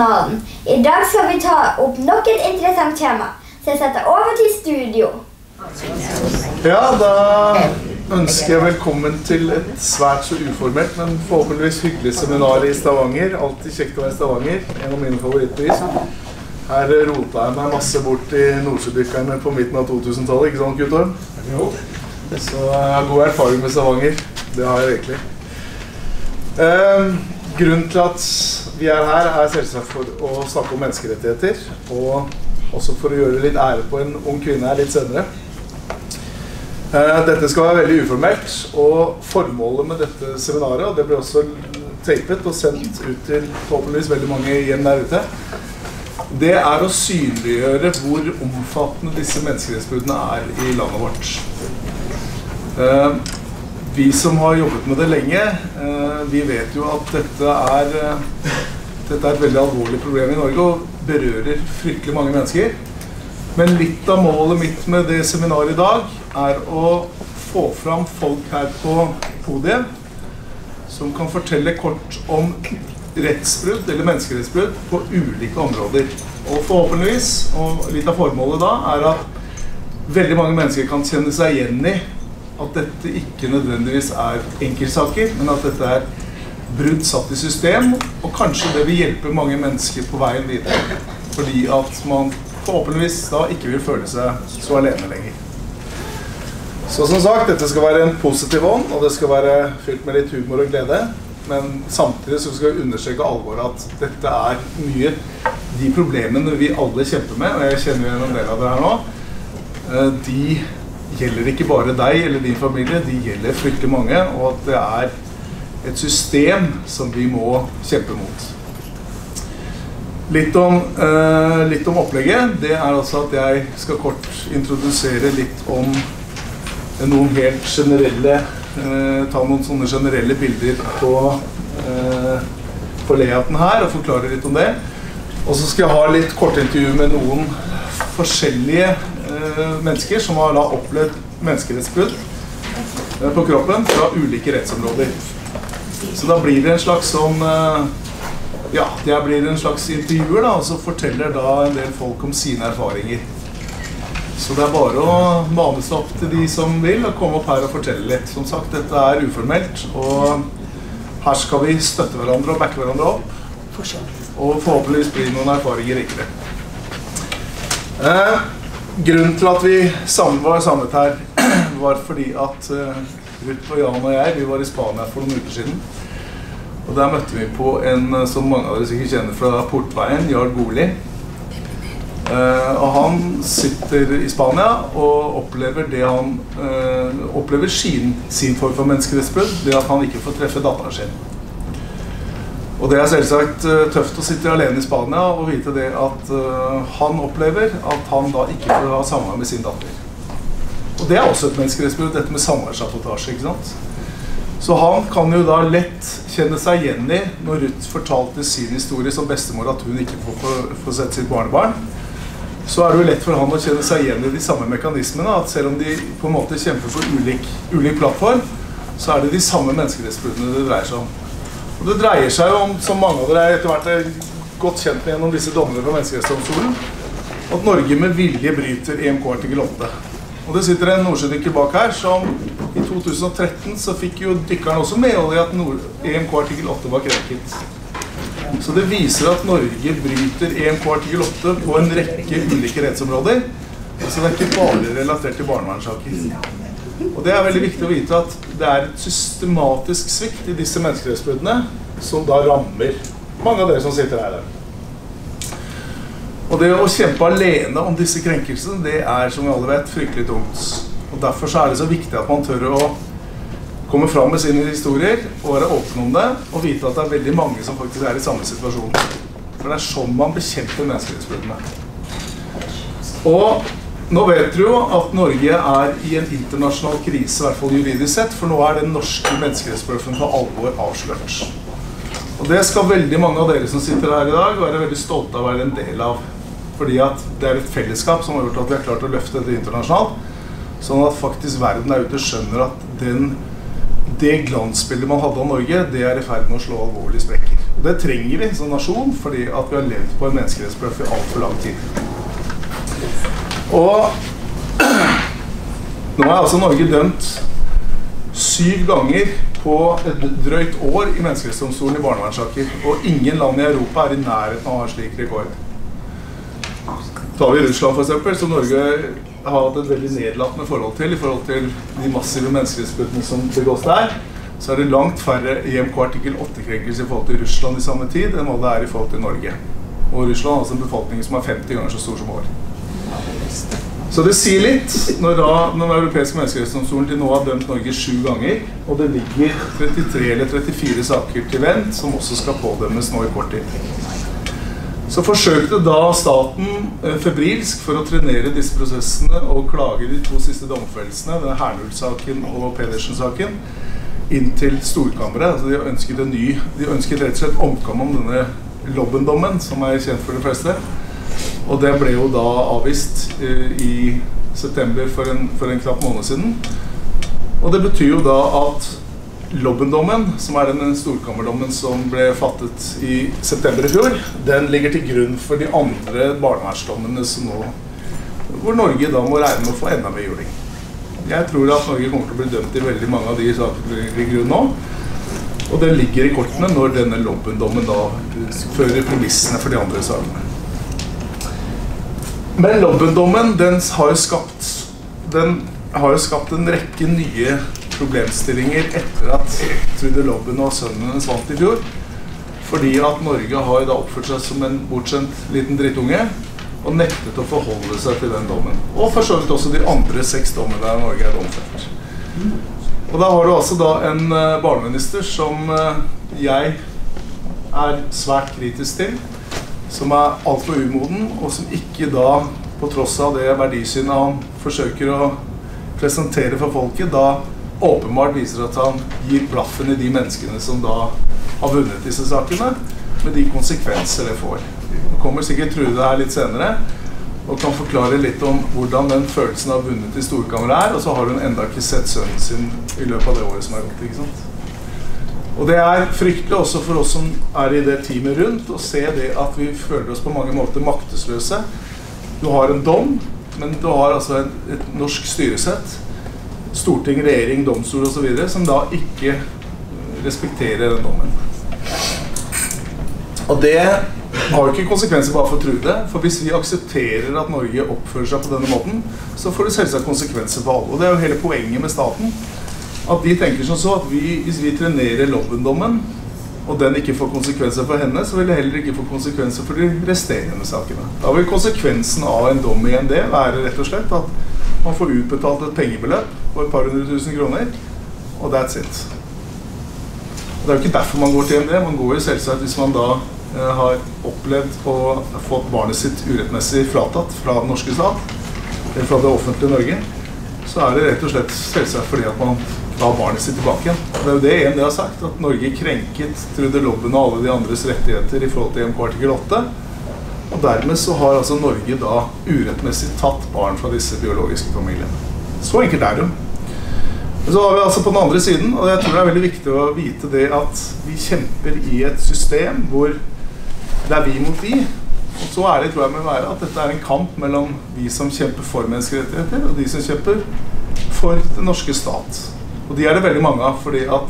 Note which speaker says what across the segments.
Speaker 1: YouTube-kanalen. I dag skal vi ta opp nok et interessant tema, så jeg setter over til studio.
Speaker 2: Ja, da ønsker jeg velkommen til et svært så uformelt, men forhåpentligvis hyggelig seminar i Stavanger. Alltid kjekt å være i Stavanger, en av mine favorittbyer. Her rota jeg meg masse bort i nordsjødykkerne på midten av 2000-tallet, ikke sant, Guttorm? Jo. Så jeg har god erfaring med Stavanger. Det har jeg virkelig. Grunnen til at vi er her selvsagt for å snakke om menneskerettigheter, og også for å gjøre litt ære på en ung kvinne her litt senere. Dette skal være veldig uformelt, og formålet med dette seminaret, og det ble også tapet og sendt ut til forhåpentligvis veldig mange igjen der ute, det er å synliggjøre hvor omfattende disse menneskerettighetsbruddene er i landet vårt. Vi som har jobbet med det lenge, vi vet jo at dette er et veldig alvorlig problem i Norge og berører fryktelig mange mennesker. Men litt av målet mitt med det seminaret i dag er å få fram folk her på podiet som kan fortelle kort om rettsbrudd eller menneskerettsbrudd på ulike områder. Og forhåpentligvis, og litt av formålet da, er at veldig mange mennesker kan kjenne seg igjen i at dette ikke nødvendigvis er enkeltsaker, men at dette er brudd satt i system, og kanskje det vil hjelpe mange mennesker på veien videre, fordi at man forhåpentligvis da ikke vil føle seg så alene lenger. Så som sagt, dette skal være en positiv ånd, og det skal være fylt med litt humor og glede, men samtidig så skal vi understreke alvoret at dette er mye de problemene vi alle kjemper med, og jeg kjenner jo en del av det her nå, de gjelder ikke bare deg eller din familie, de gjelder fryktelig mange, og at det er et system som vi må kjempe mot. Litt om opplegget, det er altså at jeg skal kort introdusere litt om noen helt generelle, ta noen sånne generelle bilder på layouten her og forklare litt om det. Og så skal jeg ha litt kortintervju med noen forskjellige mennesker som har da opplevd menneskerettsbrudd på kroppen fra ulike rettsområder. Så da blir det en slags sånn, ja, det blir en slags intervjuer da, og så forteller da en del folk om sine erfaringer. Så det er bare å mane seg opp til de som vil og komme opp her og fortelle litt. Som sagt, dette er uformelt, og her skal vi støtte hverandre og backe hverandre opp. Og forhåpentligvis blir noen erfaringer rikere. Grunnen til at vi var samlet her var fordi at Ruth og Jan og jeg, vi var i Spania for noen uker siden. Og der møtte vi på en som mange av dere sikkert kjenner fra Portveien, Jarl Goli. Og han sitter i Spania og opplever det han opplever sin form for menneskerettsbrudd, det at han ikke får treffe datteren sin. Og det er selvsagt tøft å sitte alene i Spania og vite det at han opplever at han da ikke får ha samvær med sin datter. Og det er også et menneskerettsbrudd, dette med samværssabotasje, ikke sant? Så han kan jo da lett kjenne seg igjen i når Ruth fortalte sin historie som bestemor at hun ikke får sett sitt barnebarn. Så er det jo lett for han å kjenne seg igjen i de samme mekanismene, at selv om de på en måte kjemper på ulik plattform, så er det de samme menneskerettsbruddene det dreier seg om. Og det dreier seg jo om, som mange av dere etter hvert er godt kjent med gjennom disse dommene fra Menneskerettighetsdomstolen, at Norge med vilje bryter EMK artikkel 8. Og det sitter en nordsjødykker bak her som i 2013 så fikk jo dykkeren også medhold i at EMK artikkel 8 var krenket. Så det viser at Norge bryter EMK artikkel 8 på en rekke ulike rettsområder, så det er ikke bare relatert til barnevernssaker. Og det er veldig viktig å vite at det er et systematisk svikt i disse menneskerettsbruddene som da rammer mange av dere som sitter her. Og det å kjempe alene om disse krenkelsene, det er, som vi alle vet, fryktelig tungt. Og derfor så er det så viktig at man tør å komme fram med sine historier og være åpen om det, og vite at det er veldig mange som faktisk er i samme situasjon. For det er sånn man bekjemper menneskerettsbruddene. Og nå vet du jo at Norge er i en internasjonal krise, i hvert fall juridisk sett, for nå er den norske menneskerettsbruddene for alvor avslørt. Og det skal veldig mange av dere som sitter her i dag være veldig stolte av å være en del av. Fordi at det er et fellesskap som har gjort at vi har klart å løfte dette internasjonalt, sånn at faktisk verden der ute skjønner at det glansbildet man hadde av Norge, det er i ferd med å slå alvorlige sprekker. Det trenger vi som nasjon, fordi at vi har levd på en menneskerettsbløff i alt for lang tid. Og nå altså Norge dømt 7 ganger på et drøyt år i menneskerettsdomstolen i barnevernssaker, og ingen land i Europa er i nærheten av å ha slik rekord. Tar vi Russland for eksempel, så Norge har hatt et veldig nedlatende forhold til, i forhold til de massive menneskerettsbruddene som begås der, så er det langt færre EMK artikkel 8-krenkelser i forhold til Russland i samme tid enn hva det er i forhold til Norge. Og Russland har altså en befolkning som er 50 ganger så stor som vår. Så det sier litt når den europeiske menneskerettsdomstolen til nå har dømt Norge 7 ganger, og det ligger 33 eller 34 saker til vent som også skal pådømmes nå i kort tid. Så forsøkte da staten febrilsk for å trenere disse prosessene og klage de 2 siste domfellelsene, denne Hernhult-saken og Pedersen-saken, inn til storkammeret. Altså de ønsket rett og slett omkamp om denne Lobben-dommen, som er kjent for de fleste. Og det ble jo da avvist i september for en knapp måned siden. Og det betyr jo da at Lobben-dommen, som er den storkammerdommen som ble fattet i september i fjor, den ligger til grunn for de andre barnevernsdommene som nå, hvor Norge da må regne med å få enda mer juling. Jeg tror at Norge kommer til å bli dømt i veldig mange av de sakene i grunn nå, og den ligger i kortene når denne Lobben-dommen da fører premissene for de andre sakene. Men Lobben-dommen, den har jo skapt en rekke nye problemstillinger etter at Trude Lobben og sønnen hennes vant i fjor, fordi at Norge har da oppført seg som en bortskjemt liten drittunge og nektet å forholde seg til den dommen. Og for så vidt også de andre 6 dommene der Norge er domfelt. Og da har du altså da en barneminister som jeg er svært kritisk til, som er alt for umoden, og som ikke da, på tross av det verdisynet han forsøker å presentere for folket, da åpenbart viser at han gir blaffen i de menneskene som da har vunnet disse sakene, med de konsekvenser det får. Nå kommer sikkert Trude her litt senere, og kan forklare litt om hvordan den følelsen av vunnet i storkammeret er, og så har hun enda ikke sett sønnen sin i løpet av det året som er gått, ikke sant? Og det er fryktelig også for oss som er i det teamet rundt, å se det at vi føler oss på mange måter maktesløse. Du har en dom, men du har altså et norsk styresett, storting, regjering, domstol og så videre, som da ikke respekterer den dommen. Og det har jo ikke konsekvenser bare for Trude, for hvis vi aksepterer at Norge oppfører seg på denne måten, så får det selvsagt konsekvenser for alle. Og det er jo hele poenget med staten, at de tenker sånn så at hvis vi trenerer Lobben-dommen, og den ikke får konsekvenser for henne, så vil det heller ikke få konsekvenser for de resterende sakene. Da vil konsekvensen av en dom i ND være rett og slett at man får utbetalt et pengebeløp på et par 100 000 kroner, og that's it. Det er jo ikke derfor man går til ND, man går jo selvsagt hvis man da har opplevd og fått barnet sitt urettmessig fratatt fra den norske stat, eller fra det offentlige Norge, så er det rett og slett selvsagt fordi at man tar barnet sitt tilbake igjen. Det er jo det EMD har sagt, at Norge krenket Trude Lobben og alle de andres rettigheter i forhold til EMK artikkel 8, og dermed så har altså Norge da urettmessig tatt barn fra disse biologiske familiene. Så enkelt er det. Men så har vi altså på den andre siden, og jeg tror det er veldig viktig å vite det at vi kjemper i et system hvor det er vi mot de, og så er det, tror jeg, med å være at dette er en kamp mellom de som kjemper for menneskerettigheter og de som kjemper for den norske stat. Og de er det veldig mange av, fordi at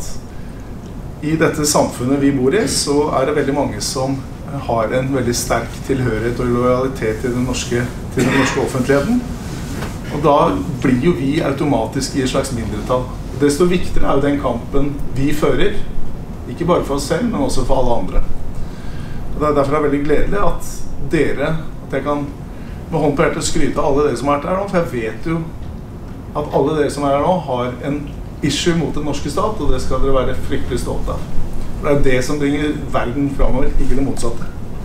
Speaker 2: i dette samfunnet vi bor i, så er det veldig mange som har en veldig sterk tilhørighet og lojalitet til den norske offentligheten. Og da blir jo vi automatisk i et slags mindretall. Desto viktigere er jo den kampen vi fører, ikke bare for oss selv, men også for alle andre. Og det er derfor det er veldig gledelig at jeg kan med hånd på hjertet skryte av alle dere som har vært her nå, for jeg vet jo at alle dere som er her nå har en issue mot den norske stat, og det skal dere være fryktelig stolt av. For det er det som bringer verden fremover, ikke det motsatte.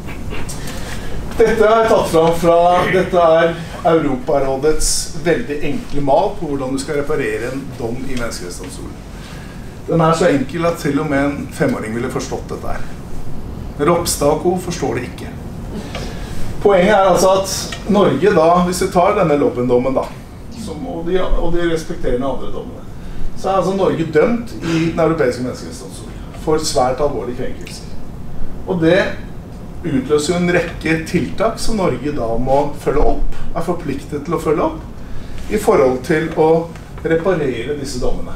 Speaker 2: Dette er tatt dette er Europarådets veldig enkle mal på hvordan du skal reparere en dom i menneskerettsdomstolen. Den er så enkel at til og med en 5-åring ville forstått dette her. Ropstad og Co. forstår det ikke. Poenget er altså at Norge da, hvis vi tar denne Lobben-dommen da, og de respekterende andre dommene, så er altså Norge dømt i den europeiske menneskerettsdomstolen for svært alvorlige krenkelser. Og det utløser jo en rekke tiltak som Norge da må følge opp, er forpliktet til å følge opp, i forhold til å reparere disse dommene.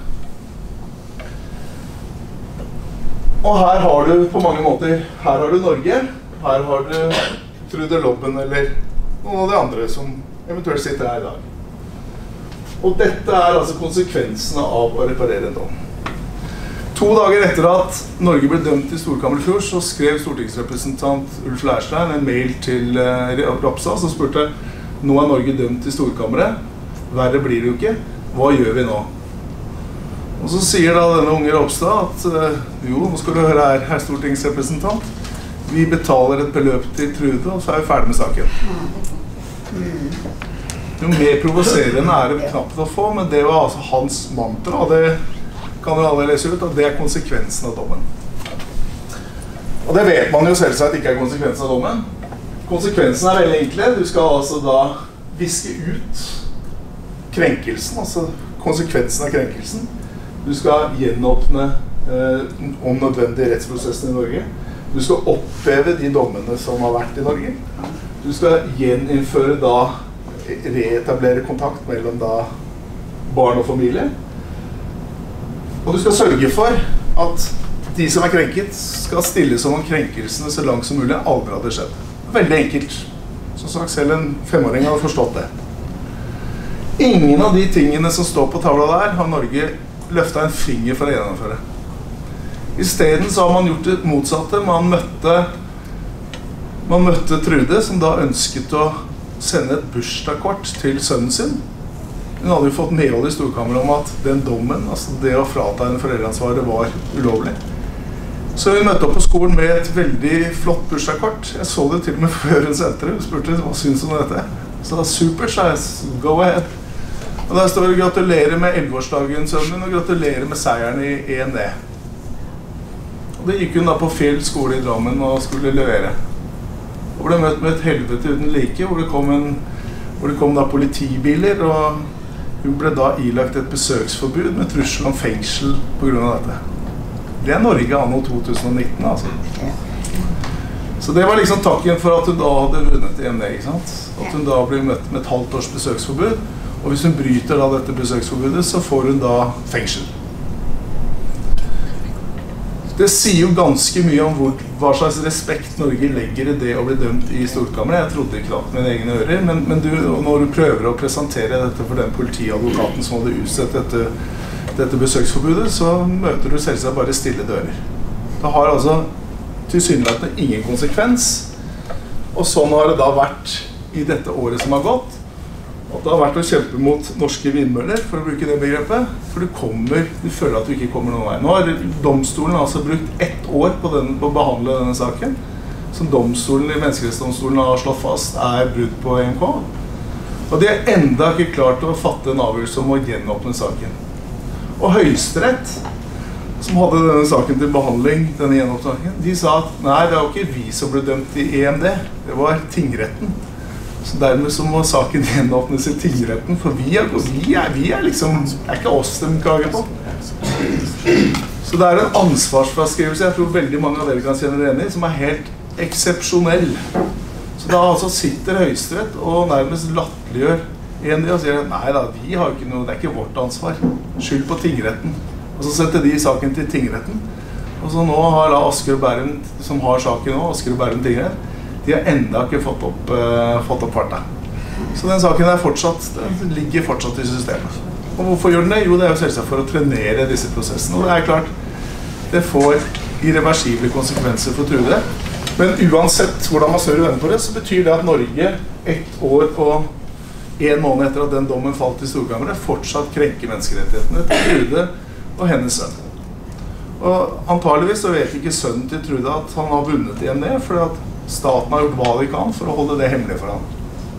Speaker 2: Og her har du på mange måter, her har du Norge, her har du Trude Lobben eller noen av de andre som eventuelt sitter her i dag. Og dette er altså konsekvensene av å reparere en dom. 2 dager etter at Norge ble dømt i Storkammeret i fjor, så skrev stortingsrepresentant Ulf Leirstein en mail til Ropstad som spurte: nå er Norge dømt i Storkammeret, verre blir det jo ikke, hva gjør vi nå? Og så sier da denne unge Ropstad at jo, nå skal du høre her, herr stortingsrepresentant, vi betaler et beløp til Trude, og så er vi ferdig med saken. Jo mer provoserende er det knapt å få, men det var altså hans mantra, og det kan jo alle lese ut, og det er konsekvensen av dommen. Og det vet man jo selvsagt ikke er konsekvensen av dommen. Konsekvensen er veldig enkle. Du skal altså da viske ut krenkelsen, altså konsekvensen av krenkelsen. Du skal gjenåpne om nødvendig rettsprosessen i Norge. Du skal oppheve de dommene som har vært i Norge. Du skal gjeninnføre da, reetablere kontakt mellom da barn og familie. Og du skal sørge for at de som er krenket skal stille som om krenkelsene så langt som mulig aldri hadde skjedd. Veldig enkelt. Som sagt, selv en 5-åring hadde forstått det. Ingen av de tingene som står på tavla der har Norge løftet en finger for å gjennomføre. I stedet så har man gjort det motsatte. Man møtte Trude, som da ønsket å sende et bursdagskort til sønnen sin. Hun hadde jo fått medhold i Storkammeret om at den dommen, altså det å frata henne foreldreansvaret, var ulovlig. Så hun møtte opp på skolen med et veldig flott bursdagskort. Jeg så det til og med før hun sendte det. Hun spurte hva synes hun om dette. Så super, sa jeg, go ahead. Og der står det: gratulerer med 11-årsdagen, sønnen, og gratulerer med seieren i EMD. Og det gikk hun da på Fjell skole i Drammen og skulle levere. Og ble møtt med et helvete uten like, hvor det kom da politibiler, og hun ble da ilagt et besøksforbud med trussel om fengsel på grunn av dette. Det er Norge anno 2019, altså. Så det var liksom takken for at hun da hadde vunnet EMD, ikke sant? At hun da ble møtt med et halvt års besøksforbud, og hvis hun bryter da dette besøksforbudet, så får hun da fengsel. Det sier jo ganske mye om hva slags respekt Norge legger i det å bli dømt i Storkammeret. Jeg trodde ikke det med egne ører, men når du prøver å presentere dette for den politiadvokaten som hadde utstedt dette besøksforbudet, så møter du selvsagt bare stille dører. Det har altså tilsynelatende ingen konsekvens, og sånn har det da vært i dette året som har gått. Og det har vært å kjempe mot norske vindmøller, for å bruke det begrepet, for du føler at du ikke kommer noen vei. Nå har domstolen altså brukt 1 år på å behandle denne saken, som domstolen i Menneskerettighetsdomstolen har slått fast er brudd på EMK. Og de har enda ikke klart å fatte en avgjørelse om å gjenåpne saken. Og Høyesterett, som hadde denne saken til behandling, denne gjenåpningen, de sa at nei, det var ikke vi som ble dømt i EMD, det var tingretten. Så dermed så må saken gjenåpnes i tingretten, for vi er liksom, det er ikke oss de klager på. Så det er en ansvarsfraskrivelse, jeg tror veldig mange av dere kan kjenne det igjen i, som er helt eksepsjonell. Så da altså sitter Høyesterett og nærmest latterliggjør en del og sier at nei da, vi har ikke noe, det er ikke vårt ansvar, skyld på tingretten. Og så setter de saken til tingretten. Og så nå har da Asker og Bærum, som har saken nå, Asker og Bærum tingrett, de har enda ikke fått opp farta. Så den saken den ligger fortsatt i systemet. Og hvorfor gjør den det? Jo, det er jo selvsagt for å trenere disse prosessene. Og det er klart, det får irreversible konsekvenser for Trude. Men uansett hvordan man snur og vender på det, så betyr det at Norge 1 år og 1 måned etter at den dommen falt i Storkammeret, fortsatt krenker menneskerettighetene til Trude og hennes sønn. Og antageligvis så vet ikke sønnen til Trude at han har vunnet igjen det, fordi at staten har gjort hva de kan for å holde det hemmelig for ham.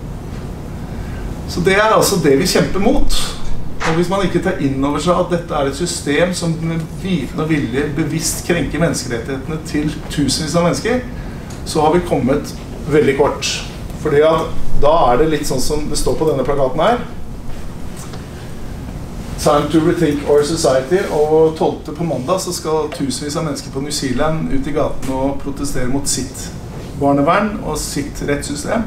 Speaker 2: Så det er altså det vi kjemper mot. Og hvis man ikke tar inn over seg at dette er et system som med viten og vilje bevisst krenker menneskerettighetene til tusenvis av mennesker, så har vi kommet veldig kort. Fordi at da er det litt sånn som det står på denne plakaten her. Time to Rethink Our Society, og 12. på mandag så skal tusenvis av mennesker på New Zealand ut i gaten og protestere mot sitt barnevern og sitt rettssystem.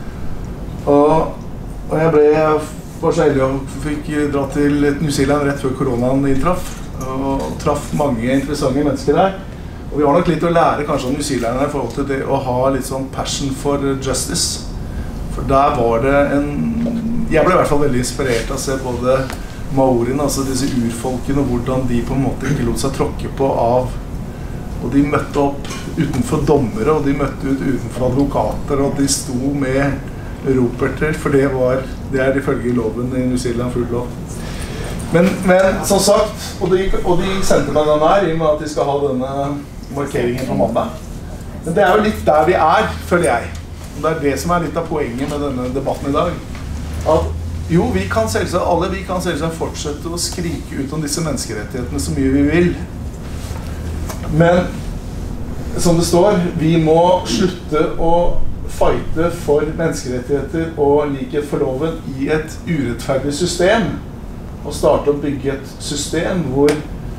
Speaker 2: Og jeg var så heldig og fikk dra til New Zealand rett før koronaen inntraff, og traff mange interessante mennesker der. Og vi har nok litt å lære kanskje av New Zealanderne i forhold til det å ha litt sånn passion for justice. For der var det jeg ble i hvert fall veldig inspirert av å se både maoriene, altså disse urfolkene, og hvordan de på en måte ikke lot seg tråkke på av. Og de møtte opp utenfor dommere, og de møtte ut utenfor advokater, og de sto med roperter, for det er ifølge loven i New Zealand full lov. Men som sagt, og de sendte meg den her, i og med at de skal ha denne markeringen på mandag. Men det er jo litt der vi er, føler jeg. Og det er det som er litt av poenget med denne debatten i dag. At jo, vi kan selvsagt fortsette å skrike ut om disse menneskerettighetene så mye vi vil. Men, som det står, vi må slutte å fighte for menneskerettigheter og likhet for loven i et urettferdig system. Og starte å bygge et system hvor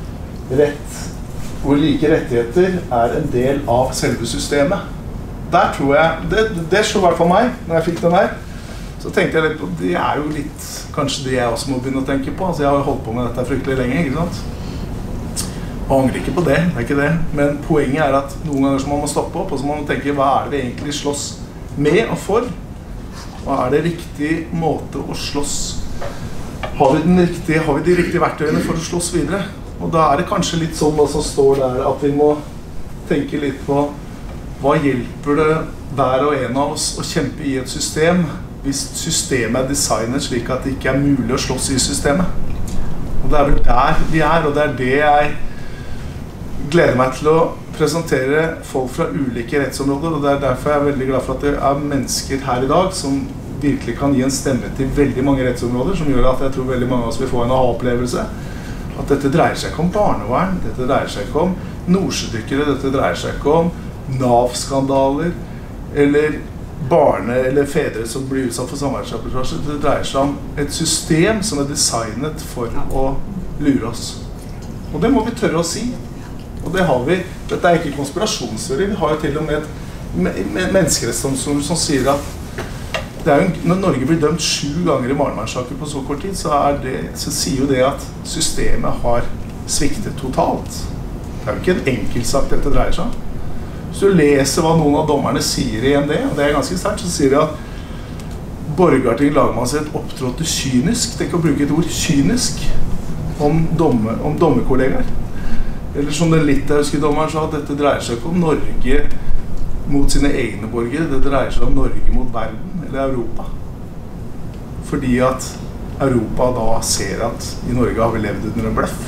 Speaker 2: like rettigheter er en del av selve systemet. Der tror jeg, det slo i hvert fall meg når jeg fikk den her. Så tenkte jeg litt på, det er jo litt, kanskje det jeg også må begynne å tenke på. Altså jeg har jo holdt på med dette fryktelig lenge, ikke sant? Og angrer ikke på det, det er ikke det. Men poenget er at noen ganger så må man stoppe opp, og så må man tenke, hva er det vi egentlig slåss med og for? Hva er det riktig måte å slåss? Har vi de riktige verktøyene for å slåss videre? Og da er det kanskje litt sånn som står der, at vi må tenke litt på, hva hjelper det hver og en av oss å kjempe i et system, hvis systemet er designet slik at det ikke er mulig å slåss i systemet. Og det er vel der vi er, og det er det jeg gleder meg til å presentere folk fra ulike rettsområder, og det er derfor jeg er veldig glad for at det er mennesker her i dag som virkelig kan gi en stemme til veldig mange rettsområder, som gjør at jeg tror veldig mange av oss vil få en aha-opplevelse. At dette dreier seg ikke om barnevern, dette dreier seg ikke om nordsjødykkere, dette dreier seg ikke om NAV-skandaler, eller eller fedre som blir utsatt for samværssabotasje. Det dreier seg om et system som er designet for å lure oss. Og det må vi tørre å si. Og det har vi. Dette er ikke konspirasjonsteori. Vi har jo til og med et menneskerettsdomstol som sier at når Norge blir dømt 7 ganger i barnevernssaker på så kort tid, så sier jo det at systemet har sviktet totalt. Det er jo ikke en enkeltsak dette dreier seg om. Hvis du leser hva noen av dommerne sier i EMD, og det er ganske sterkt, så sier de at Borgarting lagmannsrett opptrådte kynisk, tenk å bruke et ord kynisk, om dommerkollegaer. Eller som den litauiske dommeren sa, at dette dreier seg ikke om Norge mot sine egne borgere, det dreier seg om Norge mot verden, eller Europa. Fordi at Europa da ser at i Norge har vi levd under en bløff.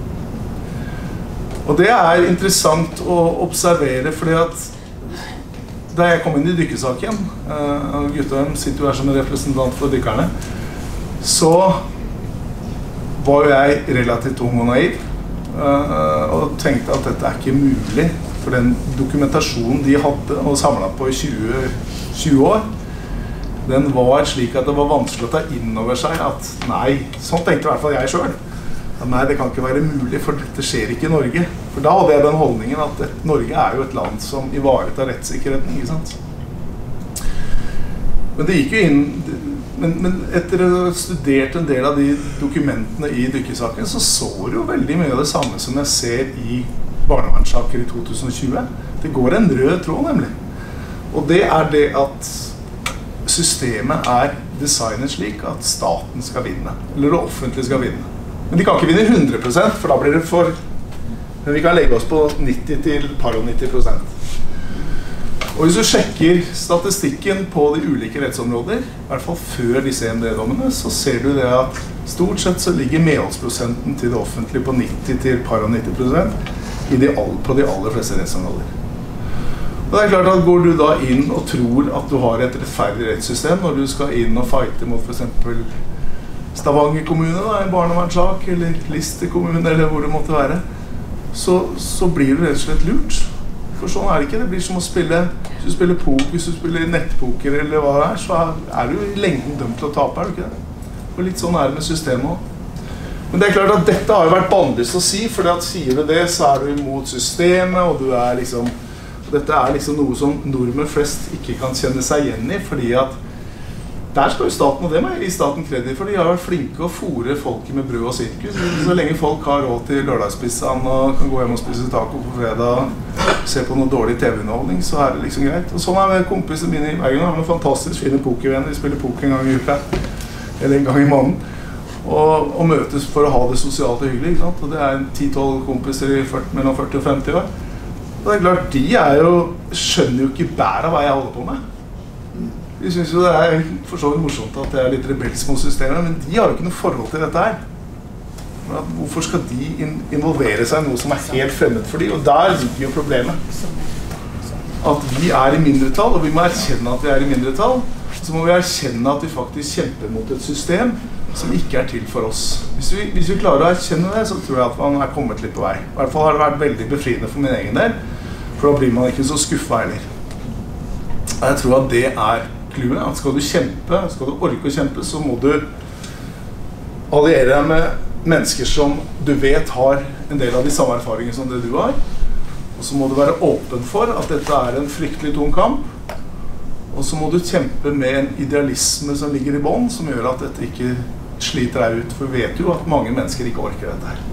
Speaker 2: Og det er interessant å observere, fordi at da jeg kom inn i dykkesaken, og Guttorm sitter jo her som en representant for dykkerne, så var jo jeg relativt ung og naiv, og tenkte at dette er ikke mulig, for den dokumentasjonen de hadde og samlet på i 20 år, den var slik at det var vanskelig å ta inn over seg at nei, sånn tenkte i hvert fall jeg selv. Nei, det kan ikke være mulig, for dette skjer ikke i Norge. For da hadde jeg den holdningen at Norge er jo et land som ivaretar rettssikkerheten, ikke sant? Men det gikk jo inn, men etter å ha studert en del av de dokumentene i dykkersaken, så du jo veldig mye av det samme som jeg ser i barnevernssaker i 2020. Det går en rød tråd, nemlig. Og det er det at systemet er designet slik at staten skal vinne, eller det offentlige skal vinne. Men de kan ikke vinne 100%, for da blir det for... Men vi kan legge oss på 90 til par og 90%. Og hvis du sjekker statistikken på de ulike rettsområder, i hvert fall før disse EMD-dommene, så ser du det at stort sett så ligger medholdsprosenten til det offentlige på 90 til par og 90% på de aller fleste rettsområder. Og det er klart at går du da inn og tror at du har et rettferdig rettssystem når du skal inn og fighte mot for eksempel Stavanger kommune, da, en barnevernssak, eller Lister kommune, eller hvor det måtte være, så blir du rett og slett lurt. For sånn er det ikke. Det blir som å spille, hvis du spiller poker, hvis du spiller nettpoker, eller hva det er, så er du i lengden dømt til å tape, er du ikke det? Og litt sånn er det med systemet også. Men det klart at dette har jo vært bannlyst å si, fordi at sier du det, så du imot systemet, og du liksom... Dette liksom noe som nordmenn flest ikke kan kjenne seg igjen i, fordi at der skal jo staten, og det må jeg gi staten kreditt, for de har vært flinke å fôre folket med brød og sirkus. Så lenge folk har råd til lørdagspizzaen og kan gå hjem og spise taco på fredag, se på noe dårlig TV-underholdning, så det liksom greit. Og sånn det kompisene mine i Bergen, har noen fantastisk fine pokervenner. De spiller poker en gang i uka, eller en gang i måneden. Og møtes for å ha det sosialt og hyggelig, ikke sant? Og det en 10-12 kompiser mellom 40 og 50 år. Og det klart, de skjønner jo ikke bæret av hva jeg holder på med. De synes jo det for så vidt morsomt at det litt rebelsk mot systemet, men de har jo ikke noe forhold til dette her. Hvorfor skal de involvere seg i noe som helt fremmed for dem? Og der ligger jo problemet. At vi i mindretall, og vi må erkjenne at vi i mindretall, så må vi erkjenne at vi faktisk kjemper mot et system som ikke til for oss. Hvis vi klarer å erkjenne det, så tror jeg at man kommet litt på vei. I hvert fall har det vært veldig befriende for min egen del, for da blir man ikke så skuffet heller. Og jeg tror at det clouet, at skal du kjempe, skal du orke å kjempe, så må du alliere deg med mennesker som du vet har en del av de samme erfaringene som det du har, og så må du være åpen for at dette en fryktelig tung kamp, og så må du kjempe med en idealisme som ligger i bånd, som gjør at dette ikke sliter deg ut, for vi vet jo at mange mennesker ikke orker dette her.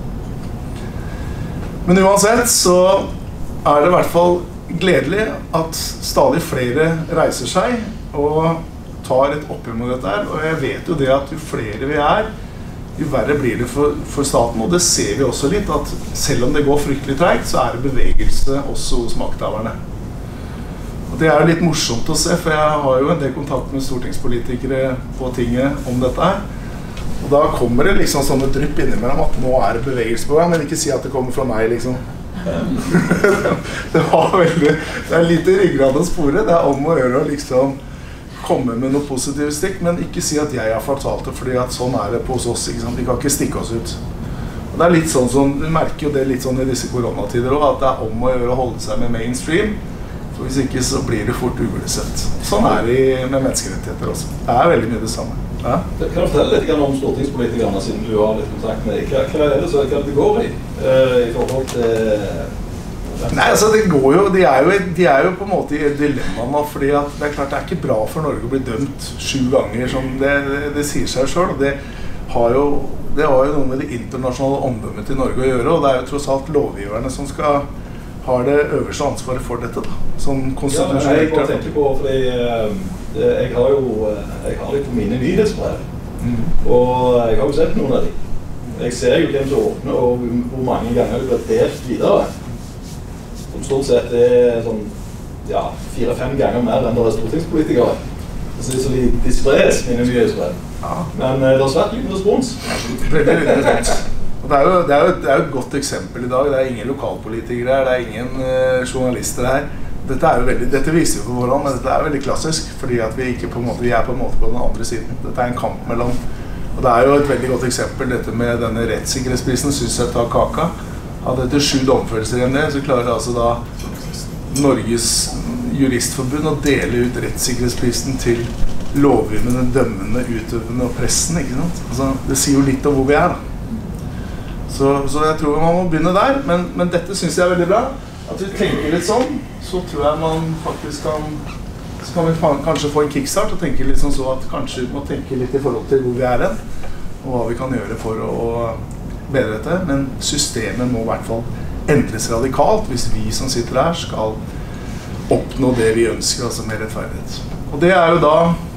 Speaker 2: Men uansett så det i hvert fall gledelig at stadig flere reiser seg og tar et oppgjør med dette her, og jeg vet jo det at jo flere vi jo verre blir det for staten, og det ser vi også litt, at selv om det går fryktelig tregt, så det bevegelse også hos makthaverne. Og det jo litt morsomt å se, for jeg har jo en del kontakt med stortingspolitikere på tinget om dette her, og da kommer det liksom sånne drypp innimellom at nå det bevegelse på gang, men ikke si at det kommer fra meg liksom. Det litt ryggrad å spore, det om å gjøre å liksom komme med noe positivt stikk, men ikke si at jeg har fortalt det, fordi at sånn det på hos oss, ikke sant? Vi kan ikke stikke oss ut. Og det litt sånn som, du merker jo det litt sånn i disse koronatider også, at det om å gjøre å holde seg med mainstream, for hvis ikke så blir det fort uglesett. Sånn det med menneskerettigheter også. Det veldig mye det samme. Ja?
Speaker 3: Kan du fortelle litt om stortingspolitikerne, siden du har litt kontakt med dem? Hva det så det går i forhold til...
Speaker 2: Nei, altså det går jo, de jo på en måte i et dilemma nå, fordi at det klart det ikke bra for Norge å bli dømt 7 ganger, som det sier seg selv, og det har jo noe med det internasjonale omdømmet til Norge å gjøre, og det jo tross alt lovgiverne som har det øverste ansvaret for dette da, som konstitusjonelt.
Speaker 3: Ja, jeg bare tenker på, fordi jeg har litt på mine nyhetsbrev, og jeg har jo sett noen av dem. Jeg ser jo hvem som åpner, og hvor mange ganger det blir delt videre. Som stort sett sånn, ja, 4-5 ganger mer enn det stortingspolitikere. Så de spres, mine nyhetsbrev. Ja. Men det har svært liten respons.
Speaker 2: Veldig liten respons. Og det jo et godt eksempel i dag. Det ingen lokalpolitikere her, det ingen journalister her. Dette viser jo på forhånd, men dette veldig klassisk, fordi at vi på en måte på den andre siden. Dette en kamp mellom, og det jo et veldig godt eksempel, dette med denne rettssikkerhetsprisen, synes jeg tar kaka. At etter 7 domfølelser enn det, så klarer altså da Norges juristforbund å dele ut rettssikkerhetsprisen til lovgivende, dømmende, utøvende og pressen, ikke sant? Altså, det sier jo litt om hvor vi da. Så jeg tror man må begynne der, men dette synes jeg veldig bra. At vi tenker litt sånn, så tror jeg man faktisk så kan vi kanskje få en kickstart og tenke litt sånn så at kanskje vi må tenke litt i forhold til hvor vi hen, og hva vi kan gjøre for å bedre dette, men systemet må i hvert fall endres radikalt hvis vi som sitter her skal oppnå det vi ønsker, altså mer rettferdighet. Og det jo da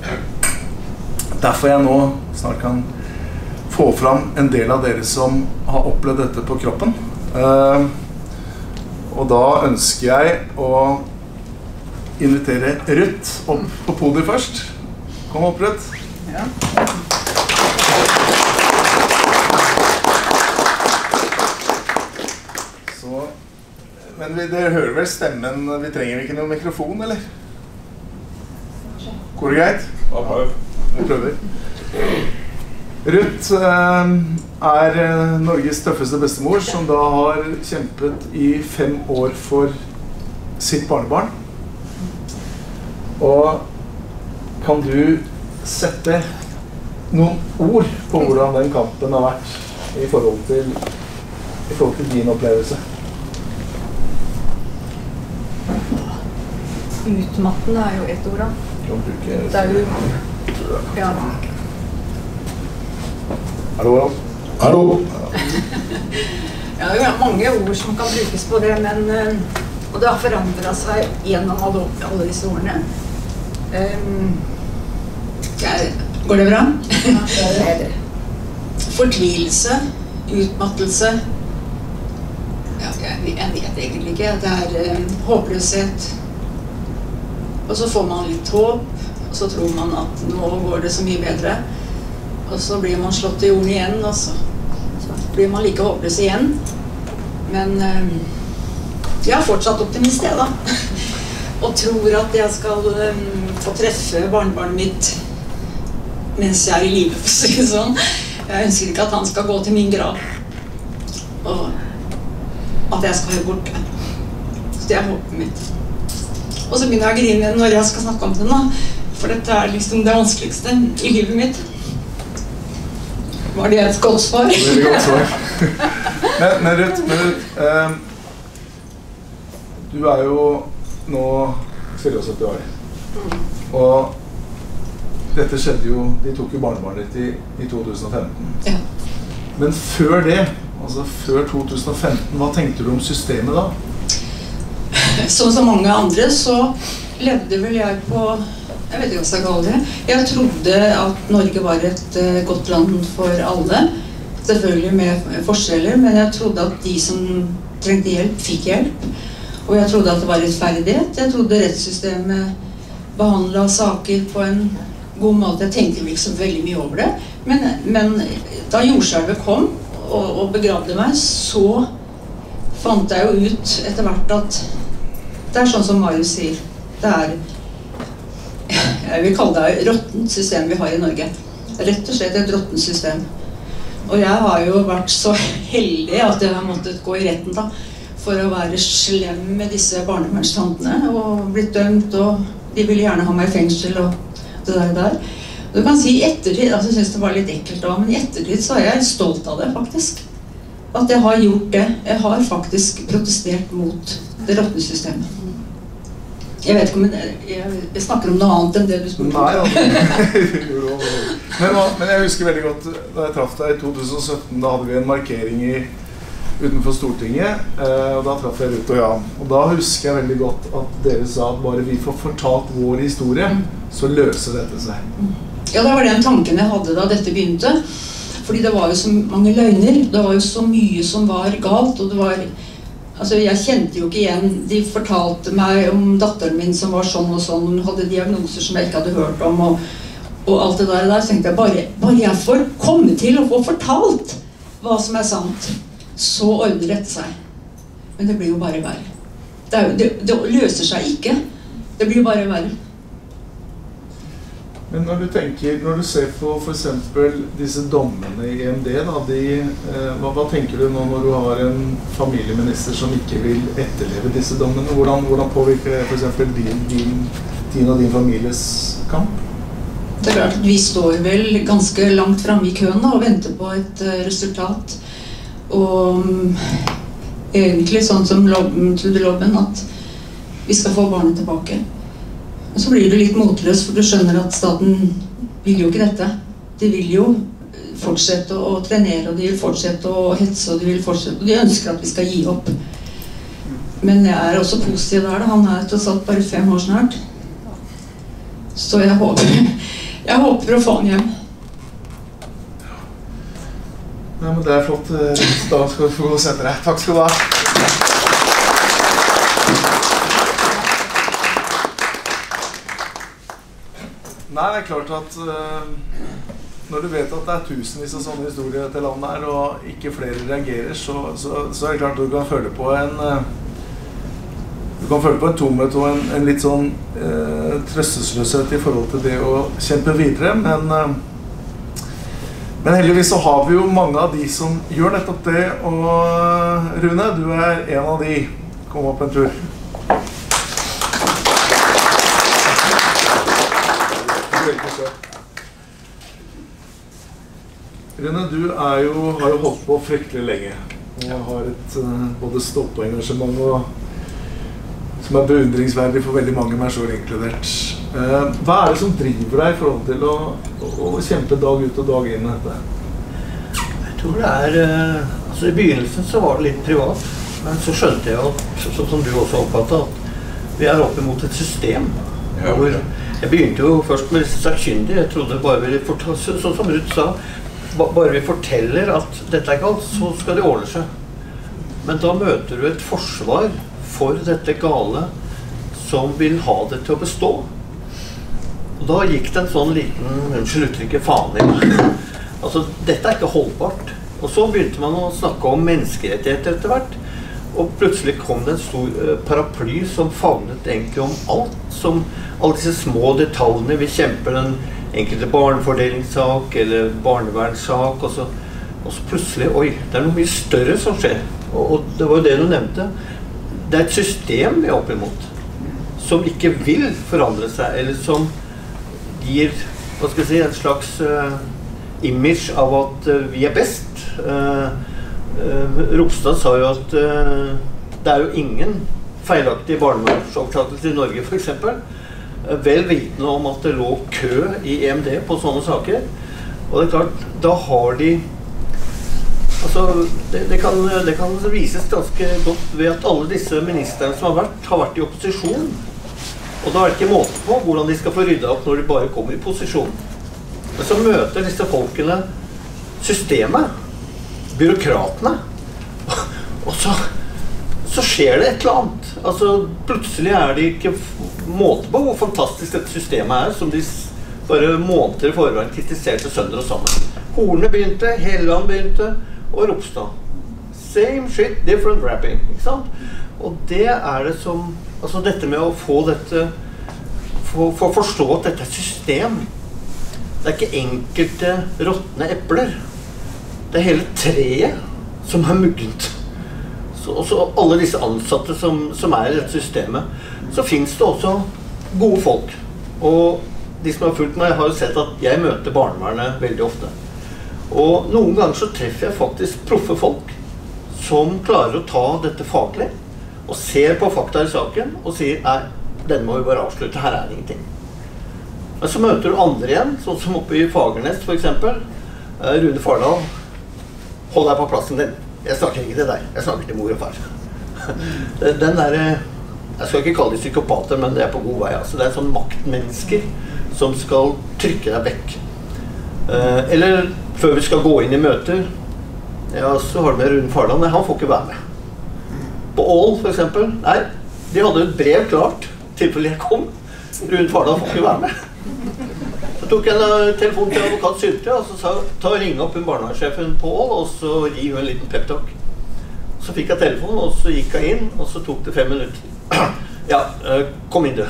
Speaker 2: derfor jeg nå snart kan få fram en del av dere som har opplevd dette på kroppen. Og da ønsker jeg å invitere Ruth opp på podiet først. Kom opp, Ruth. Ja. Men dere hører vel stemmen, vi trenger ikke noen mikrofon, eller? Går det greit?
Speaker 3: Ja, prøv.
Speaker 2: Vi prøver. Ruth Norges tøffeste bestemor, som da har kjempet i 5 år for sitt barnebarn. Og kan du sette noen ord på hvordan den kampen har vært? i forhold til din opplevelse?
Speaker 4: Utmattende jo et ord da. Det jo... Ja.
Speaker 2: Hallo? Hallo?
Speaker 4: Ja, det mange ord som kan brukes på det, men og det har forandret seg gjennom alle disse ordene. Går det bra? Ja, det det. Fortvilelse, utmattelse. Ja, jeg vet egentlig ikke. Det håpløshet. Og så får man litt håp, og så tror man at nå går det så mye bedre. Og så blir man slått i jorden igjen, og så blir man like håpløs igjen. Men jeg fortsatt optimist, jeg da. Og tror at jeg skal få treffe barnebarnet mitt mens jeg i livet, for å si det sånn. Jeg ønsker ikke at han skal gå til min grav. Og at jeg skal være borte. Så det håpet mitt. Og så begynner jeg å grine når jeg skal snakke om det nå. For dette liksom det vanskeligste i livet mitt. Var det et godt svar?
Speaker 2: Veldig godt svar. Men Ruth, du jo nå 74 år. Og dette skjedde jo, de tok jo barnebarnet ditt i 2015.
Speaker 4: Ja.
Speaker 2: Men før det, altså før 2015, hva tenkte du om systemet da?
Speaker 4: Som så mange andre så levde vel jeg på, jeg vet ikke hva jeg skal kalle det. Jeg trodde at Norge var et godt land for alle. Selvfølgelig med forskjeller, men jeg trodde at de som trengte hjelp, fikk hjelp. Og jeg trodde at det var rettferdighet. Jeg trodde rettssystemet behandlet saker på en god måte. Jeg tenkte ikke så veldig mye over det. Men da jordskjelvet kom og begravde meg, så fant jeg jo ut etter hvert at det sånn som Marius sier. Det jeg vil kalle det råttent system vi har i Norge. Rett og slett et råttent system. Og jeg har jo vært så heldig at jeg har måttet gå i retten da, for å være slem med disse barnevernstantene, og blitt dømt, og de ville gjerne ha meg i fengsel, og det der. Du kan si i ettertid, altså jeg synes det var litt ekkelt da, men i ettertid så jeg stolt av det faktisk. At jeg har gjort det. Jeg har faktisk protestert mot det råtne systemet. Jeg vet ikke om jeg snakker om noe annet enn det du spurte.
Speaker 2: Nei, men jeg husker veldig godt da jeg traff deg i 2017, da hadde vi en markering utenfor Stortinget, og da traff jeg Ruth og Jan. Og da husker jeg veldig godt at dere sa at bare vi får fortalt vår historie, så løser dette seg.
Speaker 4: Ja, det var den tanken jeg hadde da dette begynte. Fordi det var jo så mange løgner, det var jo så mye som var galt, og det var... Altså, jeg kjente jo ikke igjen. De fortalte meg om datteren min som var sånn og sånn, hun hadde diagnoser som jeg ikke hadde hørt om, og alt det der. Så tenkte jeg, bare jeg får komme til å få fortalt hva som sant, så ordner dette seg. Men det blir jo bare verre. Det løser seg ikke. Det blir jo bare verre.
Speaker 2: Men når du ser på for eksempel disse dommene i EMD, da, hva tenker du nå når du har en familieminister som ikke vil etterleve disse dommene? Hvordan påvirker det for eksempel din og din families kamp?
Speaker 4: Det klart at vi står vel ganske langt fremme i køen da, og venter på et resultat. Og egentlig sånn som Lobben, at vi skal få barnet tilbake. Men så blir du litt motløs, for du skjønner at staten vil jo ikke dette. De vil jo fortsette å trenere, og de vil fortsette å hetse, og de ønsker at vi skal gi opp. Men jeg også positiv der da, han tross alt bare 5 år snart. Så jeg håper å få han hjem.
Speaker 2: Ja, men det flott. Da skal du få gå og sette deg. Takk skal du ha. Nei, det klart at når du vet at det tusenvis av sånne historier i dette landet her, og ikke flere reagerer, så det klart at du kan føle på en tomhet og en litt sånn trøstesløshet i forhold til det å kjempe videre, men heldigvis så har vi jo mange av de som gjør nettopp det, og Rune, du en av de. Kom opp en tur. Rune, du har jo holdt på fryktelig lenge, og har et både stolt og engasjement, som beundringsverdig for veldig mange, meg selv inkludert. Hva det som driver deg I forhold til å kjempe dag ut og dag inn med dette?
Speaker 5: Jeg tror det altså I begynnelsen så var det litt privat, men så skjønte jeg at, som du også oppfattet, at vi oppe mot et system. Hvor jeg begynte jo først med sakkyndige, jeg trodde bare vi sånn som Ruth sa, bare vi forteller at dette galt, så skal det ordne seg. Men da møter du et forsvar for dette gale som vil ha det til å bestå. Og da gikk det en sånn liten, unnskyld uttrykket, faen I meg. Altså, dette ikke holdbart. Og så begynte man å snakke om menneskerettigheter etter hvert, og plutselig kom det en stor paraply som favnet egentlig om alt, som alle disse små detaljene vi kjemper den enkelte barnefordelingssak eller barnevernssak, og så plutselig, oi, det noe mye større som skjer. Og det var jo det du nevnte. Det et system vi opp imot, som ikke vil forandre seg, eller som gir, hva skal jeg si, en slags image av at vi best. Ropstad sa jo at det jo ingen feilaktige barnevernsopptakelser I Norge for eksempel, vel vitende om at det lå kø I EMD på sånne saker, og det klart, da har de altså, det kan vises ganske godt ved at alle disse ministerne som har vært I opposisjon, og da det ikke måte på hvordan de skal få ryddet opp når de bare kommer I posisjon. Men så møter disse folkene systemet, byråkratene, og så skjer det et eller annet. Altså, plutselig det ikke måte på hvor fantastisk dette systemet som de bare måneder I forveien kritiserte sønder og sammen. Horne begynte, Helland begynte, og Ropstad. Same shit, different wrapping, ikke sant? Og det det som, altså dette med å få dette, for å forstå at dette system, det ikke enkelte råtne epler, det hele treet som muggent. Og så alle disse ansatte som I dette systemet, så finnes det også gode folk. Og de som har fulgt meg har jo sett at jeg møter barnevernet veldig ofte. Og noen ganger så treffer jeg faktisk proffe folk som klarer å ta dette faglig, og ser på fakta I saken, og sier, nei, denne må vi bare avslutte, her det ingenting. Men så møter du andre igjen, sånn som oppe I Fagernes for eksempel, Rune Fardal, hold deg på plassen din. Jeg snakker ikke til deg, jeg snakker til mor og far. Den der, jeg skal ikke kalle det psykopater, men det på god vei. Altså, det sånn maktmennesker som skal trykke deg vekk. Eller før vi skal gå inn I møter, ja, så har du med Rune Fardal, nei, han får ikke være med. På Ål for eksempel, nei, de hadde et brev klart, tilfelle jeg kom. Rune Fardal får ikke være med. Så tok jeg en telefon til advokat Sylte, og så sa, ta og ringe opp barnevernssjefen på Ål, og så gi hun en liten peptalk. Så fikk jeg telefon, og så gikk jeg inn, og så tok det 5 minutter. Ja, kom inn du.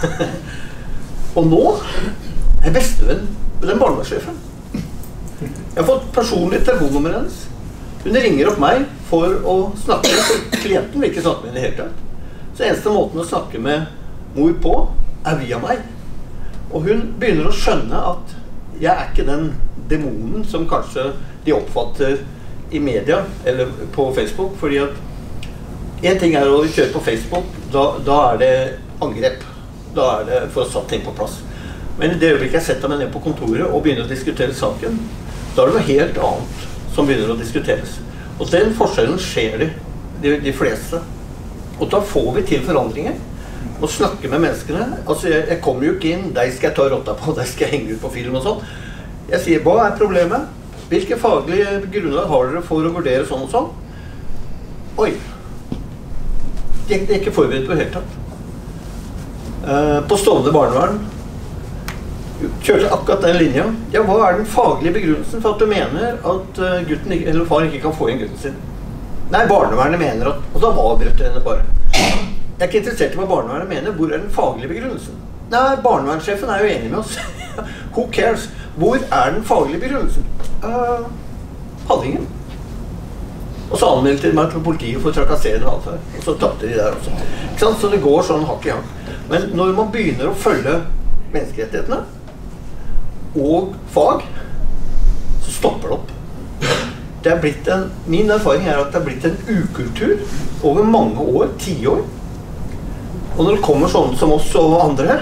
Speaker 5: Og nå bestevenn med den barnevernssjefen. Jeg har fått personlig telefonnummer hennes. Hun ringer opp meg for å snakke med klienten, vil ikke snakke med henne I hele tatt. Så eneste måten å snakke med mor på via meg. Og hun begynner å skjønne at jeg ikke den demonen som kanskje de oppfatter I media eller på Facebook, fordi at en ting å kjøre på Facebook, da det angrep. Da det for å satt ting på plass. Men I det øyeblikket jeg setter meg ned på kontoret og begynner å diskutere saken, da det noe helt annet som begynner å diskuteres. Og den forskjellen skjer de fleste. Og da får vi til forandringer. Og snakke med menneskene. Altså, jeg kommer jo ikke inn, de skal jeg ta rotta på, de skal jeg henge ut på film og sånn. Jeg sier, hva problemet? Hvilke faglige grunner har dere for å vurdere sånn og sånn? Oi! Det ikke forberedt på helt tatt. På Stovner barnevern kjørte akkurat den linja. Ja, hva den faglige begrunnelsen for at du mener at gutten eller far ikke kan få inn gutten sin? Nei, barnevernet mener at, og da avbrøt henne bare. Jeg ikke interessert I hva barnevernet mener, hvor den faglige begrunnelsen? Nei, barnevernssjefen jo enig med oss. Who cares? Hvor den faglige begrunnelsen? Hadde ingen. Og så anmeldte de meg til politiet for trakasserende adferd. Og så tappte de der også. Ikke sant? Så det går sånn hakk I hakk. Men når man begynner å følge menneskerettighetene og fag, så stopper det opp. det er blitt min erfaring er at det er blitt en ukultur over mange år, 10 år. Og når det kommer sånne som oss og andre,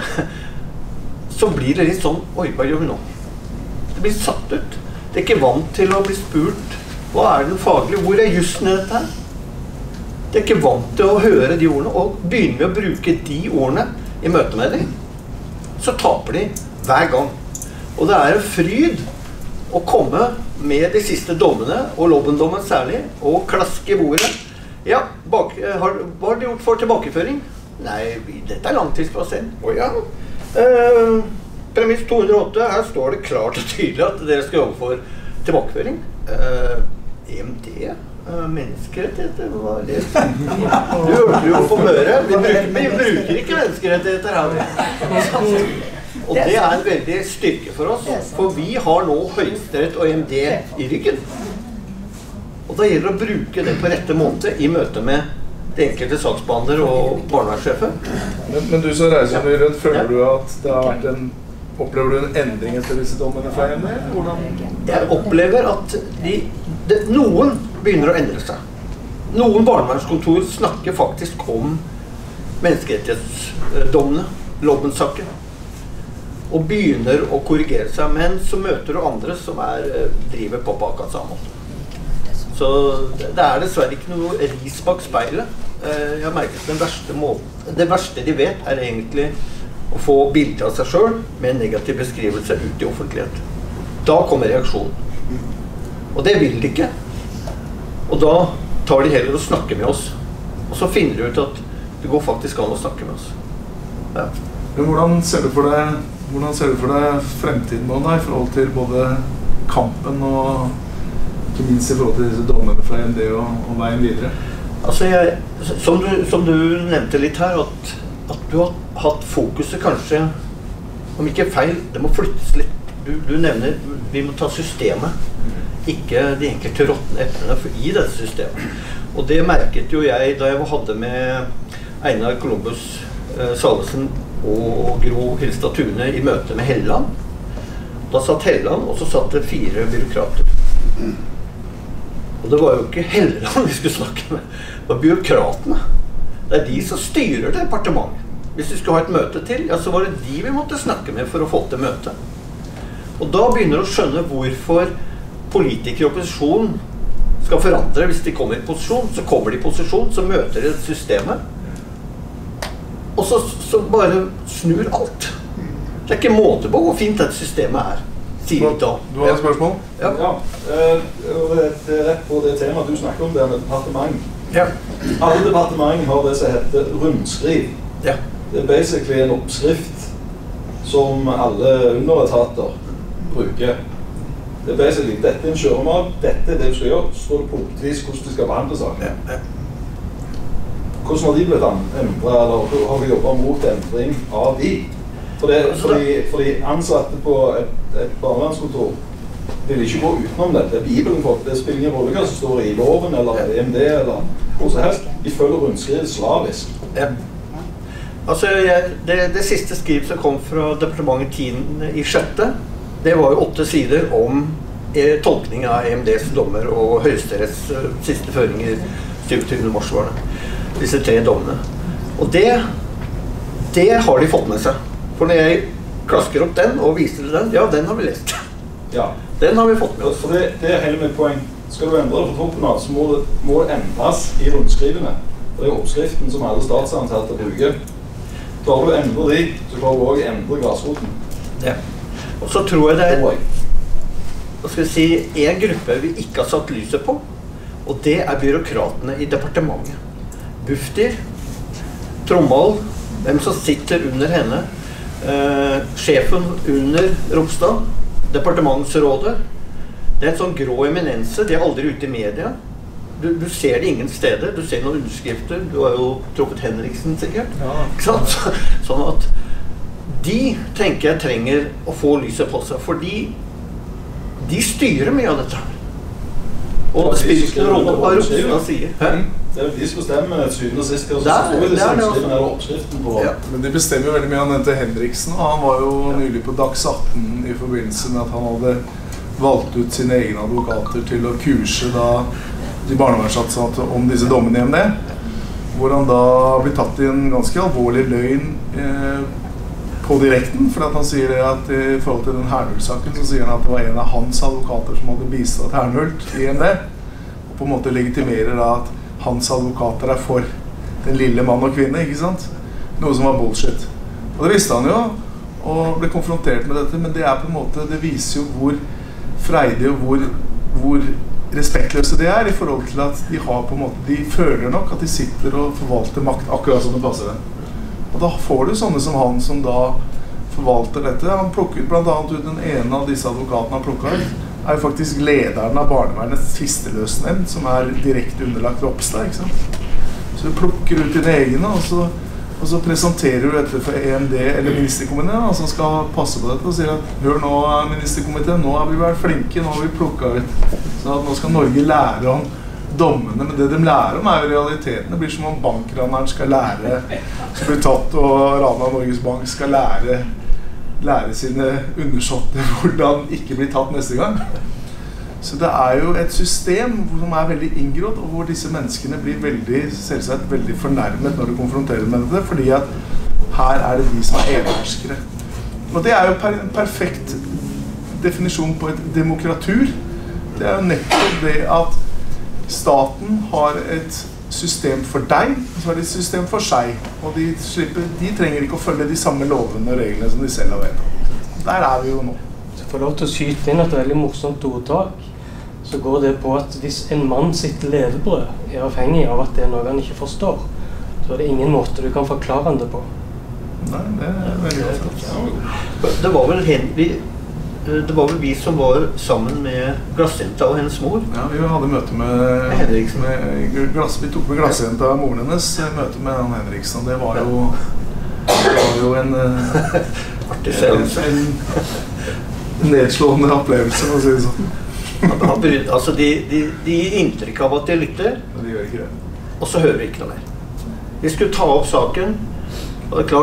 Speaker 5: så blir det litt sånn, oi, hva gjør vi nå? Det blir satt ut. Det er ikke vant til å bli spurt, hva er den faglige, hvor er jussen i dette her? Det er ikke vant til å høre de ordene, og begynner vi å bruke de ordene i møte med dem, så taper de hver gang. Og det er en fryd å komme med de siste dommene, og Lobben-dommen særlig, og klaske i bordet. Ja, hva har de gjort for tilbakeføring? Nei, dette er langtidsplassering. Åja. Premiss 208, her står det klart og tydelig at dere skal jobbe for tilbakeføring. EMD, menneskerettigheter, hva er det? Du hørte jo på Møre, vi bruker ikke menneskerettigheter her. Og det er en veldig styrke for oss, for vi har nå Høyesterett og EMD i ryggen. Og da gjelder det å bruke det på rette måte i møte med de enkelte saksbehandler og barnevernssjefen.
Speaker 2: Men du som reiser rundt, føler du at det har vært opplever du en endring etter disse dommene fra EMD?
Speaker 5: Jeg opplever at noen begynner å endre seg. Noen barnevernskontor snakker faktisk om menneskerettighetsdommene, Lobben-saken, og begynner å korrigere seg, men så møter du andre som driver på akkurat samme måte. Så det er dessverre ikke noe ris bak speilet. Jeg har merket det verste de vet er egentlig å få bilder av seg selv med en negativ beskrivelse ut i offentlighet. Da kommer reaksjonen. Og det vil de ikke. Og da tar de heller og snakker med oss. Og så finner de ut at det går faktisk an å snakke med oss. Ja.
Speaker 2: Men hvordan ser du for deg fremtiden nå i forhold til både kampen og ikke minst i forhold til disse dommene fra EMD og veien videre?
Speaker 5: Altså som du nevnte litt her, at du har hatt fokuset kanskje, om ikke feil, det må flyttes litt. Du nevner, vi må ta systemet, ikke de enkelte råttene eplene i dette systemet. Og det merket jo jeg da jeg hadde med Einar Columbus Salvesen og Gro Hilstad Tune i møte med Helland. Da satt Helland, og så satt det 4 byråkrater. Og det var jo ikke Helland vi skulle snakke med, det var byråkratene. Det er de som styrer departementet. Hvis vi skulle ha et møte til, ja, så var det de vi måtte snakke med for å få til møte. Og da begynner du å skjønne hvorfor politikere i opposisjon skal forandre. Hvis de kommer i posisjon, så kommer de i posisjon, så møter de systemet. Og så bare snur alt. Det er ikke måte på hvor fint dette systemet sier vi da.
Speaker 2: Du har et spørsmål?
Speaker 3: Ja. Det er rett på det temaet du snakker om, det med departement.
Speaker 5: Ja.
Speaker 3: Alle departementer har det som heter rundskriv.
Speaker 5: Ja.
Speaker 3: Det er basically en oppskrift som alle underetater bruker. Det er basically, dette er en kjøremål, dette er det du skal gjøre, så står det punktvis hvordan du skal behandle saken.
Speaker 5: Ja.
Speaker 3: Hvordan har de blitt endret, eller har vi jobbet mot endring av de? Fordi ansatte på et barnevernskontor vil ikke gå utenom dette. Bibelen for det spiller ingen rolle hva som står i loven eller EMD eller hvor som helst. De følger rundskrivet slavisk.
Speaker 5: Ja. Altså, det siste skriv som kom fra departementet 10.6, det var jo 8 sider om tolkning av EMDs dommer og Høyesteretts siste føringer 27. mars var det. Disse 3 dommene. Og det har de fått med seg. For når jeg klasker opp den og viser den, ja, den har vi lest.
Speaker 3: Ja.
Speaker 5: Den har vi fått med oss.
Speaker 3: For det er hele mitt poeng. Skal du endre det på toppen av, så må det endres i rundskrivene. Det er oppskriften som alle statsansatte bruker. Klarer du å endre de, så klarer du også å endre grasroten.
Speaker 5: Ja. Og så tror jeg det en gruppe vi ikke har satt lyset på, og det er byråkratene i departementet. Bufdir, Trommald, hvem som sitter under henne, sjefen under Ropstad, departementsrådet. Det er en sånn grå eminense, de er aldri ute i media. Du ser det ingen steder, du ser noen underskrifter, du har jo truffet Henriksen sikkert. Ja. Ikke sant? Sånn at de tenker jeg trenger å få lyset på seg, fordi de styrer mye av dette. Og det spiller ikke noen rolle hva Ropstad sier.
Speaker 3: Det er jo de som bestemmer syvende og sist hva som står i disse oppskriften eller oppskriften på.
Speaker 2: Ja, men de bestemmer veldig mye. Han nevnte Henriksen, og han var jo nylig på Dags 18 i forbindelse med at han hadde valgt ut sine egne advokater til å kurse da de barnevernsansatte om disse dommene i EMD, hvor han da blir tatt i en ganske alvorlig løgn på direkten, for at han sier det at i forhold til den Hernhult-saken så sier han at det var en av hans advokater som hadde bistått Hernhult i EMD, og på en måte legitimerer da at hans advokater for den lille mann og kvinne, ikke sant? Noe som var bullshit. Og det visste han jo, og ble konfrontert med dette, men det på en måte, det viser jo hvor freidig og hvor respektløse de i forhold til at de har på en måte, de føler nok at de sitter og forvalter makt akkurat som det passer dem. Og da får du sånne som han som da forvalter dette. Han plukket blant annet ut den ene av disse advokatene han plukket ut, jo faktisk lederen av barnevernets tvisteløsning, som direkte underlagt Ropstad, ikke sant? Så du plukker ut dine egne, og så presenterer du dette for EMD eller ministerkomiteen, som skal passe på dette og sier at hør nå ministerkomiteen, nå har vi vært flinke, nå har vi plukket ut. Så at nå skal Norge lære om dommene, men det de lærer om jo realiteten. Det blir som om bankraneren skal lære, som blir tatt og ranet av Norges Bank, skal lære sine undersåtter hvordan ikke bli tatt neste gang. Så det jo et system som veldig inngrodd, og hvor disse menneskene blir selvsagt veldig fornærmet når du konfronterer med dette, fordi at her det de som eneherskere. Og det jo en perfekt definisjon på et demokratur. Det jo nettopp det at staten har et system for deg, og så har de et system for seg, og de trenger ikke å følge de samme lovene og reglene som de selv har vedtatt. Der vi jo nå.
Speaker 6: Så får lov til å skyte inn et veldig morsomt ordtak, så går det på at hvis en mann sitt levebrød avhengig av at det noe han ikke forstår, så det ingen måte du kan forklare han det på.
Speaker 2: Nei, det veldig godt.
Speaker 5: Det var vel vi som var sammen med glassjenta og hennes mor.
Speaker 2: Ja, vi hadde møte med Henriksen. Vi tok med glassjenta og moren hennes, møte med han Henriksen. Det var jo en nedslående opplevelse, må jeg si det sånn.
Speaker 5: Altså, de gir inntrykk av at de lytter,
Speaker 2: men de gjør ikke det.
Speaker 5: Og så hører vi ikke noe mer. Vi skulle ta opp saken, og det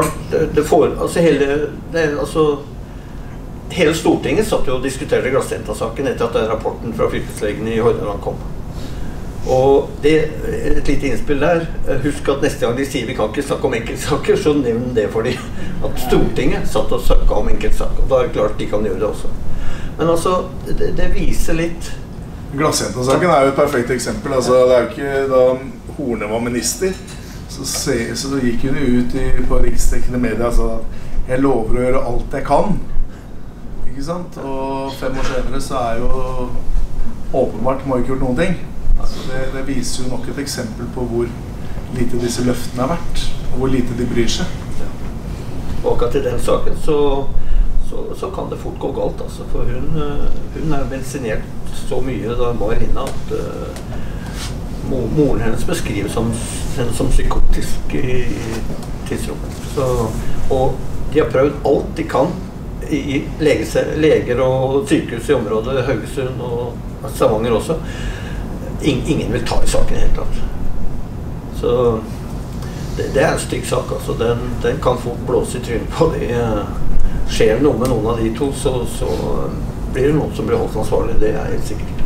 Speaker 5: klart, hele Stortinget satt jo og diskuterte glassjenta-saken etter at den rapporten fra fylkeslegen i Hordaland kom. Og det et lite innspill der. Husk at neste gang de sier vi kan ikke snakke om enkeltsaker, så nevn det for dem. At Stortinget satt og snakket om enkeltsaker. Og da det klart de kan gjøre det også. Men altså, det viser litt.
Speaker 2: Glassjenta-saken jo et perfekt eksempel. Altså, det jo ikke da Horne var minister, så gikk hun ut på riksdekkende media og sa at jeg lover å gjøre alt jeg kan. Ikke sant? Og 5 år senere så jo åpenbart må ikke gjort noen ting. Altså det viser jo nok et eksempel på hvor lite disse løftene vært, og hvor lite de bryr seg.
Speaker 5: Ja. Og akkurat i den saken så kan det fort gå galt, altså, for hun bensinert så mye da hun var inne at moren hennes beskrives henne som psykotisk i tidsrommet. Og de har prøvd alt de kan i leger og sykehus i området, Haugesund og Stavanger også. Ingen vil ta i saken helt klart. Så det en stygg sak, altså. Den kan fort blåse i trynet på de. Skjer noe med noen av de to, så blir det noen som blir holdt ansvarlig. Det helt sikkert.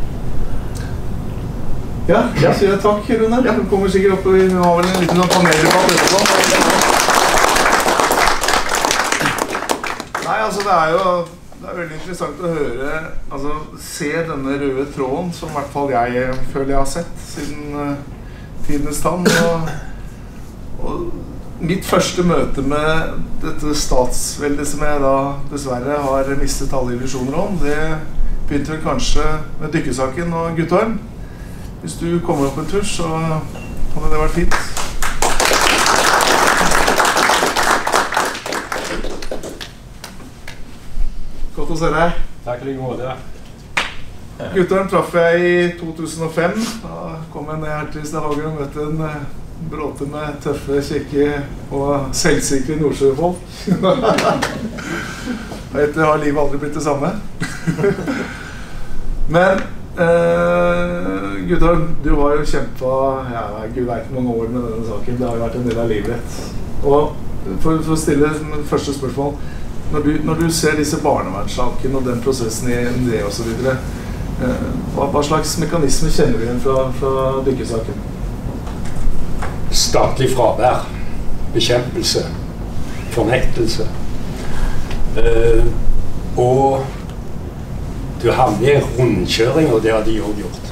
Speaker 2: Ja, jeg sier takk, Rune. Du kommer sikkert opp, og vi har vel en liten paneldebatt etterpå. Nei, altså det det veldig interessant å høre, altså se denne røde tråden, som I hvert fall jeg føler jeg har sett siden tidenes tann. Og mitt første møte med dette statsveldet som jeg da dessverre har mistet alle illusjoner om, det begynte vel kanskje med dykkesaken og Guttorm. Hvis du kommer opp en tur, så hadde det vært fint. Godt å se deg.
Speaker 7: Takk like måte.
Speaker 2: Guttorm traff jeg I 2005. Da kom jeg ned her til Stavanger og møtte en bråte med tøffe, kjekke og selvsikre nordsjøfolk. Og etter har livet aldri blitt det samme. Men Guttorm, du har jo kjempet, Gud vet hvor mange år med denne saken. Det har jo vært en del av livet ditt. Og for å stille første spørsmål, Når du ser disse barnevernssakene og den prosessen i ND og så videre, hva slags mekanismer kjenner du igjen fra dykkersaken?
Speaker 7: Statlig fravær, bekjempelse, fornektelse. Og du havner i en rundkjøring, og det har de også gjort.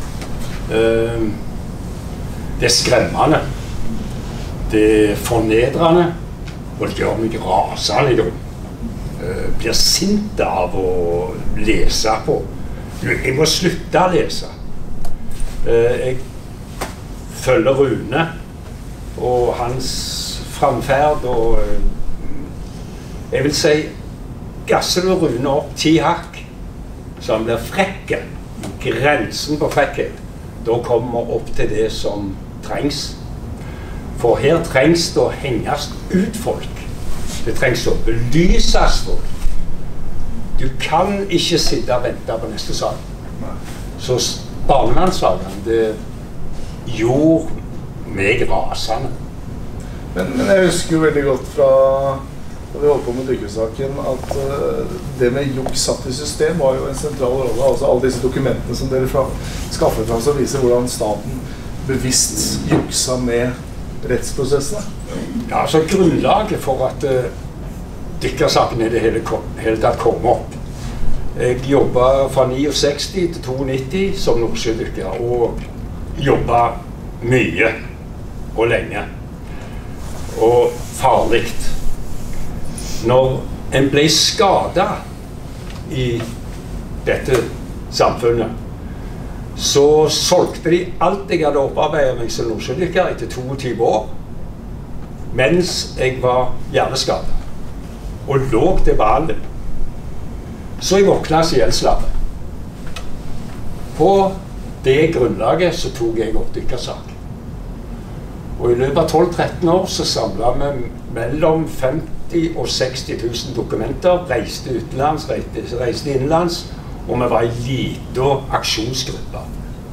Speaker 7: Det er skremmende. Det er fornedrende, og det gjør meg rasende. Blir sint av å lese på. Jeg må slutte å lese. Jeg følger Rune og hans framferd, og jeg vil si, gasser du Rune opp 10 hakk, så han blir frekke, grensen på frekkhet, da kommer vi opp til det som trengs. For her trengs det å henges ut folk. Det trengs å belyses folk. Du kan ikke sitte og vente på neste sak. Så barnevernssaken, det gjorde meg rasende.
Speaker 2: Men jeg husker jo veldig godt fra da vi holdt på med dykkersaken, at det med juks satt i system var jo en sentral rolle. Altså alle disse dokumentene som dere skaffet fra som viser hvordan staten bevisst juksa med rettsprosessene.
Speaker 7: Ja, altså grunnlaget for at dykkersaken i det hele tatt kom opp. Jeg jobbet fra 69 til 92 som nordsjødykker, og jobbet mye og lenge. Og farligt. Når en ble skadet i dette samfunnet, så solgte de alt jeg hadde opparbeidet meg som nordsjødykker etter 22 år, mens jeg var hjerneskadet, og lå til behandling. Så jeg våknet som gjeldsslave. På det grunnlaget så tok jeg opp dykkersak. Og i løpet av 12-13 år så samlet vi mellom 50 og 60 000 dokumenter, reiste utenlands, reiste innenlands, og vi var en liten aksjonsgruppe.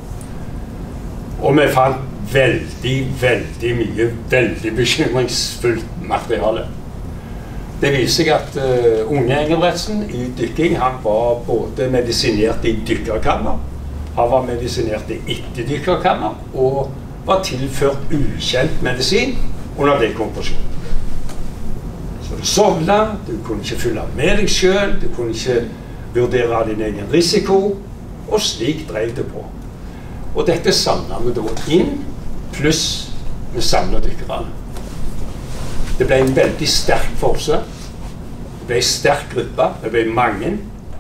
Speaker 7: Og vi fant veldig mye, veldig bekymringsfullt materiale. Det viser seg at unge Engelbretsen i dykking, han var både medisinert i dykkerkammer, han var medisinert i ikke-dykkerkammer, og var tilført ukjent medisin under dekompresjon. Så du sovnet, du kunne ikke følge med deg selv, du kunne ikke vurdere din egen risiko, og slik drev det på. Og dette samlet vi da inn, pluss vi samlet dykkerne. Det ble en veldig sterk force, det ble en sterk gruppe, det ble mange.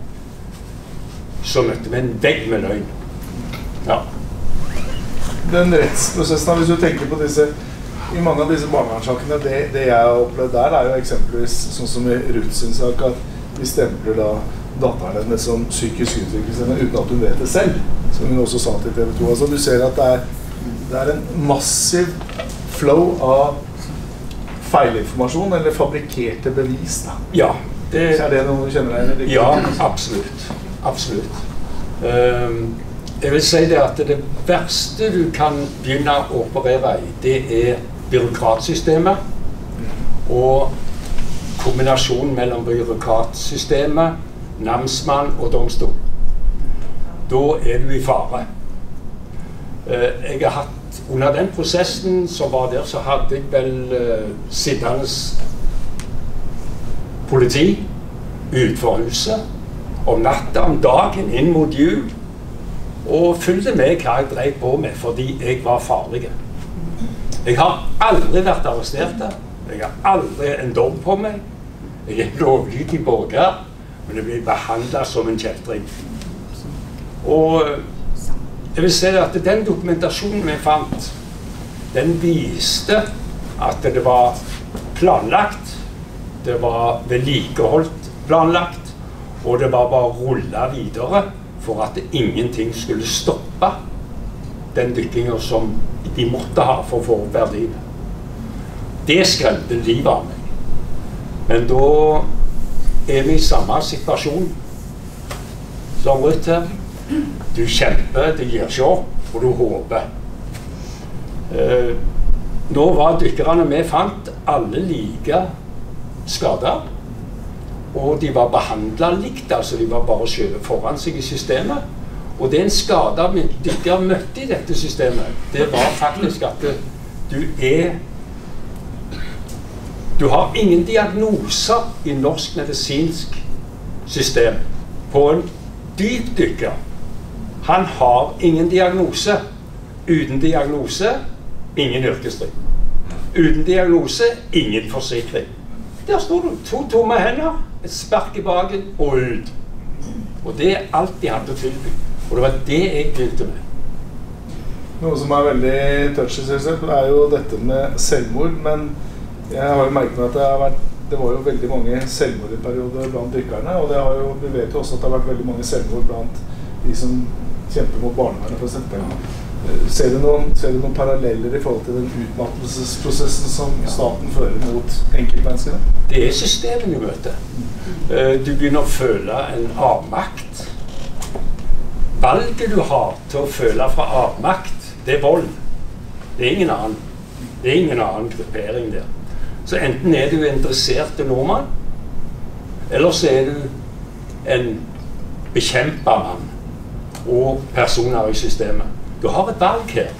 Speaker 7: Så møtte vi en vegg med løgn. Ja.
Speaker 2: Den rettsprosessen, hvis du tenker på disse, i mange av disse barnevernssakene, det jeg har opplevd der, er jo eksempelvis sånn som i Ruth sin sak, at de stempler da datteren hennes som psykisk utviklingshemmet uten at hun vet det selv, som hun også sa til TV 2. Altså, du ser at det er en massiv flow av feilinformasjon eller fabrikkerte bevis. Da.
Speaker 7: Ja.
Speaker 2: Så er det noe du kjenner deg i?
Speaker 7: Ja, absolutt. Absolutt. Jeg vil si det at det verste du kan begynne å operere i, det er byråkratsystemet og kombinasjonen mellom byråkratsystemet, namsmann og domstol. Da er du i fare. Jeg har hatt, under den prosessen som var der, så hadde jeg vel sittende politi utenfor huset, om natta, om dagen, inn mot jul, og fulgte med hva jeg drev på med, fordi jeg var farlig. Jeg har aldri vært arrestert, jeg har aldri en dom på meg, jeg er lovlydig borger, men jeg blir behandlet som en kjeltring. Og jeg vil si at den dokumentasjonen vi fant, den viste at det var planlagt, det var vedlikeholdt planlagt, og det var bare å rulle videre for at ingenting skulle stoppe den dykkingen som de måtte ha for å få opp verdiene. Det skremte livet av meg. Men da er vi i samme situasjon som Ruth her. Du kjemper, det gir ikke opp, og du håper. Nå var dykkerne vi fant alle like skadet, og de var behandlet likt, altså de var bare skjøvet foran seg i systemet. Og det en skade dykker møtte i dette systemet, det var faktisk at du har ingen diagnoser i norsk medisinsk system på en dyp dykker. Han har ingen diagnose. Uten diagnose, ingen yrkesdriv. Uten diagnose, ingen forsikring. Der stod du, 2 tomme hender, et spark i baken og ut. Og det alt de hadde å tilby. Og det var det jeg begynte med.
Speaker 2: Noe som veldig touchy, selvsagt, jo dette med selvmord, men jeg har jo merket meg at det var jo veldig mange selvmord i perioder blant dykkerne, og vi vet jo også at det har vært veldig mange selvmord blant de som kjemper mot barnevernet, for eksempel. Ser du noen paralleller i forhold til den utmattelsesprosessen som staten fører mot enkeltmenneskene?
Speaker 7: Det systemet vi møter. Du begynner å føle en avmakt. Valget du har til å føle fra avmakt, det vold. Det ingen annen. Det ingen annen gruppering der. Så enten du interessert nordmann, eller så du en bekjempet mann og personer i systemet. Du har et valg her.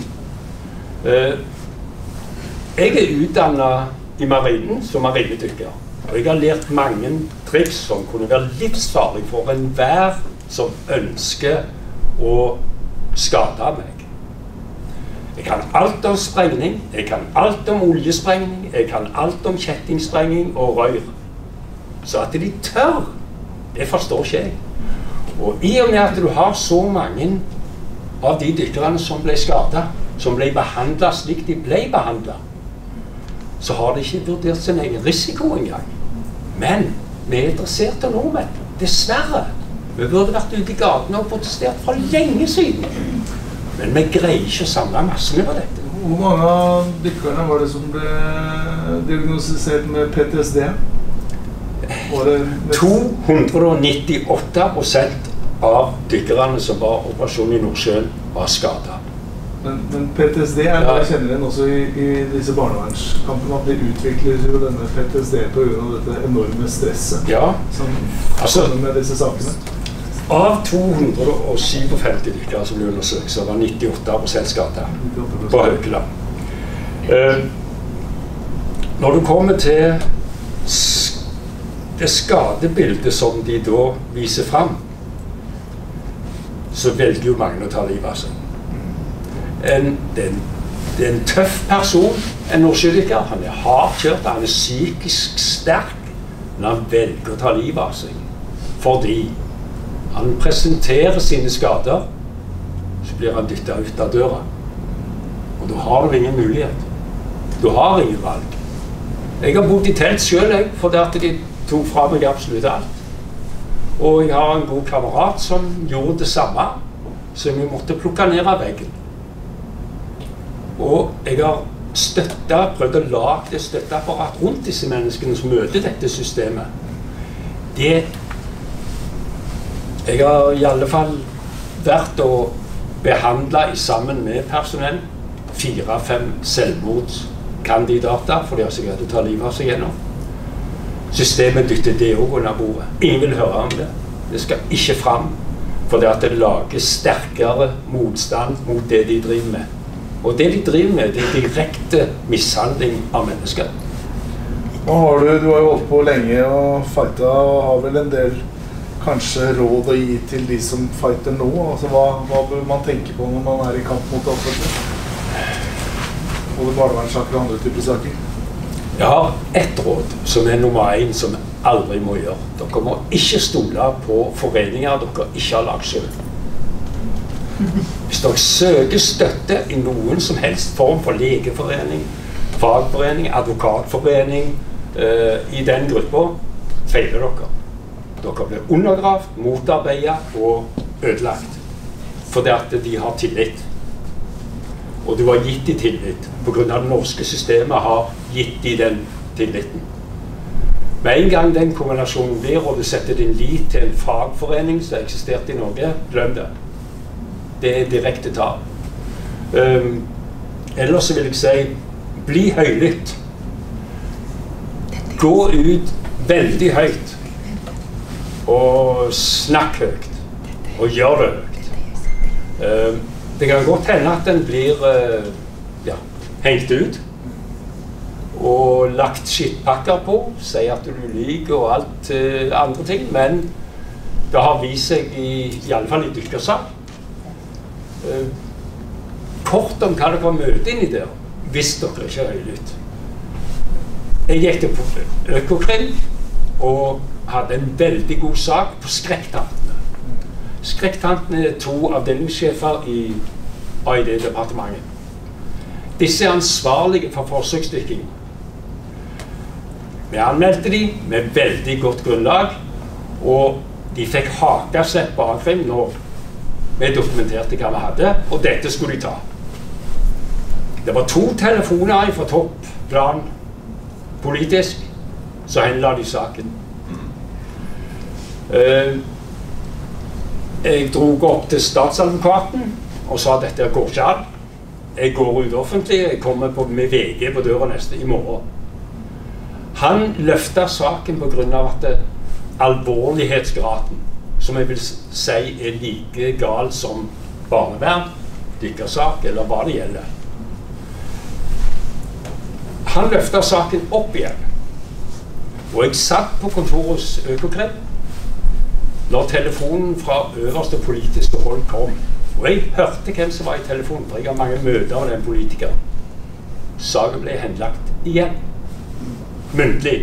Speaker 7: Jeg utdannet i marinen som marinedykker, og jeg har lært mange triks som kunne være livsfarlig for enhver som ønsker å skade meg. Jeg kan alt om sprengning, jeg kan alt om oljesprengning, jeg kan alt om kjettingsprengning og rør. Så at de tør, det forstår ikke jeg. Og i og med at du har så mange av de dykkerne som ble skadet, som ble behandlet slik de ble behandlet, så har de ikke vurdert sin egen risiko engang. Men vi interesserte nordmenn, dessverre. Vi burde vært ute i gatene og protestert for lenge siden. Men vi greier ikke å samle massene på dette.
Speaker 2: Hvor mange av dykkerne var det som ble diagnostisert med PTSD?
Speaker 7: 298% av dykkerne som var operasjon i Nordsjøen var skadet.
Speaker 2: Men PTSD jeg kjenner den også i disse barnevernskampene, at de utvikler jo denne PTSD på grunn av dette enorme stresset som kommer med disse sakene.
Speaker 7: Av 257 dykkere som ble undersøkt, så var 98% skadet på Haukeland. Når du kommer til det skadebildet som de da viser frem, så velger jo mange å ta livet av seg. Det er en tøff person, en nordsjødykker. Han er hardkjørt, han er psykisk sterk, men han velger å ta livet av seg. Fordi han presenterer sine skader, så blir han dyttet ut av døra. Og da har du ingen mulighet. Du har ingen valg. Jeg har bodd i telt selv, fordi at de tok fra meg absolutt alt. Og jeg har en god kamerat som gjorde det samme, så vi måtte plukke ned av veggen. Og jeg har prøvd å lage det støtteapparat rundt disse menneskene som møter dette systemet. Jeg har i alle fall vært å behandle sammen med personell 4-5 selvmordskandidater, for de har sikkert å ta livet av seg gjennom. Systemet dytter det også under bordet. Ingen vil høre om det. Det skal ikke fram, for det lager sterkere motstand mot det de driver med. Og det de driver med, det er direkte mishandling av mennesker.
Speaker 2: Du har jo holdt på lenge og fightet, og har vel en del kanskje råd å gi til de som fighter nå? Altså, hva bør man tenke på når man er i kamp mot offentlig? Både barnevernssaker og andre typer saker.
Speaker 7: Jeg har ett råd som er nummer 1 som aldri må gjøre. Dere må ikke stole på foreninger dere ikke har lagt selv. Hvis dere søker støtte i noen som helst form for legeforening, fagforening, advokatforening, i den gruppa, feiler dere. Dere blir undergravd, motarbeidet og ødelagt. Fordi at de har tillit. Og du har gitt de tillit, på grunn av det norske systemet har gitt de den tilliten. Med en gang den kombinasjonen blir, og du setter din lit til en fagforening som eksisterte i Norge, glem det. Det er direkte tap. Ellers så vil jeg si, bli høylytt. Gå ut veldig høyt. og snakk høyt, og gjør det høyt. Det kan godt hende at den blir hengt ut, og lagt skittpakker på, sier at du lyver og alt andre ting, men det har vist seg i alle fall i dykkersak. Kort om hva dere møter inni der, hvis dere ikke er høylytt. Jeg gikk til Økokrim og hadde en veldig god sak på Skrekktantene. Skrekktantene er 2 avdelingssjefer i AID-departementet. Disse er ansvarlige for forsøksdykking. Vi anmeldte de med veldig godt grunnlag, og de fikk hakaslepp bakfrem når vi dokumenterte hva vi hadde, og dette skulle de ta. Det var 2 telefoner fra topplan politisk, så henla de saken. Jeg drog opp til statsadvokaten og sa at dette går ikke an. Jeg går ut offentlig, jeg kommer med VG på døra i morgen. Han løftet saken på grunn av at alvorlighetsgraden, som jeg vil si er like gal som barnevern, dykkersak eller hva det gjelder. Han løftet saken opp igjen, og jeg satt på kontoret hos Økokrim når telefonen fra øverste politiske hold kom, og jeg hørte hvem som var i telefonen, for jeg har mange møter med den politikeren. Saken ble henlagt igjen, muntlig.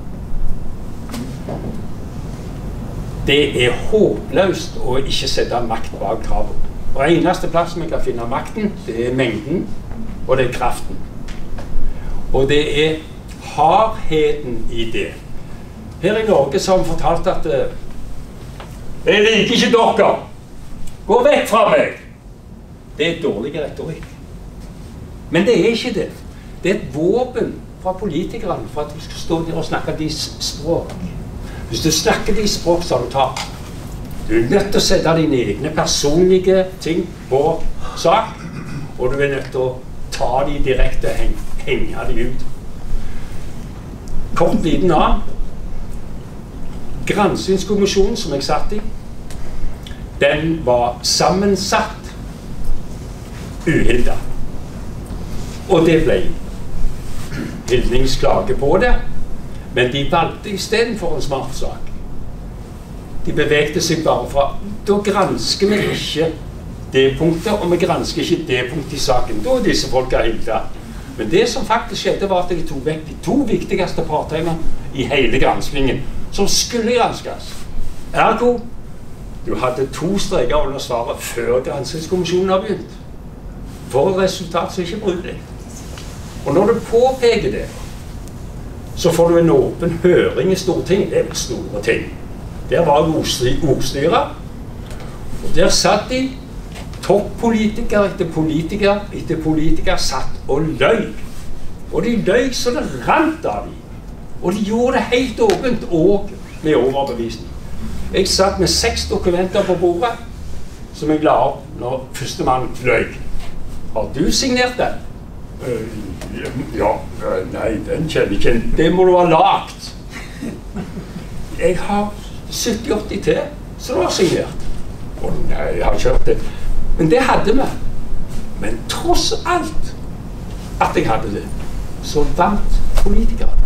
Speaker 7: Det er håpløst å ikke sette makt bak kravet. Og eneste plass vi kan finne makten, det er mengden, og det er kraften. Og det er hardheten i det. Her i Norge så har vi fortalt at jeg liker ikke dere. Gå vekk fra meg. Det er dårlig retorikk. Men det er ikke det. Det er et våpen fra politikerne for at du skal stå der og snakke de språk. Hvis du snakker de språk, så har du tatt. Du er nødt til å sette dine egne personlige ting på sak, og du er nødt til å ta de direkte, henge de ut. Kort liten annen. Granskingskommisjonen som jeg satt i, den var sammensatt uhildet. Og det ble hildningsklage på det, men de valgte i stedet for en smart sak. De bevegte seg bare fra, da gransker vi ikke det punktet, og vi gransker ikke det punktet i saken. Da er disse folka hildet. Men det som faktisk skjedde var at de tok vekk de 2 viktigste partene i hele granskningen, som skulle granskes. Ergo, du hadde 2 streker under svaret før granskingskommisjonen har begynt. For et resultat som ikke bryr deg. Og når du påpeker det, så får du en åpen høring i Stortinget. Det er vel store ting. Der var ordstyret, og der satt de toppolitiker etter politiker satt og løy. Og de løy så det rant av dem. Og de gjorde det helt åpent, og med overbevisning. Jeg satt med 6 dokumenter på bordet, som jeg la opp når første mann løy. Har du signert den? Ja, nei, den kjenner jeg ikke. Det må du ha lagt. Jeg har 70-80 til, så det var signert. Å nei, jeg har kjørt det. Men det hadde vi. Men tross alt at jeg hadde det, så vant politikere.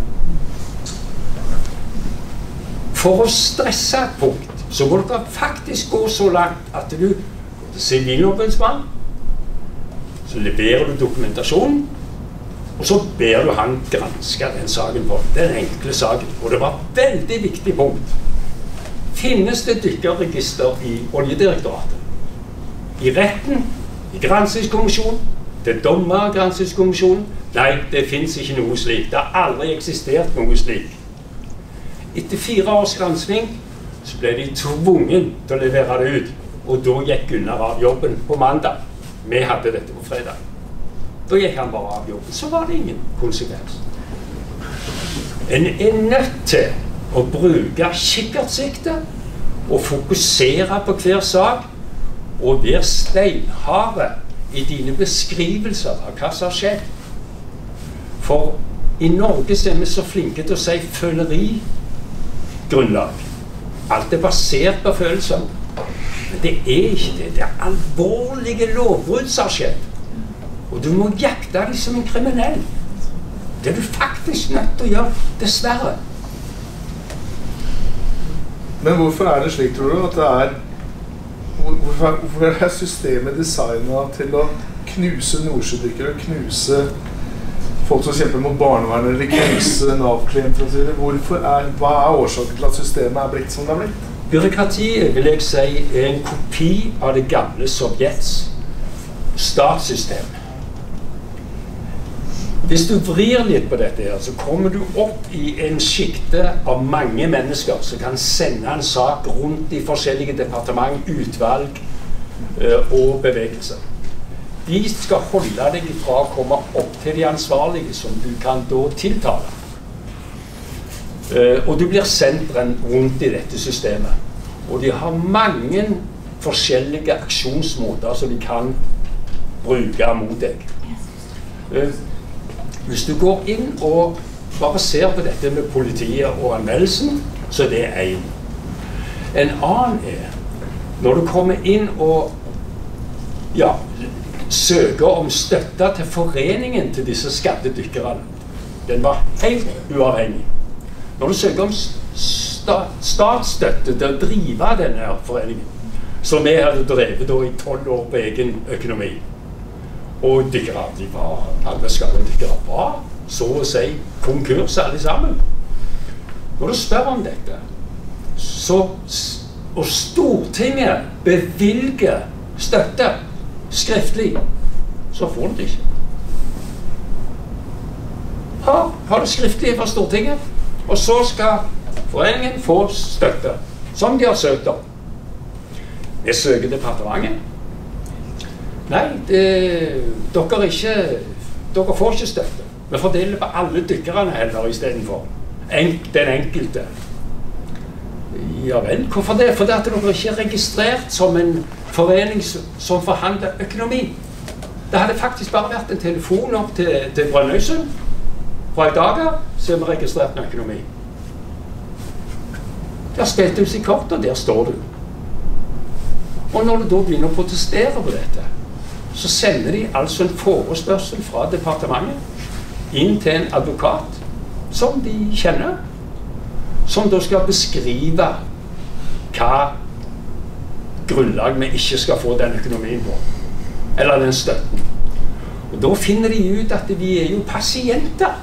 Speaker 7: For å stresse et punkt, så må det faktisk gå så langt at du går til sivilombudsmann, så leverer du dokumentasjonen, og så ber du han granske den saken på. Den enkle saken. Og det var et veldig viktig punkt. Finnes det dykkerregister i Oljedirektoratet? I retten, i granskingskommisjonen, til dommergranskingskommisjonen? Nei, det finnes ikke noe slik. Det har aldri eksistert noe slik. Etter 4 års gransking så ble de tvungen til å levere det ut. Og da gikk Gunnar av jobben på mandag. Vi hadde dette på fredag. Da gikk han bare av jobben. Så var det ingen konsekvens. En er nødt til å bruke kikkertsikte og fokusere på hver sak og være steinharde i dine beskrivelser av hva som har skjedd. For i Norge så er vi så flinke til å si følerigrunnlag. alt basert på følelser. Men det ikke det. Det alvorlige lovbrudd som har skjedd. Og du må jakte dem som en kriminell. Det du faktisk nødt til å gjøre, dessverre.
Speaker 2: Men hvorfor det slik, tror du, at hvorfor systemet designet til å knuse nordsjødykkere, knuse folk som kjemper mot barnevernet, eller knuse Nav-klienter og så videre? Hva årsaken til at systemet blitt som det blitt?
Speaker 7: Byråkratiet, vil jeg si, en kopi av det gamle Sovjets statssystem. Hvis du vrir litt på dette her, så kommer du opp i en skikte av mange mennesker som kan sende en sak rundt i forskjellige departement, utvalg og bevegelser. De skal holde deg fra å komme opp til de ansvarlige som du kan da tiltale. Og du blir sendt rundt i dette systemet. Og de har mange forskjellige aksjonsmåter som de kan bruke mot deg. Hvis du går inn og bare ser på dette med politiet og anmeldelsen, så det en. En annen når du kommer inn og søker om støtte til foreningen til disse skadde dykkerne. Den var helt uavhengig. Når du søker om statsstøtte til å drive denne foreningen, som vi hadde drevet da i 12 år på egen økonomi, og dykkere, alle skadde dykkere var så å si konkurs alle sammen. Når du spør om dette, og Stortinget bevilger støtte skriftlig, så får du det ikke. Har du skriftlig fra Stortinget, og så skal foreningen få støtte, som de har søkt om. Jeg søker departementet. Nei, dere får ikke støtte. Vi fordeler på alle dykkerne heller i stedet for. Den enkelte. Ja vel, hvorfor det? Fordi at dere ikke registrert som en forening som forhandler økonomi. Det hadde faktisk bare vært en telefon opp til Brønnøysund. Fra i dag av så vi registrert med økonomi. Der spilte du sitt kort, og der står du. Og når du da begynner å protestere på dette, så sender de altså en forespørsel fra departementet inn til en advokat som de kjenner, som da skal beskrive hva grunnlag vi ikke skal få den økonomien på, eller den støtten. Og da finner de ut at vi jo pasienter.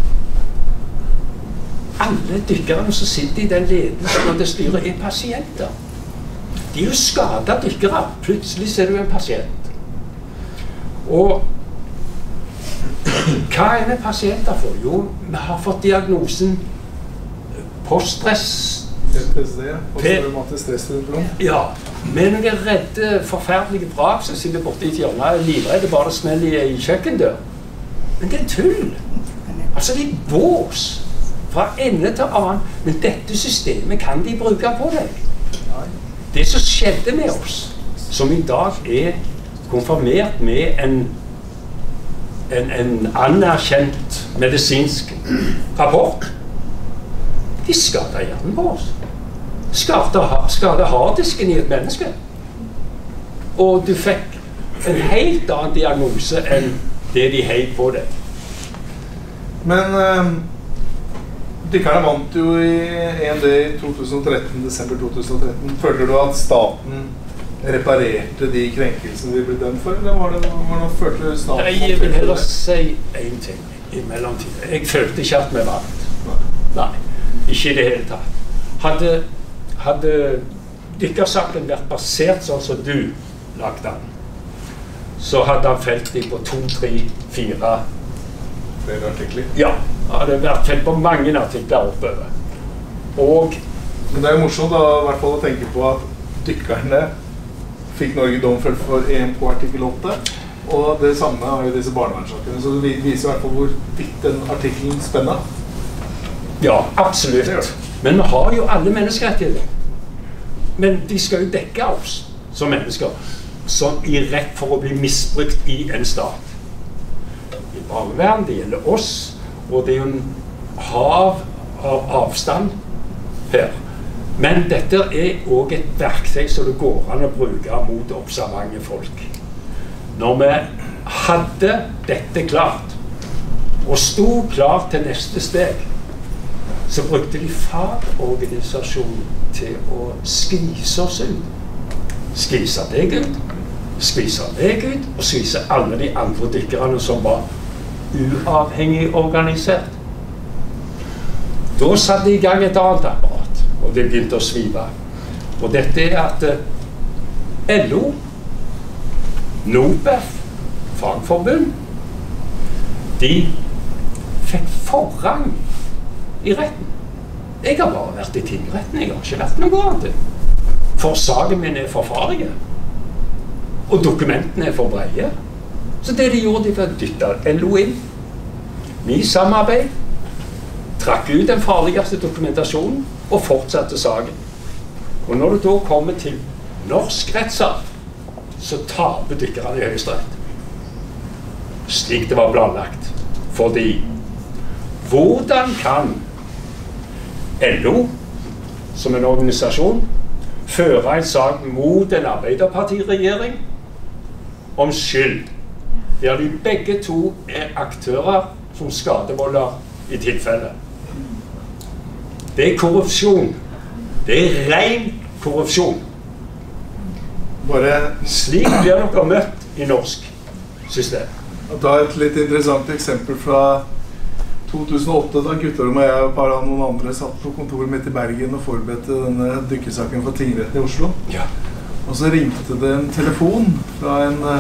Speaker 7: Alle dykkerne som sitter i den ledelsen og det styret pasienter. De jo skadet dykkere. Plutselig ser du en pasient. Og hva vi pasienter for? Jo, vi har fått diagnosen poststress.
Speaker 2: Posttraumatisk stressyndrom.
Speaker 7: Ja, med noen redde, forferdelige vrak som sitter borte i et hjørne, livredde bare det smeller i kjøkkendør. Men det tull. Altså, det bås fra ende til annen. Men dette systemet kan de bruke på deg. Det som skjedde med oss, som i dag konfirmert med en anerkjent medisinsk rapport, de skadet hjernen på oss. Skadet harddisken i et menneske. Og du fikk en helt annen diagnose enn det de heiv på deg.
Speaker 2: Men dykkerne vant jo i EMD i 2013, desember 2013. Føler du at staten reparerte de krenkelsene de ble dømt for, eller var det noe følte staten?
Speaker 7: Jeg vil heller si en ting i mellomtiden. Jeg følte ikke at vi vant. Nei, ikke i det hele tatt. Hadde dykkersaken vært basert sånn som du lagde den, så hadde han felt de på 2, 3, 4
Speaker 2: flere artikler?
Speaker 7: Ja, det hadde vært felt på mange artikler oppover. Men
Speaker 2: det jo morsomt da, i hvert fall å tenke på at dykkerne fikk Norge domfelt for EM på artikkel 8, og det samme har jo disse barnevernssakene, så det viser i hvert fall hvor vidt den artikkelen spenner.
Speaker 7: Ja, absolutt. Men vi har jo alle menneskerettigheter. Men de skal jo dekke oss som mennesker, som i rett for å bli misbrukt i en stat. I barnevern, det gjelder oss, og det er jo en hav av avstand her. Men dette også et verktøy som det går an å bruke mot observante folk. Når vi hadde dette klart, og sto klart til neste steg, så brukte de fagorganisasjonen til å skvise oss ut. Skvise deg ut, skvise meg ut, og skvise alle de andre dykkerne som var uavhengig organisert. Da satte de i gang et annet apparat, og det begynte å svive. Og dette at LO, NOBEF, fagforbund, de fikk forrang i retten. Jeg har bare vært i tingretten, jeg har ikke vært noe annet. For saken min for farlige, og dokumentene for breie. Så det de gjorde, de var dyttet LO inn. Vi samarbeid, trakk ut den farligste dokumentasjonen, og fortsatte saken. Og når du da kommer til norsk rettssak, så taper dykkerne i Høyesterett. Slik det var planlagt. Fordi, hvordan kan LO, som en organisasjon, føre en sak mot en arbeiderpartiregjering om skyld, der de begge to aktører som skadevolder i tilfelle? Det korrupsjon. Det ren korrupsjon. Slik blir dere møtt i norsk system.
Speaker 2: Jeg tar et litt interessant eksempel fra 2008, da Guttorm og jeg og et par av noen andre satt på kontoret mitt i Bergen og forberedte denne dykkersaken for tingretten i Oslo.
Speaker 7: Ja.
Speaker 2: Og så ringte det en telefon fra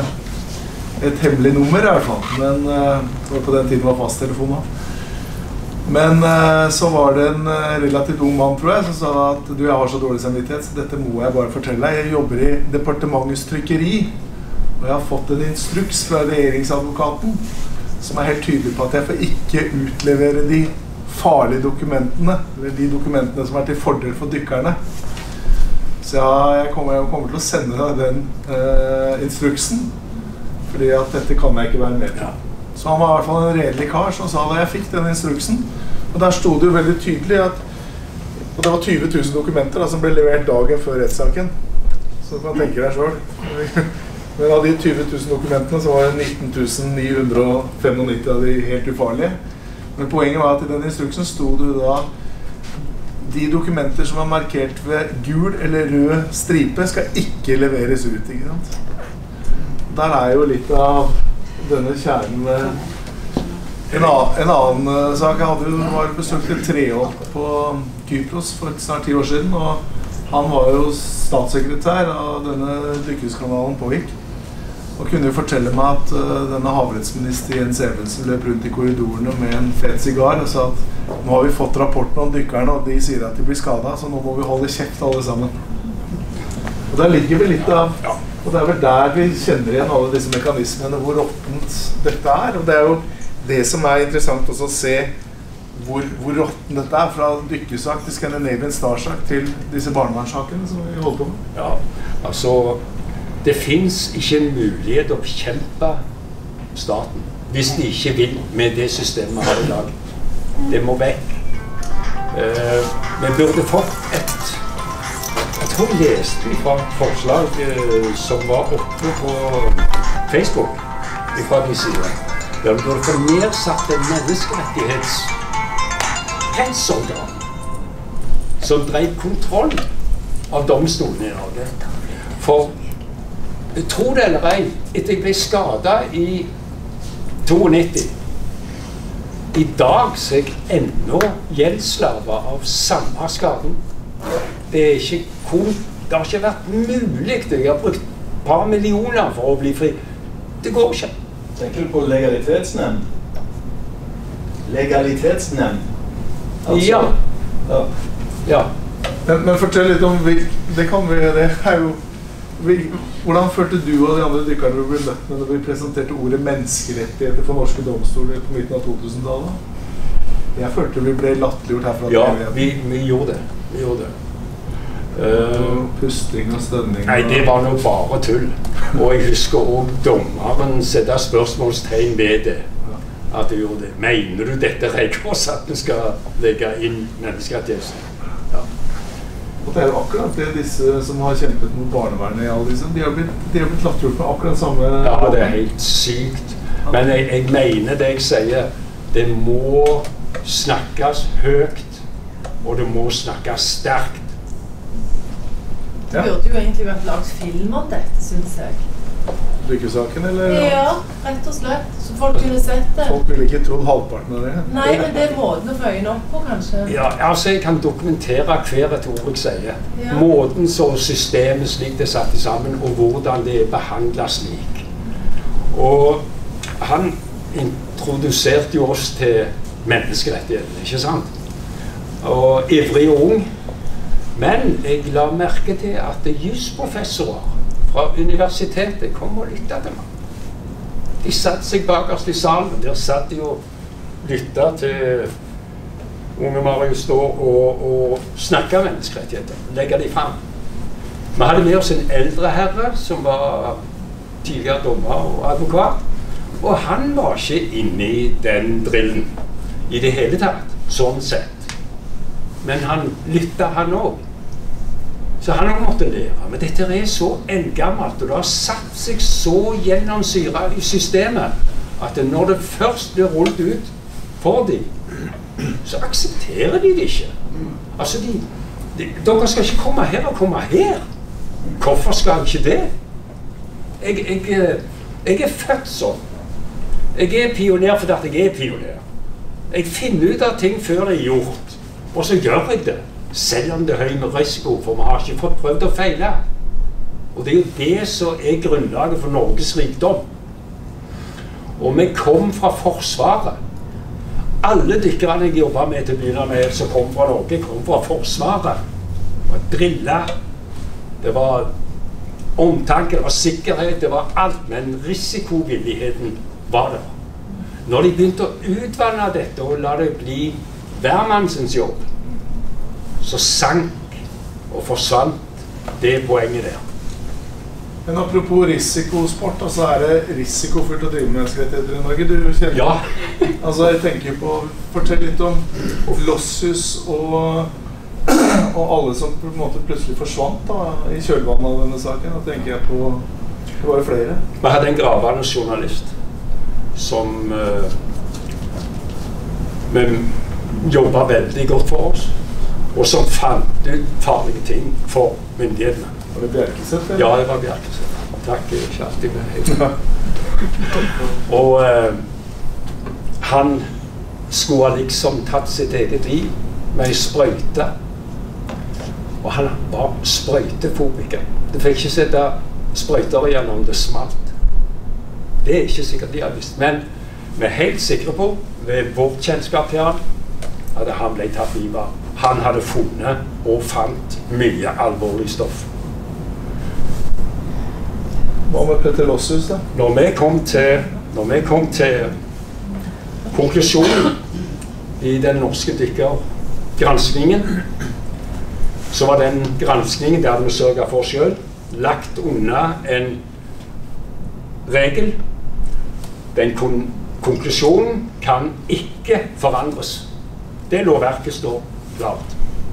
Speaker 2: et hemmelig nummer i hvert fall, men på den tiden var fasttelefon da. Men så var det en relativt ung mann, tror jeg, som sa at du, jeg har så dårlig samvittighet, så dette må jeg bare fortelle deg. Jeg jobber i departementets trykkeri, og jeg har fått en instruks fra regjeringsadvokaten som er helt tydelig på at jeg får ikke utlevere de farlige dokumentene, eller de dokumentene som er til fordel for dykkerne. Så jeg kommer til å sende deg den instruksen, fordi at dette kan jeg ikke være med til. Så han var i hvert fall en redelig kar som sa da jeg fikk den instruksen. Og der stod det jo veldig tydelig at og det var 20 000 dokumenter da, som ble levert dagen før rettssaken. Så man tenker deg selv. Men av de 20 000 dokumentene så var det 19 995 av de helt ufarlige. Men poenget var at i den instruksen stod det da de dokumenter som var markert ved gul eller rød stripe skal ikke leveres ut, ikke sant? Der er jo litt av denne kjernen med en annen sak. Jeg var besøkt et Treholt på Kypros for snart 10 år siden, og han var jo statssekretær av denne dykkerkanalen pågikk. Og kunne jo fortelle meg at denne havrettsminister Jens Evensen løp rundt i korridorene med en fet sigar og sa at nå har vi fått rapporten om dykkerne, og de sier at de blir skadet, så nå må vi holde kjeft alle sammen. Og der ligger vi litt av, og det er vel der vi kjenner igjen alle disse mekanismene, hvor råttent dette er. Og det er jo det som er interessant også å se hvor råttent dette er, fra dykkersak til Scandinavian Star-sak til disse barnevernssakene som vi holder på med.
Speaker 7: Ja, altså det finnes ikke en mulighet å bekjempe staten hvis de ikke vil med det systemet vi har i dag. Det må vekk. Vi burde fått jeg tror jeg leste fra et forslag som var oppe på Facebook fra de siden. Der vi burde få nedsatt en menneskerettighetsorgan som drev kontroll av domstolen i Norge. For tro det eller ei, etter jeg ble skadet i 92. I dag så er jeg ennå gjeldsslave av samme skaden. Det har ikke vært mulig. Jeg har brukt et par millioner for å bli fri. Det går ikke.
Speaker 3: Tenker du på legalitetsnevnd? Legalitetsnevnd? Altså,
Speaker 7: ja.
Speaker 2: Men fortell litt om, det er jo, hvordan følte du og de andre dykkerne ble møtt når vi presenterte ordet menneskerettigheter for norske domstoler på midten av 2000-tallet? Jeg følte vi ble latterliggjort herfra.
Speaker 7: Ja, vi gjorde det.
Speaker 2: Pusting og stønning.
Speaker 7: Nei, det var nok bare tull. Og jeg husker også dommeren sette spørsmålstegn ved det. At jeg gjorde det. Mener du dette Reikås at vi skal legge inn menneskerettigheter? Ja.
Speaker 2: Og det jo akkurat det disse som har kjempet mot barnevernet i alle disse, de har blitt latterliggjort med akkurat samme...
Speaker 7: Ja, det helt sykt. Men jeg mener det jeg sier. Det må snakkes høyt, og det må snakkes sterkt.
Speaker 8: Det burde jo egentlig vært laget film om dette, synes jeg.
Speaker 2: Dykkesaken, eller?
Speaker 8: Ja, rett og slett. Så folk kunne sett det.
Speaker 2: Folk ville ikke trodd halvparten av det.
Speaker 8: Nei, men det måten å få øynene opp på, kanskje.
Speaker 7: Ja, altså jeg kan dokumentere hver et ord jeg sier.
Speaker 8: Ja.
Speaker 7: Måten så systemet slik det er satt sammen, og hvordan det er behandlet slik. Og han introduserte jo oss til menneskerettighetene, ikke sant? Og ivrig og ung. Men jeg la merke til at jusprofessorer fra universitetet kom og lyttet til meg. De satt seg bakerst i salen. Der satt de og lyttet til unge Marius og snakket menneskerettigheter. Legger de frem. Vi hadde med oss en eldre herre som var tidligere dommer og advokat. Og han var ikke inne i den drillen i det hele tatt, sånn sett. Men han lyttet han også. Så han har måttet lære. Men dette er så eldgammelt, og det har satt seg så gjennomsyret i systemet, at når det først blir rullet ut for dem, så aksepterer de det ikke. Altså, dere skal ikke komme her og komme her. Hvorfor skal jeg ikke det? Jeg født sånn. Jeg pioner fordi jeg pioner. Jeg finner ut av ting før det gjort, og så gjør jeg det. Selv om det høy med risiko, for vi har ikke fått prøvd å feile. Og det jo det som grunnlaget for Norges rikdom. Og vi kom fra Forsvaret. Alle dykkerne jeg jobbet med til å begynne med, som kom fra Norge, kom fra Forsvaret. Det var driller, det var omtanke, det var sikkerhet, det var alt, men risikovilligheten var der. Når de begynte å utvanne dette og la det bli hvermannsens jobb, så sank og forsvant det poenget der.
Speaker 2: Men apropos risikosport, altså det risikofullt å drive menneskerettigheter i Norge? Du kjenner?
Speaker 7: Ja.
Speaker 2: Altså jeg tenker på, fortell litt om Losshus og alle som på en måte plutselig forsvant da, i kjølvannet av denne saken. Da tenker jeg på, det var jo flere.
Speaker 7: Vi hadde en gravende journalist som jobbet veldig godt for oss, og som fant ut farlige ting for myndighetene.
Speaker 2: Var det Bjerkeseth?
Speaker 7: Ja, det var Bjerkeseth. Takk, jeg er ikke alltid med. Og han skulle liksom tatt sitt eget liv med en sprøyte. Og han var sprøytefobiker. Du fikk ikke sette sprøyter igjen om det smalt. Det er ikke sikkert de har visst. Men vi er helt sikre på, ved vårt kjennskap til han, at han ble tatt livet av. Han hadde funnet og fant mye alvorlig stoff.
Speaker 2: Hva med Petter Losshus da?
Speaker 7: Når vi kom til konklusjonen i den norske dykkergranskningen, så var den granskningen, det hadde vi sørget for selv, lagt unna en regel. Den konklusjonen kan ikke forandres. Det lovverket står klart.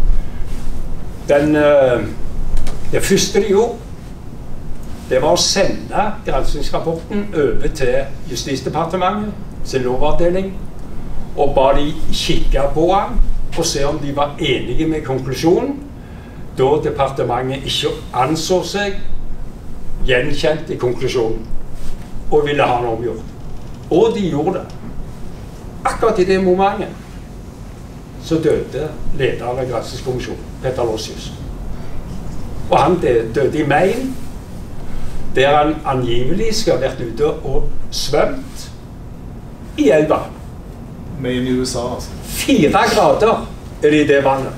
Speaker 7: Det første de gjorde, det var å sende granskningsrapporten over til Justisdepartementet, sin lovavdeling, og ba de kikke på han og se om de var enige med konklusjonen, da departementet ikke anså seg gjenkjent i konklusjonen og ville ha den omgjort. Og de gjorde det. Akkurat i det momentet så døde lederen av granskningskommisjonen, Petter Losshus. Og han døde i Maine, der han angivelig skal ha vært ute og svømt i elva.
Speaker 2: Maine i USA, altså.
Speaker 7: 4 grader er det i det vannet.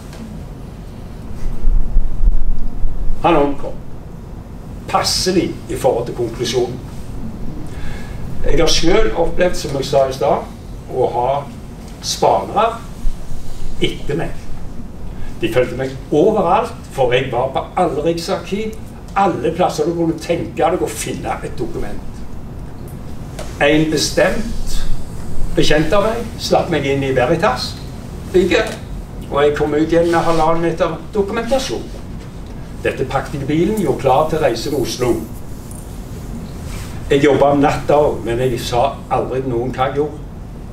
Speaker 7: Han omkom. Passelig i forhold til konklusjonen. Jeg har selv opplevd, som jeg sa i stad, å ha spanere etter meg. De følte meg overalt, for jeg var på alle riksarkiv, alle plasser du kunne tenke deg å finne et dokument. En bestemt bekjent av meg slapp meg inn i Veritas bygget, og jeg kom ut igjen med 1,5 meter dokumentasjon. Dette pakket jeg bilen, gjorde klar til å reise til Oslo. Jeg jobbet om natta også, men jeg sa aldri noen hva jeg gjorde.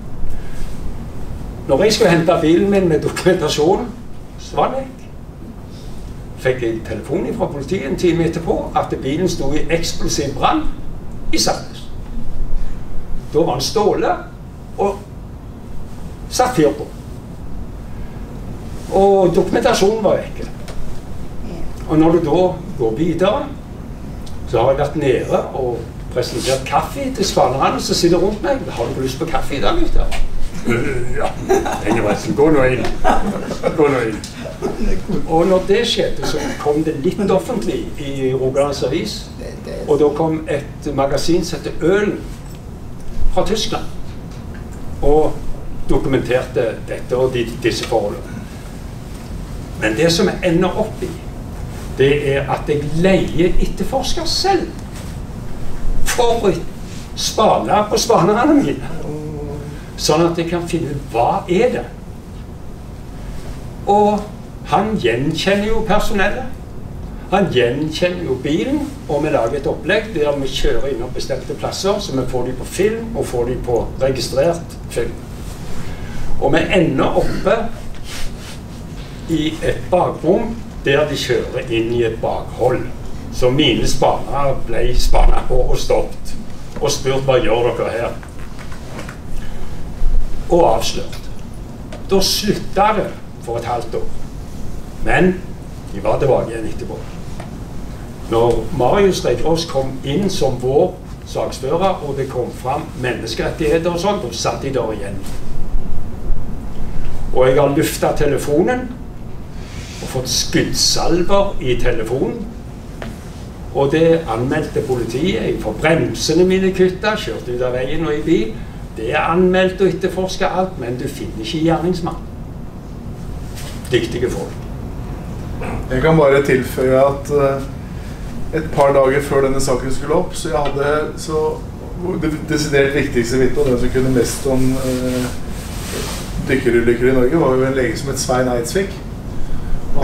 Speaker 7: Når jeg skulle hente bilen min med dokumentasjon, så var det jeg. Fikk jeg telefon fra politiet en time etterpå at bilen stod i eksplosiv brann i Sandnes. Da var han Ståle og satt fyr på. Og dokumentasjonen var vekke. Og når du da går videre, så har jeg vært nede og presentert kaffe til spanerne som sitter rundt meg. Har du lyst på kaffe i dag, gutter? Ja, Engebretsen, gå nå inn. Gå nå inn. Og når det skjedde, så kom det litt offentlig i Rogalands Avis. Og da kom et magasin som heter Ølen fra Tyskland. Og dokumenterte dette og disse forholdene. Men det som jeg ender opp i, det at jeg leier etterforsker selv for å spane på spanerne mine. Sånn at jeg kan finne ut hva det. Og han gjenkjenner jo personellet. Han gjenkjenner jo bilen, og vi lager et opplegg der vi kjører innom bestemte plasser, så vi får de på film og får de på registrert film. Og vi ender oppe i et bakrom der de kjører inn i et bakhold. Så mine spanere ble spanet på og stoppet og spurt hva gjør dere her? Og avslørt. Da sluttet det for et halvt år. Men de var tilbake igjen etterpå. Når Marius Reidrås kom inn som vår saksfører, og det kom fram menneskerettigheter og sånn, da satt de der igjen. Og jeg har luftet telefonen og fått skuddsalver i telefonen. Og det anmeldte politiet. Jeg får bremsene mine kuttet, kjørte ut av veien og i bil. Det anmeldt og etterforsket alt, men du finner ikke gjerningsmann. Dyktige folk.
Speaker 2: Jeg kan bare tilføye at et par dager før denne saken skulle opp, så jeg hadde det desidert viktigste vitne, og den som kunne mest om dykkerulykker i Norge, var jo en lege som het Svein Eidsvik. Og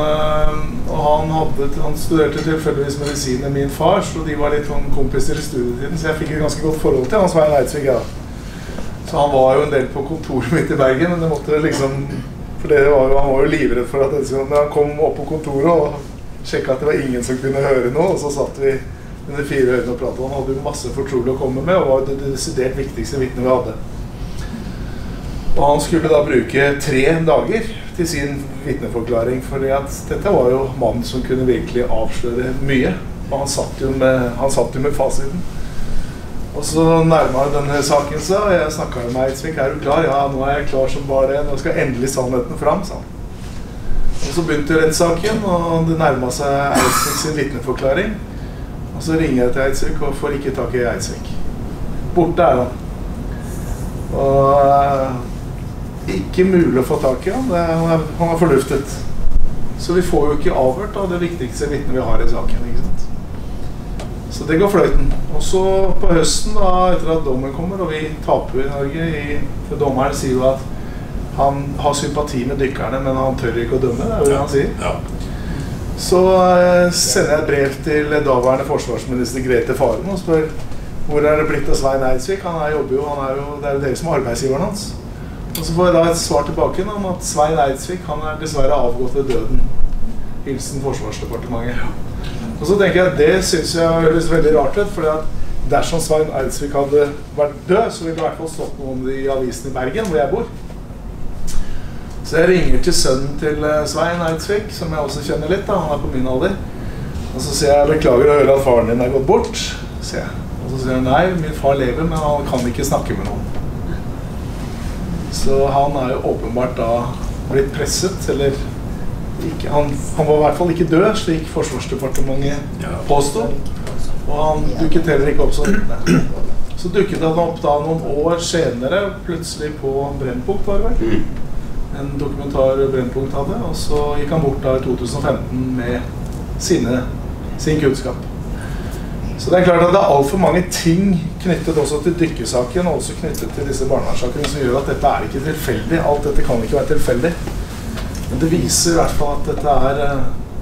Speaker 2: han studerte tilfeldigvis medisin med min far, så de var litt kompiser i studietiden, så jeg fikk et ganske godt forhold til han Svein Eidsvik, ja. Så han var jo en del på kontoret mitt i Bergen, men det måtte liksom, for han var jo livredd for at når han kom opp på kontoret og sjekket at det var ingen som kunne høre noe, og så satt vi under 4 øyne og pratet. Han hadde jo masse fortrolig å komme med, og var det desidert viktigste vitne vi hadde. Og han skulle da bruke 3 dager til sin vitneforklaring, fordi at dette var jo mannen som kunne virkelig avsløre mye. Og han satt jo med fasiten. Og så nærmere denne saken så, og jeg snakket med Eidsvik, er du klar? Ja, nå er jeg klar som bare det, nå skal endelig sannheten fram, sa han. Og så begynte rettssaken, og det nærmet seg Eidsvik sin vitneforklaring. Og så ringer jeg til Eidsvik og får ikke tak i Eidsvik. Borte er han. Og ikke mulig å få tak i han, han er forluftet. Så vi får jo ikke avhørt av det viktigste vitnet vi har i saken, ikke sant? Så det går fløyten. Og så på høsten, da, etter at dommen kommer, og vi taper i Norge, for dommeren sier jo at han har sympati med dykkerne, men han tør ikke å dømme, det er jo det han sier. Ja. Så sender jeg et brev til daværende forsvarsminister Grete Faremo og spør hvor er det blitt av Svein Eidsvik? Han jobber jo, det er jo dere som er arbeidsgiveren hans. Og så får jeg da et svar tilbake om at Svein Eidsvik, han er dessverre avgått ved døden. Hilsen Forsvarsdepartementet. Og så tenker jeg at det synes jeg høres veldig rart ut, fordi at dersom Svein Eidsvik hadde vært død, så ville det i hvert fall stått noen i avisen i Bergen, hvor jeg bor. Så jeg ringer til sønnen til Svein Eidsvik, som jeg også kjenner litt, da. Han er på min alder. Og så sier jeg, beklager å høre at faren din er gått bort, sier jeg. Og så sier han, nei, min far lever, men han kan ikke snakke med noen. Så han er jo åpenbart da blitt presset, eller ikke, han var i hvert fall ikke død, slik Forsvarsdepartementet påstod. Og han dukket heller ikke opp så vitne. Så dukket han opp da noen år senere, plutselig på Brennpunkt, var det vel? En dokumentar Brennpunkt hadde, og så gikk han bort da i 2015 med sin kunnskap. Så det er klart at det er alt for mange ting knyttet også til dykkesaken, og også knyttet til disse barnevernssakene, som gjør at dette er ikke tilfeldig. Alt dette kan ikke være tilfeldig. Men det viser i hvert fall at dette er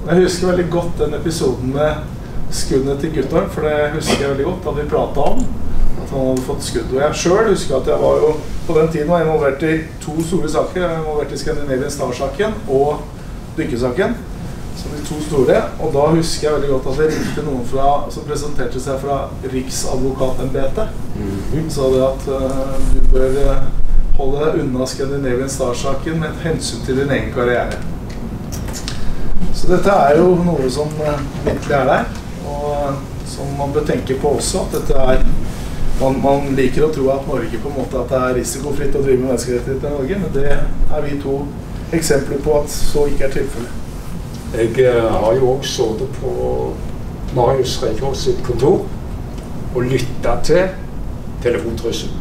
Speaker 2: Jeg husker veldig godt den episoden med skuddet til Guttorm, for det husker jeg veldig godt da vi pratet om at han hadde fått skudd. Og jeg selv husker at jeg var jo på den tiden var involvert i 2 store saker. Jeg var involvert i Scandinavian Star-saken og dykkesaken, som de 2 store. Og da husker jeg veldig godt at jeg ringte noen som presenterte seg fra Riksadvokatembetet. Sa det at du bør holde deg unna Scandinavian Star-saken med hensyn til din egen karriere. Så dette jo noe som virkelig der, og som man bør tenke på også, at dette man liker å tro at Norge på en måte at det risikofritt å drive med menneskerettigheter i Norge, men det vi 2 eksempler på at så ikke tilfellet.
Speaker 7: Jeg har jo også sittet på Marius Reikås sitt kontor og lyttet til telefontrusselen.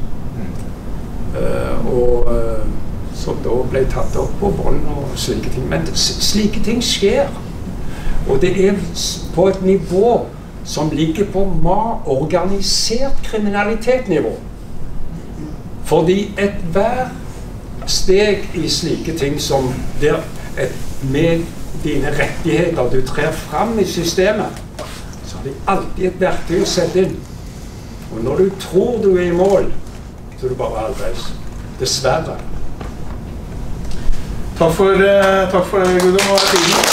Speaker 7: Som da ble tatt opp på bånd og slike ting. Men slike ting skjer. Og det på et nivå som ligger på organisert kriminalitetsnivå. Fordi hver steg i slike ting som der med dine rettigheter du trer fram i systemet, så har de alltid et verktøy å sette inn. Og når du tror du i mål, så du bare halvveis. Dessverre.
Speaker 2: Takk for det, Gudrun. Nå tiden.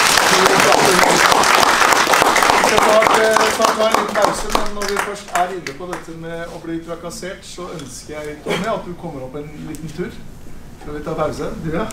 Speaker 2: Vi skal ta en liten pause, men når vi først inne på dette med å bli trakassert, så ønsker jeg, Tommy, at du kommer opp en liten tur. Skal vi ta pause? Du, ja?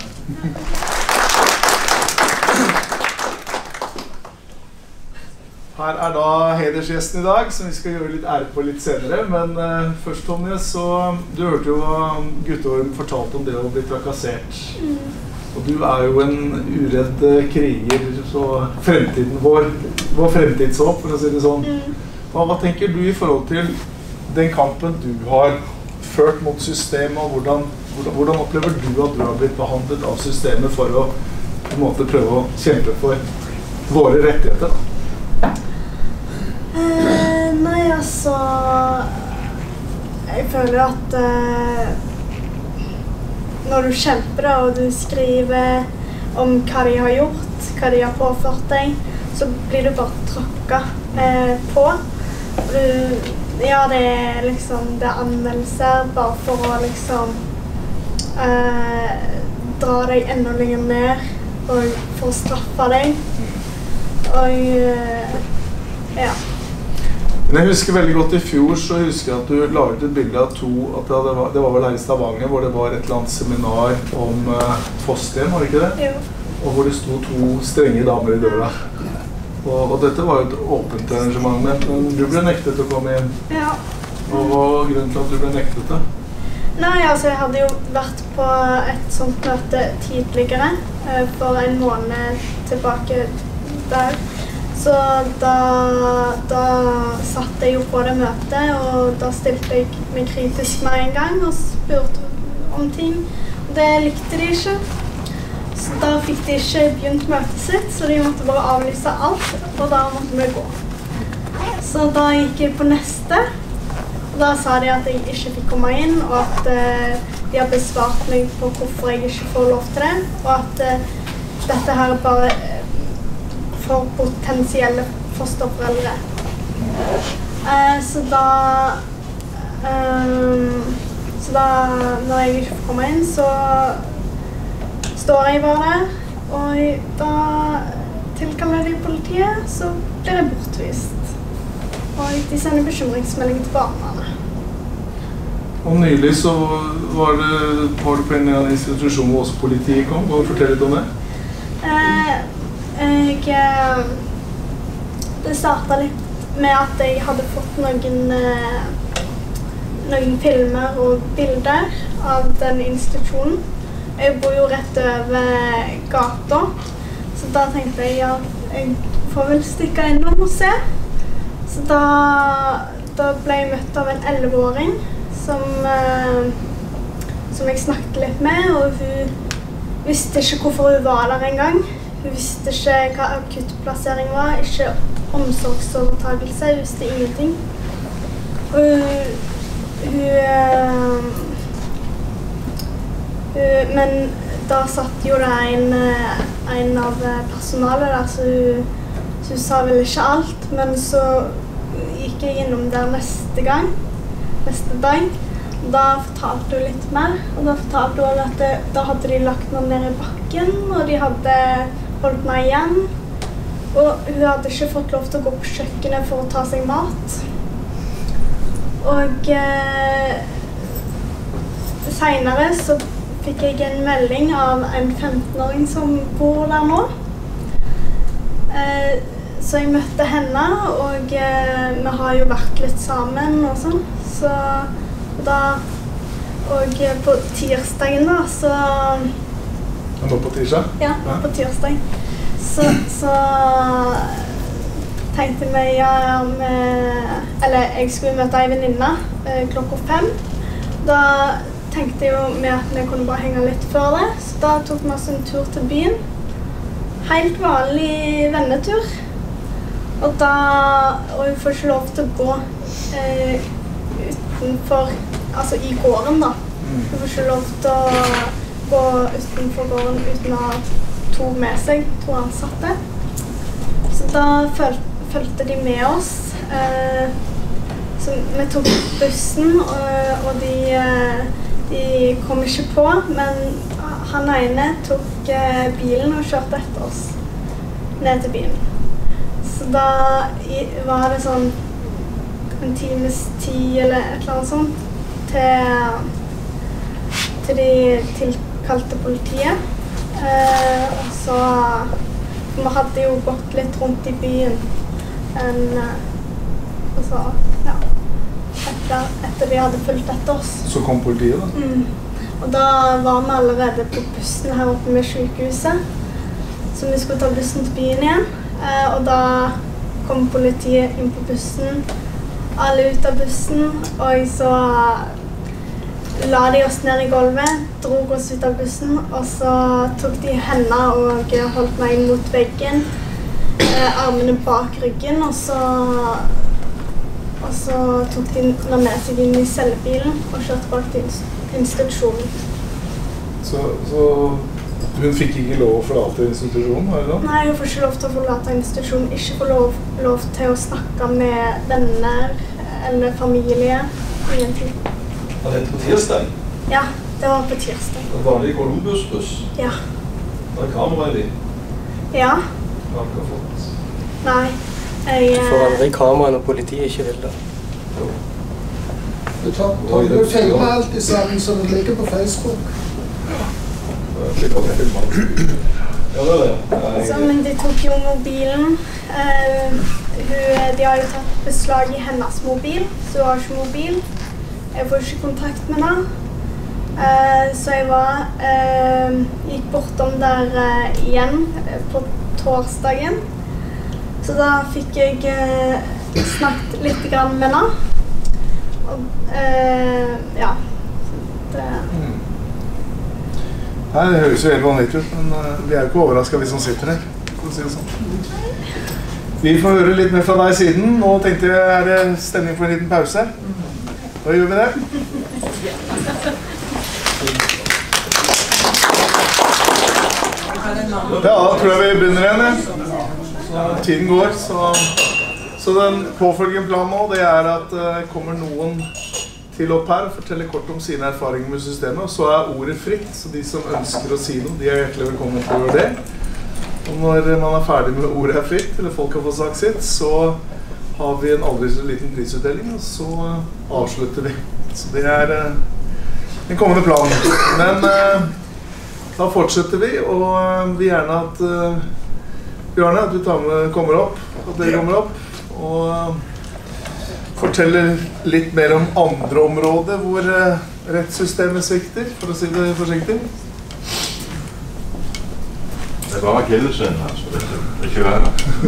Speaker 2: Her da hedersgjesten i dag, som vi skal gjøre litt ære på litt senere. Men først, Tommy, så du hørte jo hva Guttorm fortalte om det å bli trakassert. Og du jo en uredd kriger, så fremtiden vår fremtidshåp, for å si det sånn. Hva tenker du i forhold til den kampen du har ført mot systemet, og hvordan opplever du at du har blitt behandlet av systemet for å på en måte prøve å kjempe for våre rettigheter?
Speaker 9: Nei, altså jeg føler at når du kjemper og du skriver om hva de har gjort, hva de har påført deg, så blir du bare tråkket på. Ja, det liksom det anmeldelser bare for å liksom dra deg enda lenger ned og for å straffe deg. Og ja.
Speaker 2: Men jeg husker veldig godt i fjor, så husker jeg at du la ut et bilde av at det var vel her i Stavanger, hvor det var et eller annet seminar om fosterhjem, var det ikke det? Jo. Og hvor det sto 2 strenge damer i døra. Og dette var jo et åpent arrangement, men du ble nektet å komme inn.
Speaker 9: Ja.
Speaker 2: Og hva var grunnen til at du ble nektet det?
Speaker 9: Nei, altså jeg hadde jo vært på et sånt møte tidligere, for en måned tilbake der. Så da satt jeg jo på det møtet, og da stilte jeg meg kritisk med en gang og spurte om ting. Det likte de ikke. Så da fikk de ikke begynt møtet sitt, så de måtte bare avlyse alt, og da måtte vi gå. Så da gikk jeg på neste, og da sa de at jeg ikke fikk komme inn, og at de har besvart meg på hvorfor jeg ikke får lov til det, og at dette her bare for potensielle fosterforeldre. Så da, når jeg ikke får komme inn, så står jeg bare der, og da tilkaller de politiet, så blir jeg bortvist. Og de sender bekymringsmelding til barnevernet.
Speaker 2: Og nylig så var du på en institusjon hvor også politiet kom. Hva forteller du om det?
Speaker 9: Det startet litt med at jeg hadde fått noen filmer og bilder av den institusjonen. Jeg bor jo rett over gata, så da tenkte jeg at jeg får vel stikke innom og se. Så da ble jeg møtt av en 11-åring som jeg snakket litt med, og hun visste ikke hvorfor hun var der en gang. Hun visste ikke hva akuttplassering var, ikke omsorgsovertagelse, hun visste ingenting. Men da satt jo det en av personalet der, så hun sa vel ikke alt, men så gikk jeg innom der neste dag. Da fortalte hun litt mer, og da fortalte hun at da hadde de lagt meg ned i bakken, og de hadde holdt meg igjen. Og hun hadde ikke fått lov til å gå på kjøkkenet for å ta seg mat. Og senere så fikk jeg en melding av en 15-åring som bor der nå. Så jeg møtte henne, og vi har jo vært litt sammen og sånn. Og på tirsdagen da, så...
Speaker 2: Nå på tirsdag?
Speaker 9: Ja, på tirsdag. Så tenkte vi, eller jeg skulle møte en venninne klokka 5. Da tenkte jeg jo at vi kunne bare henge litt før det, så da tok vi oss en tur til byen. Helt vanlig vennetur. Og vi får ikke lov til å gå utenfor, altså i gården da. Vi får ikke lov til å gå utenfor gården uten å ha to med seg, to ansatte. Så da følte de med oss. Så vi tok bussen, og de kom ikke på, men han ene tok bilen og kjørte etter oss ned til byen. Så da var det sånn en times tid eller et eller annet sånt til de tilkalte politiet. Og så vi hadde jo gått litt rundt i byen og så, ja, etter de hadde fulgt etter oss.
Speaker 2: Så kom politiet da?
Speaker 9: Og da var vi allerede på bussen her oppe med sykehuset, så vi skulle ta bussen til byen igjen. Og da kom politiet inn på bussen, alle ut av bussen, og så la de oss ned i gulvet, drog oss ut av bussen, og så tok de hendene og holdt meg mot veggen, armene bak ryggen, og så tok de med seg inn i cellebilen og kjørte bak til institusjonen.
Speaker 2: Så hun fikk ikke lov å forlate institusjonen, var det da?
Speaker 9: Nei, hun får ikke lov til å forlate institusjonen, ikke får lov til å snakke med venner eller familie, ingenting.
Speaker 3: Var det på tirsdag?
Speaker 9: Ja, det var på tirsdag.
Speaker 3: Det var vanlig Columbus-buss?
Speaker 9: Ja.
Speaker 3: Var det kamera i de?
Speaker 9: Ja.
Speaker 3: Hva har dere fått?
Speaker 9: Nei,
Speaker 6: Du får aldri kamera når politiet ikke vil det.
Speaker 10: Du filmer alt i sammen så det ligger på Facebook.
Speaker 9: Men de tok jo mobilen. De har jo tatt beslag i hennes mobil, så hun har ikke mobil. Jeg får ikke kontakt med henne. Så jeg gikk bortom der igjen på torsdagen. Så da fikk jeg snakket litt grann med henne. Og, ja.
Speaker 2: Nei, det høres jo helt vanlig ut, men vi er jo ikke overrasket vi som sitter her, for å si det sånn. Vi får høre litt mer fra deg siden. Nå tenkte jeg, er det stemning for en liten pause? Da gjør vi det. Ja, da tror jeg vi begynner igjen. Tiden går, så den påfølgende planen nå, det er at kommer noen til opp her og forteller kort om sine erfaringer med systemet, og så er ordet fritt, så de som ønsker å si noe, de er hjertelig velkommen til å gjøre det. Og når man er ferdig med ordet er fritt, eller folk har fått sagt sitt, så har vi en aldri så liten prisutdeling, og så avslutter vi. Så det er en kommende plan. Men da fortsetter vi, og vi gjerne at Bjarne, at du kommer opp, at dere kommer opp, og forteller litt mer om andre områder hvor rettssystemet svikter, for å si det forsiktig.
Speaker 11: Det er bare akilleshælen her, så det er ikke verre.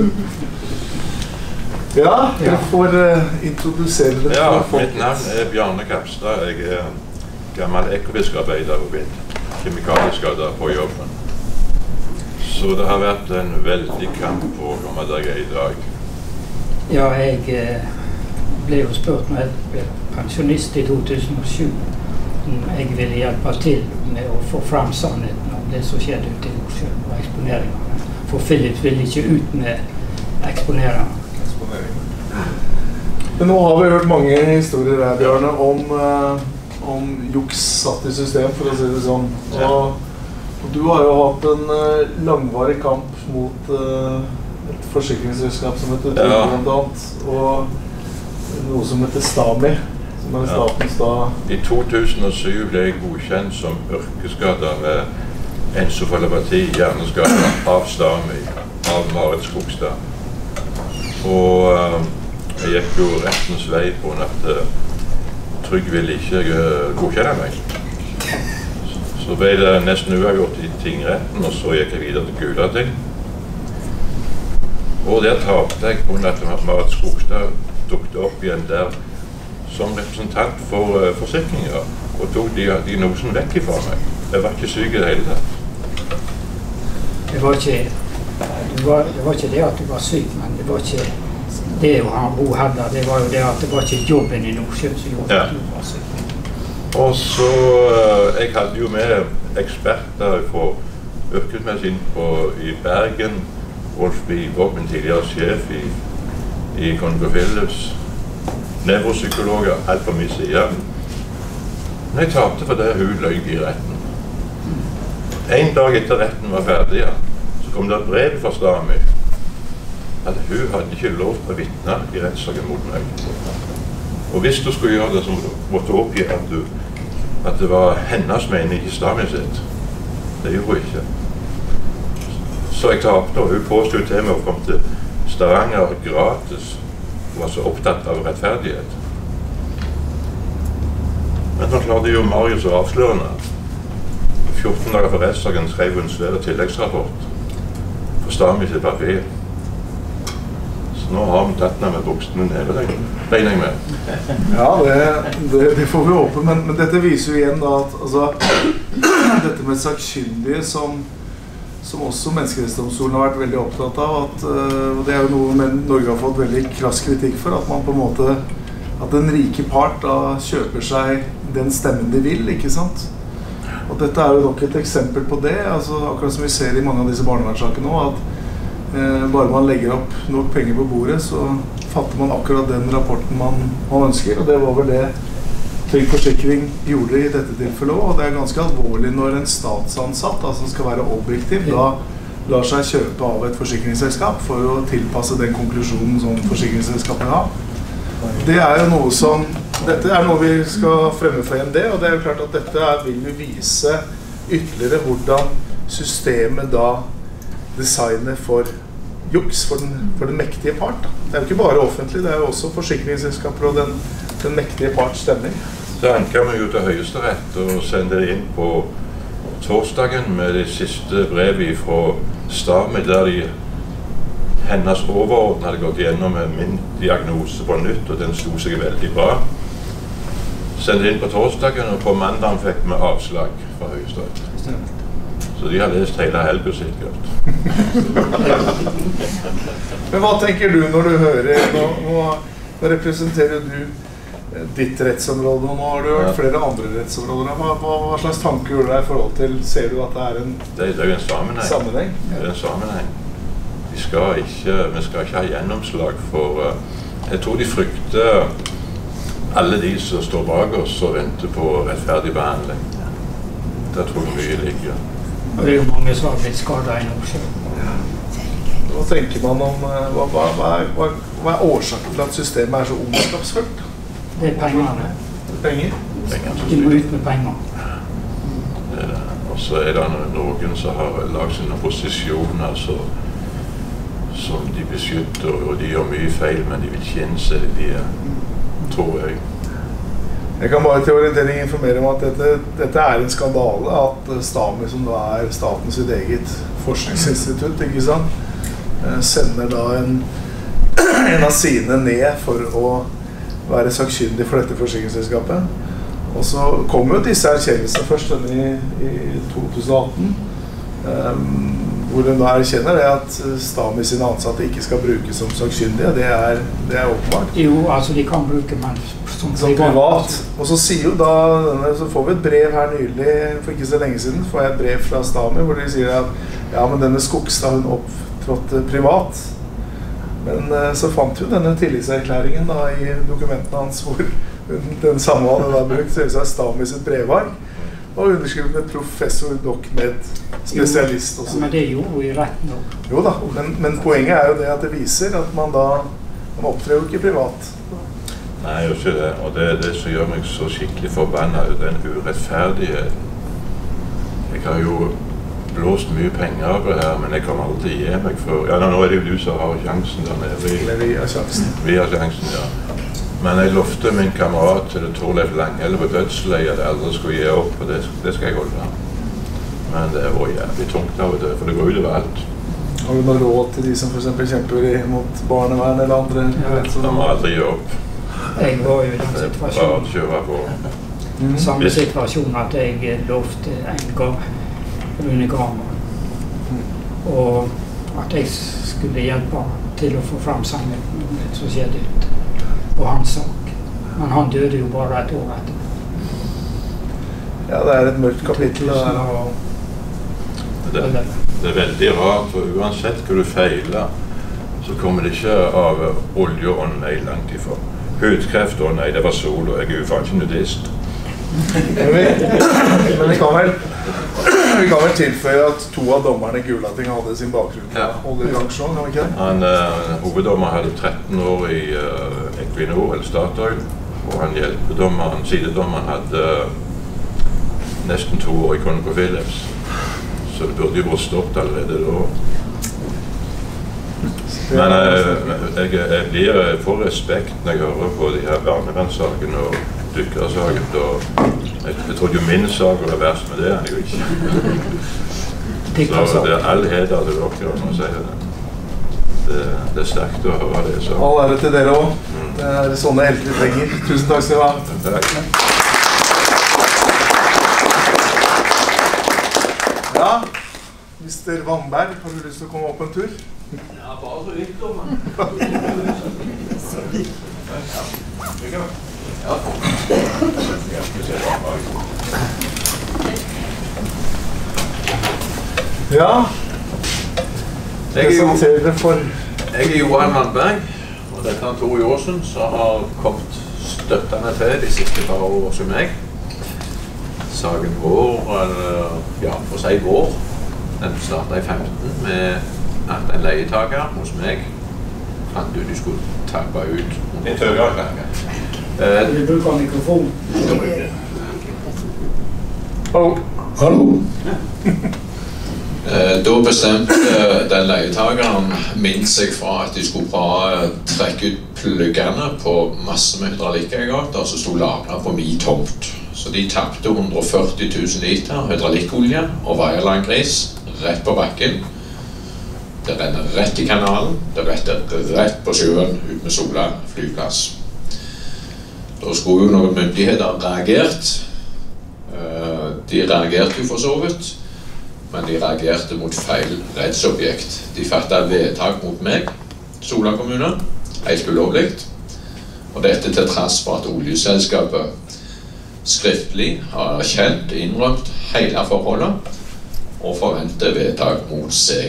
Speaker 2: Ja, dere får introdusere det.
Speaker 11: Ja, mitt navn er Bjarne Kapstad. Jeg er gammel ekofiskarbeider og blitt kjemikalieskaddet på jobben. Så det har vært en veldig kamp på å komme der jeg er i dag.
Speaker 12: Ja, jeg ble jo spurt når jeg ble pensjonist i 2007 om jeg ville hjelpe til med å få fram sannheten om det som skjedde ute i Nordsjøen og eksponeringene. For Philip ville ikke ut med eksponeringene.
Speaker 2: Men nå har vi hørt mange historier her, Bjarne, om juks satt i system, for å si det sånn. Og du har jo hatt en langvarig kamp mot et forsikringsselskap som heter Tryg blant annet, og noe som heter Stami, som er statens da...
Speaker 11: I 2007 ble jeg godkjent som yrkesskada med encefalopati, hjerneskade av Stami, av Marit Skogstad. Og jeg gikk jo rettens vei på at Trygg ville ikke godkjenne meg. Så ble det nesten uavgjort i tingretten, og så gikk jeg videre til Gulating. Og der tapte jeg på at Marit Skogstad dukket opp igjen der som representant for forsikringer, og tok diagnosen vekk ifra meg. Jeg var ikke syk i det hele tatt.
Speaker 12: Det var ikke det at du var syk, men det var ikke det hun hadde. Det var jo det at det var ikke jobben i Nordsjøen som gjorde at du var syk.
Speaker 11: Og så, jeg hadde jo med eksperter fra yrkesmedisin i Bergen, Rolf Bivåg, min tidligere sjef i ConocoPhillips, nevropsykologer, alt på min side. Men jeg tapte for det hun løy i retten. En dag etter retten var ferdig, så kom det et brev fra Stami at hun hadde ikke lov til å vitne i rettssaken mot meg. Og hvis du skulle gjøre det, så måtte du oppgi at det var hennes mening, ikke Stami sitt. Det gjorde hun ikke. Så jeg tapte, og hun påstod til meg å komme til Stavanger gratis. Hun var så opptatt av rettferdighet. Men så klarte jo Marius å avsløre henne. 14 dager for rettssaken skrev hun en svær tilleggsrapport for Stami sitt papir. Så nå har vi tatt henne med buksene nede, regner jeg med.
Speaker 2: Ja, det får vi håpe, men dette viser jo igjen da at altså, dette med sakkyndige som også Menneskerettighetsdomstolen har vært veldig opptatt av, og det er jo noe Norge har fått veldig krass kritikk for, at man på en måte, at den rike part da kjøper seg den stemmen de vil, ikke sant? Og dette er jo nok et eksempel på det, altså akkurat som vi ser i mange av disse barnevernssakene nå, at bare man legger opp nok penger på bordet, så fatter man akkurat den rapporten man ønsker, og det var vel det Trygg Forsikring gjorde i dette tilfellet også, og det er ganske alvorlig når en statsansatt, som skal være objektiv, da lar seg kjøpe av et forsikringsselskap for å tilpasse den konklusjonen som forsikringsselskapet har. Det er jo noe som, dette er noe vi skal fremme for EMD, og det er jo klart at dette vil jo vise ytterligere hvordan systemet da designer for juks for den mektige part. Det er jo ikke bare offentlig, det er jo også forsikringsselskaper og den mektige parts stemning.
Speaker 11: Så anker vi jo til Høyesterett og sender det inn på torsdagen med det siste brevet fra Stami, der hennes overordnede hadde gått gjennom min diagnose på nytt, og den sto seg veldig bra. Sendte det inn på torsdagen, og på mandagen fikk vi avslag fra Høyesterett. Så de har lest hele helga sikkert.
Speaker 2: Men hva tenker du når du hører, nå representerer du ditt rettsområde, og nå har du hørt flere andre rettsområder. Hva slags tanker gjør du deg i forhold til, ser du at det er en
Speaker 11: det er jo en sammenheng. Det er en sammenheng. Vi skal ikke ha gjennomslag for, jeg tror de frykter alle de som står bak oss og venter på rettferdig behandling. Der tror jeg mye ligger.
Speaker 12: Og det er jo mange som har blitt skadet i Nordsjøen.
Speaker 2: Hva tenker man om, hva er årsaken til at systemet er så ondskapsfullt?
Speaker 12: Det er pengene.
Speaker 2: Penger?
Speaker 12: De må ut med penger.
Speaker 11: Det er det. Og så er det noen som har laget sine posisjoner som de beskytter, og de gjør mye feil, men de vil ikke innse det, tror jeg.
Speaker 2: Jeg kan bare til orientering informere om at dette er en skandale, at Stami, som da er statens sitt eget forskningsinstitutt, ikke sant, sender da en av sine ned for å være sakkyndig for dette forsikringsselskapet. Og så kom jo disse erkjennelsene først i 2018, hvor den da erkjenner det at Stami sine ansatte ikke skal brukes som sakkyndige. Det er åpenbart.
Speaker 12: Jo, altså de kan bruke, men
Speaker 2: som privat. Og så sier jo da, så får vi et brev her nylig, for ikke så lenge siden, får jeg et brev fra Stami, hvor de sier at ja, men denne Skogstad, hun opptrådte privat. Men så fant hun denne tillitserklæringen da i dokumentene hans, hvor den samme hadde da brukt, så er Stami sitt brevark, og underskrevet med professor DocMed, spesialist også.
Speaker 12: Ja, men det gjorde jo i retten også.
Speaker 2: Jo da, men poenget er jo det at det viser at man da, man opptrer jo ikke privat.
Speaker 11: Nei, jeg gjør ikke det, og det er det som gjør meg så skikkelig forbannet, den urettferdigheten. Jeg har jo blåst mye penger av det her, men jeg kommer aldri til å gi meg for... Ja, nå er det jo du som har sjansen der nede.
Speaker 2: Vi har sjansen.
Speaker 11: Vi har sjansen, ja. Men jeg lovte min kamerat til Torleif Langhelle på dødsleiet at jeg aldri skulle gi opp, og det skal jeg holde. Men det var jævlig tungt av det, for det går ut over alt.
Speaker 2: Har du noe råd til de som for eksempel kjemper mot barnevern eller andre?
Speaker 11: De må aldri gi opp.
Speaker 12: Jeg var jo i den situasjonen. Samme situasjon at jeg lovte en gang Rune Garman. Og at jeg skulle hjelpe til å få fram sannheten om det som skjedde ut. Og hans sak. Men han døde jo bare et år etter.
Speaker 2: Ja, det er et mørkt kapittel.
Speaker 11: Det er veldig rart, for uansett hva du feiler, så kommer det ikke av olje og nei langt ifra. Hudkreft og nei, det var sol, og jeg er jo faen ikke nudist.
Speaker 2: Men vi kan vel tilføye at 2 av dommerne i Gulating hadde sin bakgrunn.
Speaker 11: Ja.
Speaker 2: Oljebransjen, kan vi ikke det?
Speaker 11: Hoveddommer hadde 13 år i Equinor, eller Statoil, og han hjelpedommeren, sidedommeren, hadde nesten 2 år i ConocoPhillips. Så det burde jo vært stoppet allerede da. Men jeg får respekt når jeg hører på de her barnevernssakene og dykkersaken. Jeg tror jo min sak er verst med det, jeg jo ikke. Så det er all heder til dere når jeg sier det. Det er sterkt å høre det. Så.
Speaker 2: All ære til dere også. Det er sånne helter vi trenger. Tusen takk skal du ha.
Speaker 11: Takk.
Speaker 2: Ja, Mr. Vannberg, har du lyst til å komme opp en tur?
Speaker 5: Ja, bare så litt om man.
Speaker 2: Ja.
Speaker 11: Jeg er Johan Vannberg, og dette er Tor Jåsen, som har kommet støttende til de siste par år som meg. Saken vår, ja, for å si vår, den startet i 15 med at en leietaker hos meg fant ut de skulle tappe ut. Litt høyere.
Speaker 12: Vi bruker mikrofon.
Speaker 2: Hallo.
Speaker 11: Da bestemte den leietakeren minst seg fra at de skulle bare trekke ut pluggene på masse med hydraulikkaggregater som stod lagret på min tomt. Så de tappte 140 000 liter hydraulikkolje og veierlanggris rett på bakken. Det renner rett i kanalen, det retter rett på sjøen ut med Sola flyplass. Da skulle jo noen myndigheter reagert. De reagerte jo for så vidt, men de reagerte mot feil rettsobjekt. De fattet vedtak mot meg, Sola kommune, helt ulovligt. Og dette til trass for at oljeselskapet skriftlig har kjent, innrømt hele forholdet og forventer vedtak mot seg.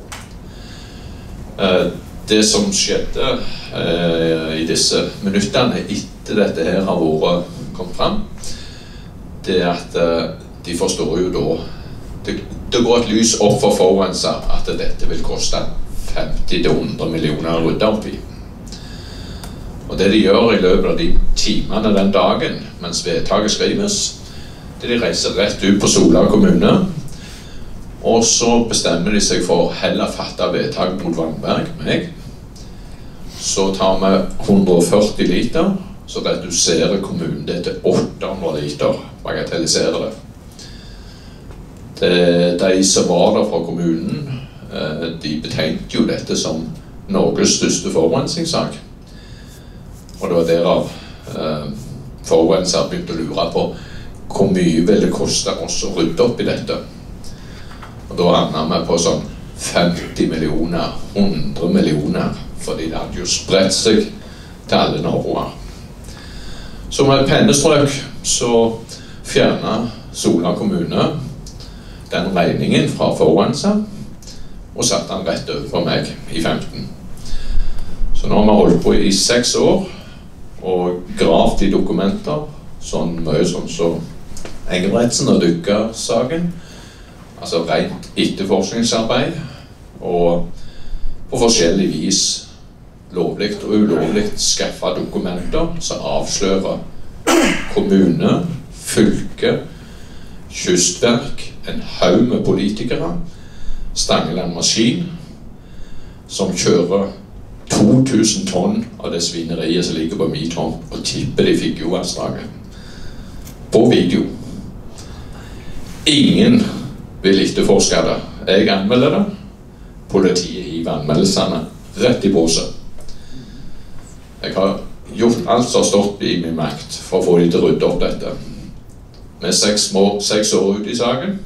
Speaker 11: Det som skjedde i disse minuttene etter dette her har vært kommet frem, det er at de forstår jo da, det går et lys opp for forurenser at dette vil koste 50–100 millioner å rydde opp i. Og det de gjør i løpet av de timene den dagen, mens vedtaket skrives, det de reiser rett ut på Sola kommune, og så bestemmer de seg for heller fatte vedtak mot Vannberg, meg. Så tar vi 140 liter, så reduserer kommunen det til 800 liter, bagatelliserer det. De som var der fra kommunen, de betegnte jo dette som Norges største forurensningssak. Og det var derav forurenser begynte å lure på hvor mye vil det koste oss å rydde opp i dette. Og da havnet vi på sånn 50 millioner, 100 millioner, fordi det hadde jo spredt seg til alle naboer.
Speaker 13: Så med et pennestrøk så fjernet Sola kommune den regningen fra forurenser og satte den rett over på meg i 15. Så nå har vi holdt på i 6 år og gravt i dokumenter, sånn mye som så Engelbretsen og dykkersaken, altså rent etterforskningsarbeid, og på forskjellig vis lovligt og ulovligt skaffa dokumenter som avslører kommune, fylke, kystverk, en haug med politikere, Stangeland Maskin, som kjører 2000 tonn av det svineriet som ligger på min tomt og tipper det i Figgjovassdraget. På video. Ingen vil etterforske det. Jeg anmelder det. Politiet hiver anmeldelsene rett i båset. Jeg har gjort alt som har stått i min makt for å få de til å rydde opp dette. Vi er 6 år ut i saken,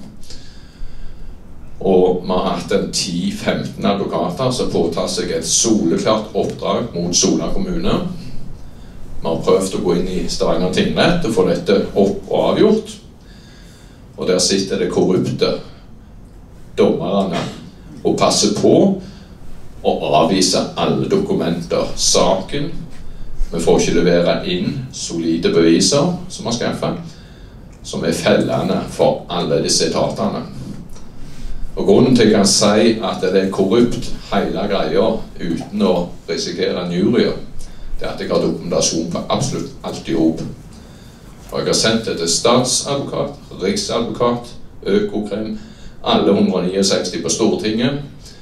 Speaker 13: og vi har hatt en 10-15 advokater som påtar seg et soleklart oppdrag mot Sola kommune. Vi har prøvd å gå inn i Stavanger tingrett og få dette opp og avgjort, og der sitter det korrupte dommerne og passer på å avvise alle dokumenter. Saken, vi får ikke levere inn solide beviser som vi har skaffet, som er fellende for alle disse etatene. Og grunnen til jeg kan si at det er korrupt hele greia uten å risikere en jury, det er at jeg har dokumentasjon på absolutt alt i hop. Og jeg har sendt det til statsadvokat, riksadvokat, Økokrim, alle 169 på Stortinget,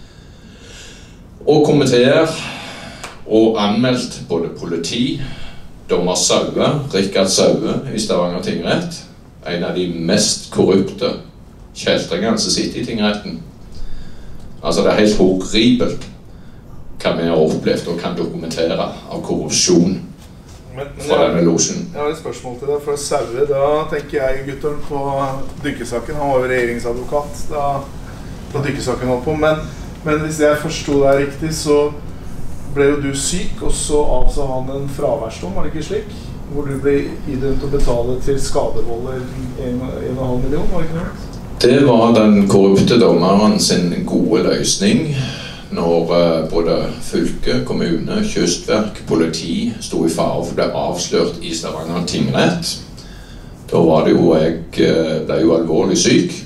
Speaker 13: og komiteer, og anmeldt både politi, dommer Saue, Rikard Saue i Stavanger tingrett, en av de mest korrupte kjeltringene som sitter i tingretten. Altså det er helt horribelt hva vi har opplevd og kan dokumentere av korrupsjon fra denne losjen.
Speaker 2: Jeg har et spørsmål til deg fra Saue. Da tenker jeg gutter på dykkersaken. Han var jo regjeringsadvokat da dykkersaken holdt på. Men hvis jeg forstod deg riktig, så ble jo du syk, og så avsa han en fraværsdom, var det ikke slik? Hvor du ble idømt å betale til skadevolder 1,5 million, var det ikke noe?
Speaker 13: Det var den korrupte dommeren sin gode løsning når både fylke, kommune, kystverk, politi stod i fare for å bli avslørt i Stavanger tingrett. Da var det jo, jeg ble jo alvorlig syk.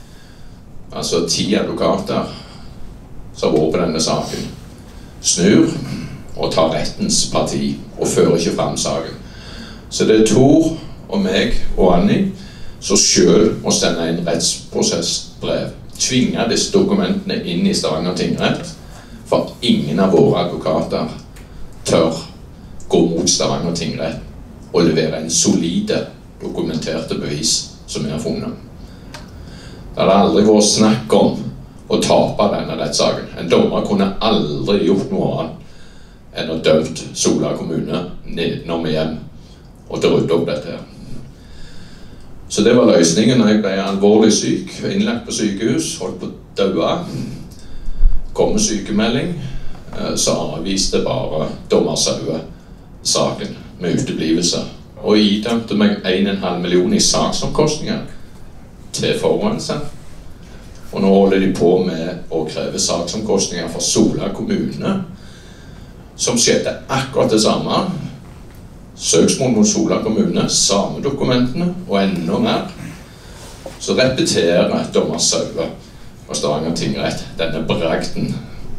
Speaker 13: Altså 10 advokater som var på denne saken snur og tar rettens parti og fører ikke frem saken. Så det er Tor og meg og Annie som selv må sende en rettsprosessbrev, tvinge disse dokumentene inn i Stavanger tingrett, for ingen av våre advokater tør gå mot Stavanger tingrett og levere en solide, dokumenterte bevis som vi har funnet. Det har aldri vært snakk om å tape denne rettssaken. En dommer kunne aldri gjort noe annet enn å dømt Sola kommune nedenom igjen og til å rydde opp dette her. Så det var løsningen når jeg ble alvorlig syk, innlagt på sykehus, holdt på å døde. Kom med sykemelding, så avviste bare dommer Saue saken med uteblivelse. Og idømte meg 1,5 million i saksomkostninger til forurenser. Og nå holder de på med å kreve saksomkostninger for Sola kommune, som skjedde akkurat det samme. Søksmål mot Sola kommune, samme dokumentene og enda mer. Så repeterer dommer Saue og Stavanger tingrett denne bragden.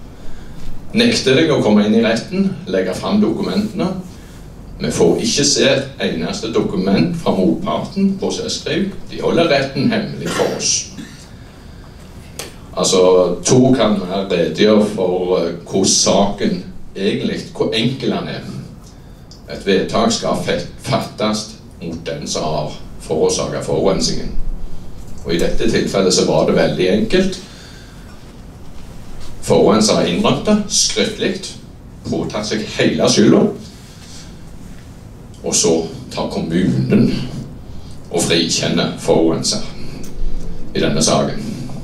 Speaker 13: Nekter deg å komme inn i retten, legge frem dokumentene. Vi får ikke se et eneste dokument fra motparten på prosessskriv. De holder retten hemmelig for oss. Altså, Tor kan redegjøre for hvordan saken egentlig, hvor enkel den er. Et vedtak skal fattes mot den som har forårsaket forurensningen. Og i dette tilfellet så var det veldig enkelt. Forurenser har innrømt det, skriftligt, påtatt seg hele skylden, og så tar kommunen og frikjenner forurenser i denne saken.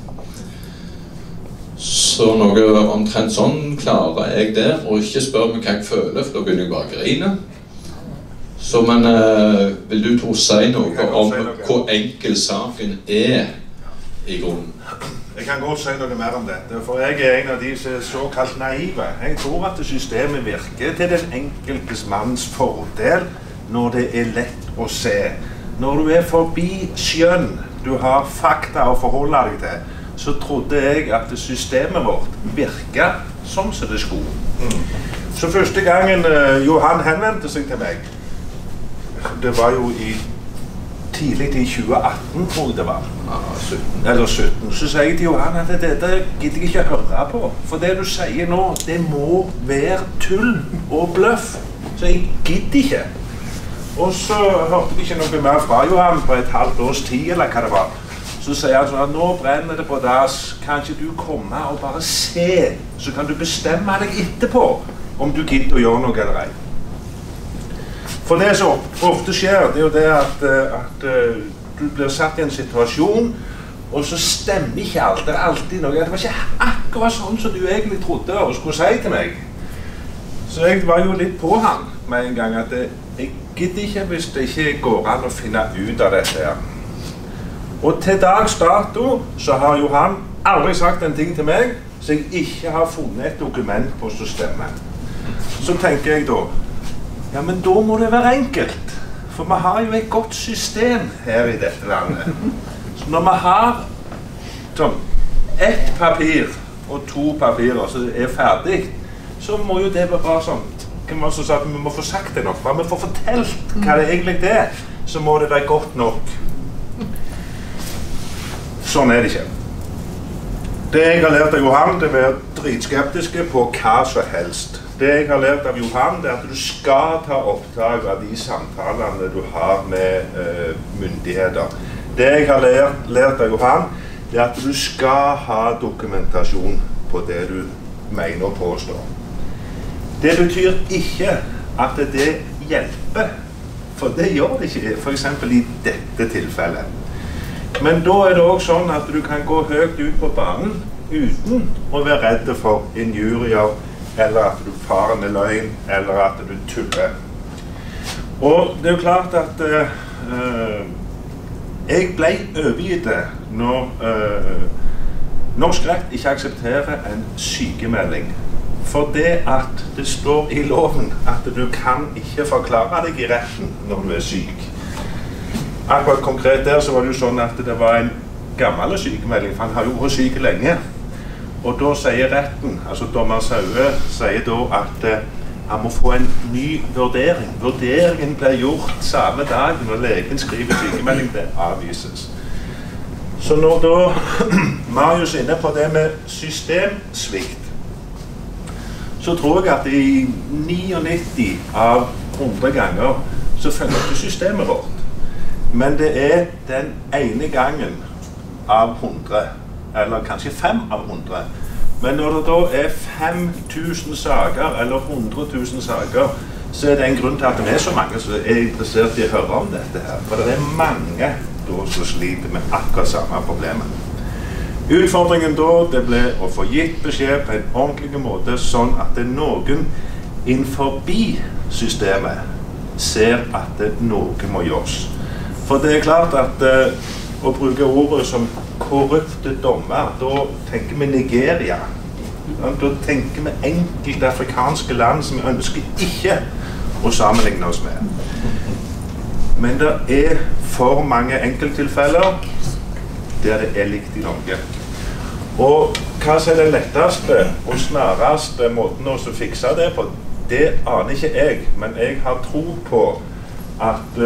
Speaker 13: Så noe omtrent sånn klarer jeg der, og ikke spør meg hva jeg føler, for da begynner jeg bare å grine. Så, men vil du to si noe om hvor enkel saken i grunnen?
Speaker 14: Jeg kan godt si noe mer om dette, for jeg en av de som såkalt naive. Jeg tror at systemet virker til den enkeltes manns fordel når det lett å se. Når du forbi skjønn, du har fakta å forholde deg til, så trodde jeg at systemet vårt virket som det skulle. Så første gangen Johan henvendte seg til meg, det var jo tidlig i 2018, tror jeg det var. 17. Så sier jeg til Johan at dette gidder jeg ikke høre på. For det du sier nå, det må være tull og bløff. Så jeg gidder ikke. Og så hørte jeg ikke noe mer fra Johan på et halvt års tid, eller hva det var. Så sier han sånn at nå brenner det på dass. Kan ikke du komme og bare se? Så kan du bestemme deg etterpå om du gidder å gjøre noe eller ei. For det som ofte skjer, det er jo det at du blir satt i en situasjon, og så stemmer ikke alt. Det alltid noe. Det var ikke akkurat sånn som du egentlig trodde og skulle si til meg. Så jeg var jo litt på han med en gang at jeg gidder ikke hvis det ikke går an å finne ut av dette her. Og til dags dato så har Johan aldri sagt en ting til meg så jeg ikke har funnet et dokument på som stemmer. Så tenker jeg da, ja, men da må det være enkelt. For vi har jo et godt system her i dette landet. Så når vi har sånn, ett papir og to papirer som ferdig, så må jo det være sånn. Hvem var det som sa at vi må få sagt det nok? Bare vi får fortalt hva det egentlig er, så må det være godt nok. Sånn det ikke. Det jeg har lært av Johan, det er å være dritskeptiske på hva som helst. Det jeg har lært av Johan, det er at du skal ta opptak av de samtalene du har med myndigheter. Det jeg har lært av Johan, det er at du skal ha dokumentasjon på det du mener og påstår. Det betyr ikke at det hjelper, for det gjør det ikke, for eksempel i dette tilfellet. Men da er det også sånn at du kan gå høyt ut på banen uten å være redd for injurier, eller at du farer med løgn, eller at du tuller. Og det er jo klart at jeg ble overgitt når norsk rett ikke aksepterer en sykemelding. For det at det står i loven at du kan ikke forklare deg i retten når du er syk. Akkurat konkret der så var det jo sånn at det var en gammel sykemelding, for han har jo vært syk lenge. Og da sier retten, altså dommer Saue, sier da at han må få en ny vurdering. Vurderingen blir gjort samme dag når legen skriver sykemelding, det avvises. Så når da Marius er inne på det med systemsvikt, så tror jeg at i 99 av 100 ganger så følger ikke systemet vårt. Men det er den ene gangen av 100, eller kanskje 5 av 100. Men når det da er 5000 saker, eller 100 000 saker, så er det en grunn til at det er så mange som er interessert i å høre om dette her. For det er mange da som sliter med akkurat samme problemet. Utfordringen da, det ble å få gitt beskjed på en ordentlig måte, sånn at noen innenfor systemet ser at noe må gjøres. For det er klart at å bruke ordet som korrupte dommer, da tenker vi Nigeria. Da tenker vi enkelte afrikanske land som vi ønsker ikke å sammenligne oss med. Men det er for mange enkelttilfeller der det er likt i Norge. Og hva som er den letteste og snareste måten å fikse det på, det aner ikke jeg, men jeg har tro på at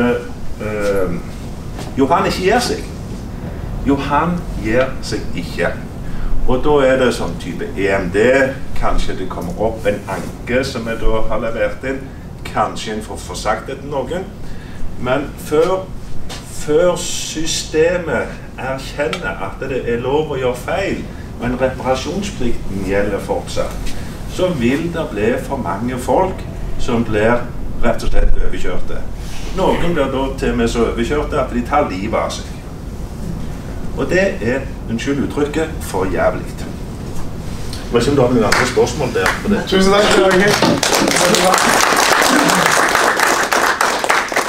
Speaker 14: Johan ikke gir seg. Johan gir seg ikke. Og da er det sånn type EMD, kanskje det kommer opp en anke som jeg da har levert inn, kanskje en får sagt det til noen, men før systemet erkjenner at det er lov å gjøre feil, men reparasjonsplikten gjelder fortsatt, så vil det bli for mange folk som blir rett og slett overkjørte. Noen blir da til og med så overkjørte at de tar livet av seg. Og det er, unnskyld uttrykket, for jævlig. Jeg vet ikke om du har noen andre spørsmål der på det.
Speaker 2: Tusen takk.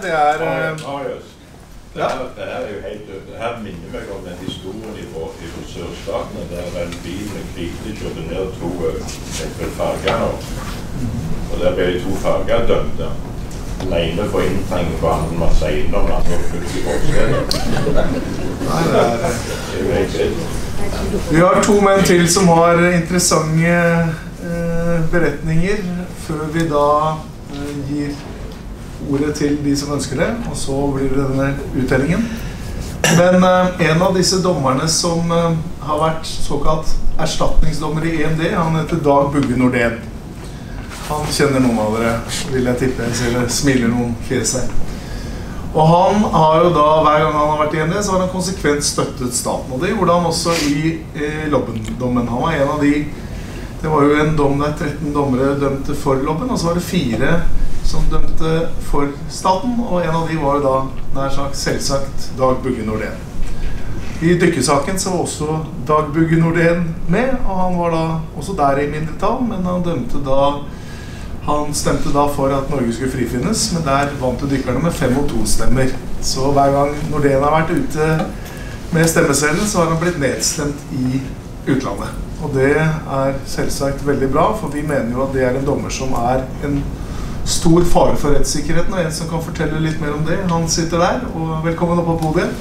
Speaker 2: det er...
Speaker 11: Marius, det her jo helt... Det her minner meg om den historien i sørstatene, der en bil med kvite kjørte ned og tog farger. Og der ble de 2 farger dømte. Den ene for inntrengning for andre masse eiendom, og andre fullt i bortstedet.
Speaker 2: Nei, det er...
Speaker 11: Det jo helt greit.
Speaker 2: Vi har 2 menn til som har interessante beretninger før vi da gir ordet til de som ønsker det, og så blir det denne uttellingen. Men en av disse dommerne som har vært såkalt erstatningsdommer i EMD, han heter Dag Bugge Nordén. Han kjenner noen av dere, vil jeg tippe, eller smiler noen fjes her. Og han har jo da, hver gang han har vært i EMD, så har han konsekvent støttet staten. Og det gjorde han også i Lobben-dommen. Han var en av de, det var jo en dom der 13 dommere dømte for Lobben, og så var det 4 som dømte for staten, og en av de var jo da, nær sagt, selvsagt Dag Bugge Nordén. I dykkesaken så var også Dag Bugge Nordén med, og han var da også der i mindretall, men han stemte da for at Norge skulle frifinnes, men der vant dykkerne med 5-2 stemmer. Så hver gang Nordén har vært ute med stemmesellen, så har han blitt nedstemt i utlandet. Og det er selvsagt veldig bra, for vi mener jo at det er en dommer som er en stor fare for rettssikkerheten, og en som kan fortelle litt mer om det. Han sitter der, og velkommen opp på podiet.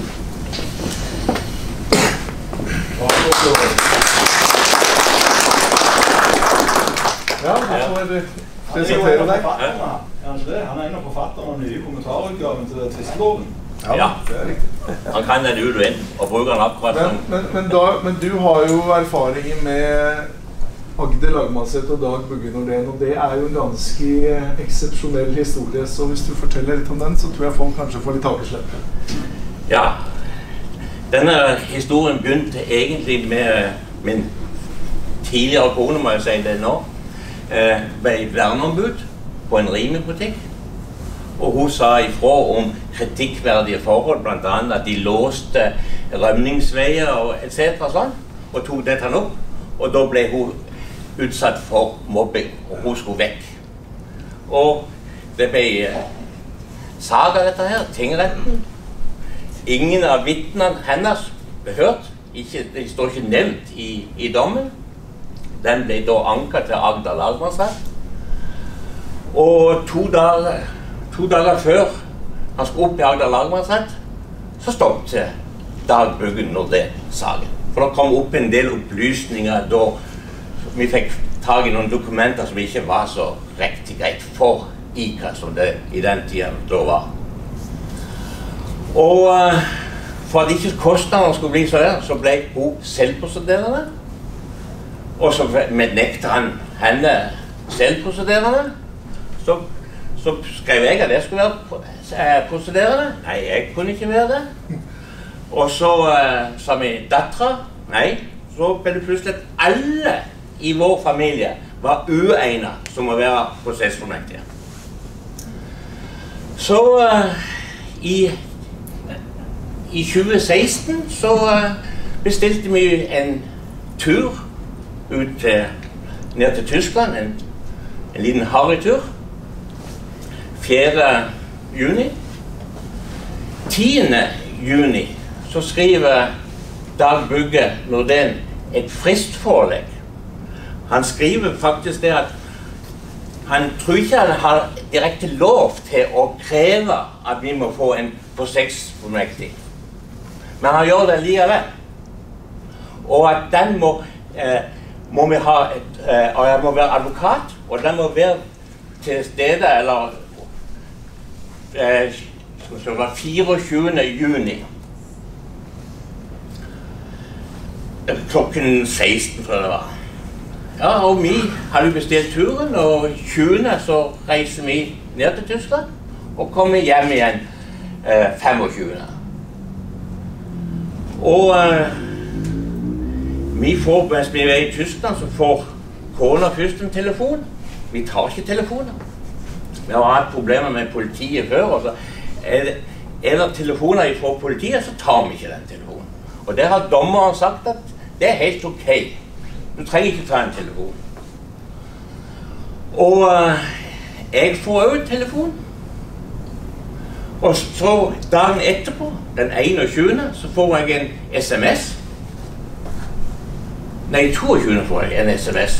Speaker 2: Ja, da får vi presentere deg.
Speaker 3: Han er en av forfatterne av nye kommentarutgaven til tvisteloven.
Speaker 15: Ja, han kan den ut og inn, og bruker den akkurat sånn.
Speaker 2: Men du har jo erfaringer med Agder Lagmannsrett og Dag Bugge Nordén, og det er jo en ganske eksepsjonell historie, så hvis du forteller litt om den, så tror jeg folk kanskje får litt hakeslepp.
Speaker 15: Ja, denne historien begynte egentlig med min tidligere kone, må jeg si det nå, ble verneombud på en Rimi-butikk, og hun sa ifra om kritikkverdige forhold, blant annet at de låste rømningsveier og etc. sånn, og tok dette opp, og da ble hun utsatt for mobbing, og hun skulle vekk. Og det ble sak av dette her, tingretten. Ingen av vitnene hennes ble hørt, det står ikke nevnt i dommen. Den ble da anket til Agder Lagmannsrett. Og 2 dager før han skulle opp i Agder Lagmannsrett, så stoppte Dag Bugge Nordén-saken. For det kom opp en del opplysninger da vi fikk tag i noen dokumenter som ikke var så riktig greit for ICA som det i den tiden da var. Og for at ikke kostnadene skulle bli så her, så ble hun selvprosederende. Og så nekter han henne selvprosederende. Så skrev jeg at jeg skulle være prosederende. Nei, jeg kunne ikke være det. Og så sa min datter, nei, så ble det plutselig at alle i vår familie var uegnet som å være prosessfullmektige. Så i 2016 så bestilte vi en tur ned til Tyskland, en liten harrytur, 4. juni. 10. juni så skriver Dag Bugge Nordén et fristforelegg. Han skriver faktisk det at han tror ikke han har direkte lov til å kreve at vi må få en prosessfullmektig. Men han gjør det likevel. Og at den må vi ha og jeg må være advokat, og den må være til stede, eller det var 24. juni. Klokken 16, tror jeg det var. Ja, og vi hadde bestilt turen, og 20. så reiser vi ned til Tyskland, og kommer hjem igjen 25. Og vi får, mens vi er i Tyskland, så får kona først en telefon. Vi tar ikke telefoner. Vi har hatt problemer med politiet før, og så er det telefoner fra politiet, så tar vi ikke den telefonen. Og der har dommeren sagt at det er helt ok. Du trenger ikke ta en telefon. Og jeg får også en telefon. Og så dagen etterpå, den 21. så får jeg en SMS. Nei, 22. får jeg en SMS.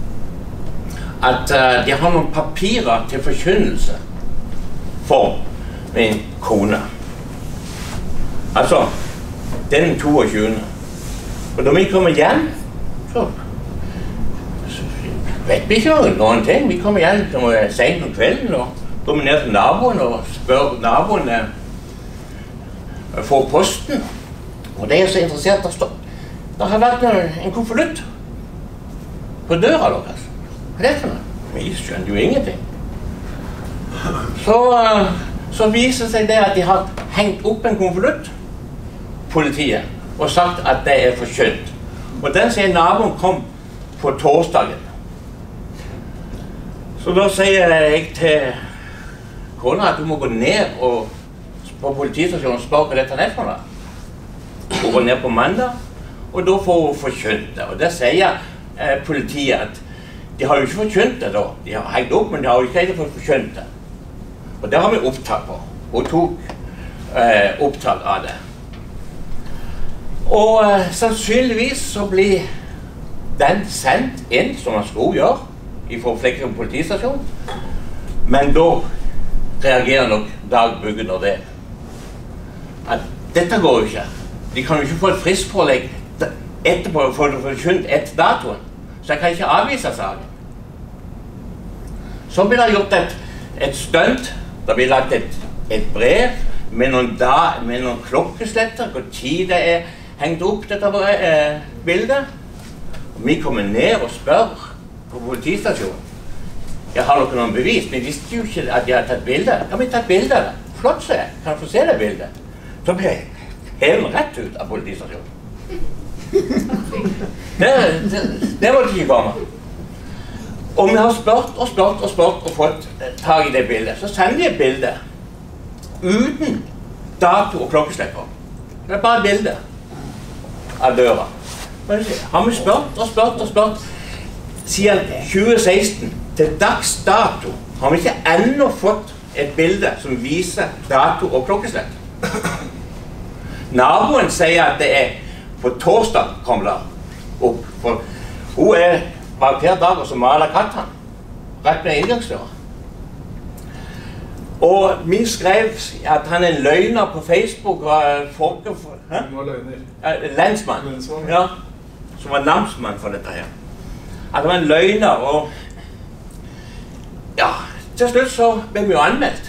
Speaker 15: At de har noen papirer til forkynnelse for min kone. Altså, den 22. Og da vi kommer hjem, så vet vi ikke noen ting. Vi kommer hjem sent om kvelden og går ned til naboen og spør naboen for posten. Og det er så interessert å stå. Det har vært en konvolutt på døra deres. Hva er det for noe? Vi skjønner jo ingenting. Så viser det seg det at de har hengt opp en konvolutt, politiet, og sagt at det er forkynt. Og den sier naboen kom på torsdagen. Så da sier jeg til kona at du må gå ned på politistasjonen og spørre hva dette er for noe. Hun går ned på mandag, og da får hun forkynt det. Og der sier politiet at de har jo ikke forkynt det da. De har hengt opp, men de har jo ikke fått forkynt det. Og det har vi opptak på. Hun tok opptak av det. Og sannsynligvis så blir den sendt inn, som man skulle gjøre, fra Flekkefjord politistasjon. Men da reagerer nok Dag Bugge når det at dette går jo ikke. De kan jo ikke få et fristpålegg etterpå for å få forkynt etter datoen. Så jeg kan ikke avvise saken. Så blir det gjort et stunt. Det blir lagt et brev med noen klokkesletter, hvor tid det er hengt opp dette bildet. Og vi kommer ned og spør på politistasjonen. Jeg har noen bevis, men jeg visste jo ikke at jeg har tatt bilde. Ja, men jeg har tatt bilde av det. Flott, så jeg. Kan jeg få se det bildet? Så ble jeg helt rett ut av politistasjonen. Det måtte ikke komme. Og vi har spurt og fått tag i det bildet. Så sender de et bilde uten dato og klokkesletter. Det er bare et bilde av døra. Har vi spurt siden 2016 til dags dato har vi ikke ennå fått et bilde som viser dato og klokkeslett. Naboen sier at det er på torsdag kommer det opp, for hun var hver dag og så maler kattene rett med inngangsdøra. Og vi skrev at han er en løgner på Facebook og lensmann, ja, som var namsmann for dette her. At han var en løgner, og ja, til slutt så ble vi jo anmeldt.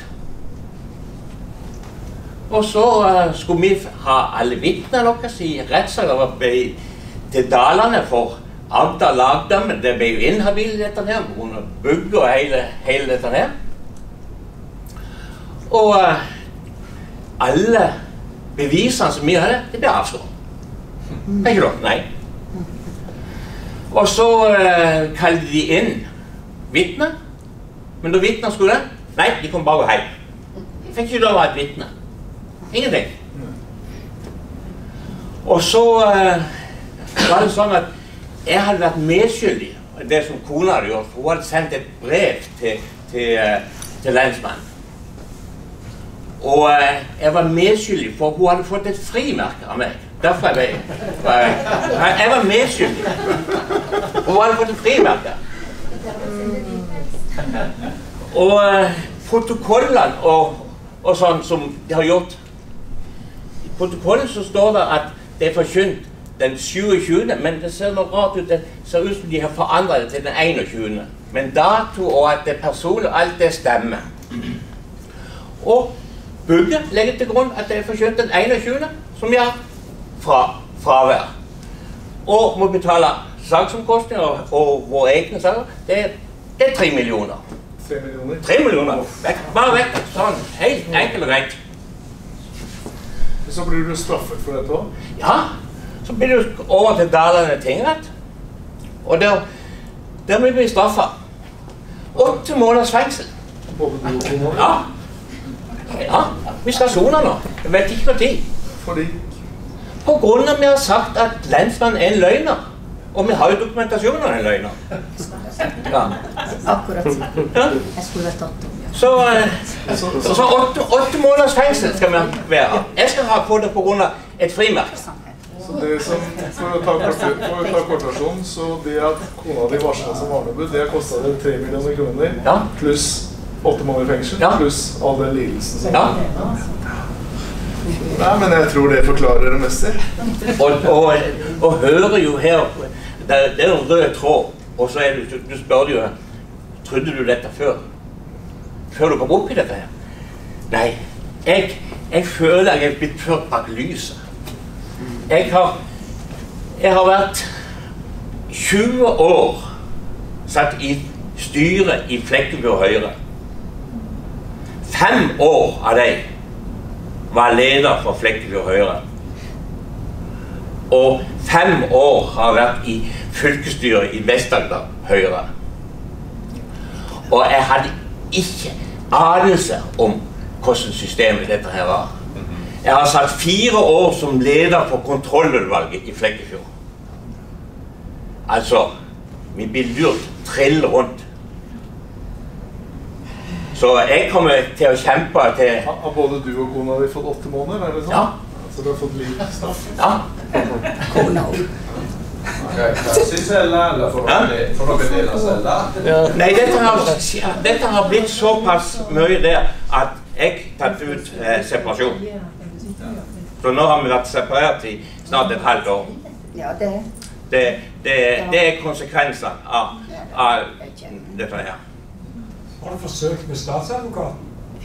Speaker 15: Og så skulle vi ha alle vittner deres i rettssaker til Dalane for Agder lagdømme. Det ble jo inhabil dette her, på grunn av Bugge og hele dette her. Og alle bevisene som vi hadde, det ble avslått. Det er ikke lov, nei. Og så kalte de inn vittner. Men da vittner skulle det, nei, de kom bare hjem. De fikk ikke lov å ha et vittne. Ingenting. Og så var det sånn at jeg hadde vært medskyldig, det som kona hadde gjort, for hun hadde sendt et brev til lensmannen. Og jeg var medskyldig, for hun hadde fått et frimerke av meg. Derfor jeg var medskyldig. Hun hadde fått et frimerke. Og protokollene og sånn som de har gjort, i protokollen så står det at det er forkynt den 27. Men det ser noe rart ut, det ser ut som de har forandret det til den 21. Men dato og at det er personlig, alt det stemmer. Og Bugge legger til grunn at det er forkynt den 21. som vi har fravær. Og må betale saksomkostninger og våre egne saker. Det er 3 millioner.
Speaker 2: 3 millioner? 3
Speaker 15: millioner. Bare vekk. Sånn. Helt enkelt og greit.
Speaker 2: Så blir du straffet for dette også?
Speaker 15: Ja. Så blir du over til Dalane tingrett. Og der blir vi straffet. 8 måneders fengsel. Ja. Ja. Vi skal sone nå. Jeg vet ikke hva tid.
Speaker 2: Fordi?
Speaker 15: På grunn av at vi har sagt at lensmannen er en løgner. Og vi har jo dokumentasjon av en løgner. Ja.
Speaker 16: Akkurat. Jeg skulle vært tatt om.
Speaker 15: Så 8 måneders fengsel skal vi være. Jeg skal ha på det på grunn av et frimerke.
Speaker 2: Så det som, for å ta kortversjonen, så det at kona di varslet som barnebud, det har kostet deg 3 millioner kroner, pluss 8 måneder fengsel, pluss all den lidelsen som Nei, men jeg tror det forklarer det meste.
Speaker 15: Og hører jo her, det en rød tråd, og så du spør jo, trodde du dette før? Før du kom opp i dette her? Nei, jeg føler jeg blitt ført bak lyset. Jeg har vært 20 år satt i styret i Flekkefjord Høyre. 5 år av dem var leder for Flekkefjord Høyre. Og 5 år har vært i fylkesstyret i Vest-Agder Høyre. Og jeg hadde ikke anelse om hvordan systemet dette her var. Jeg har satt 4 år som leder for kontrollutvalget i Flekkefjord. Altså, vi blir lurt trill rundt. Så jeg kommer til å kjempe til...
Speaker 2: Har både du og kona di fått 8 måneder, er det sånn?
Speaker 15: Ja.
Speaker 2: Så du har fått livsstraff?
Speaker 15: Ja.
Speaker 16: Kona også. Cella, eller får dere dele cella?
Speaker 15: Nei, dette har blitt såpass mye der at jeg tatt ut separasjon. Så nå har vi vært separert i snart et halvt år.
Speaker 16: Ja,
Speaker 15: det konsekvenser av dette her.
Speaker 7: Har du forsøkt med statsadvokaten?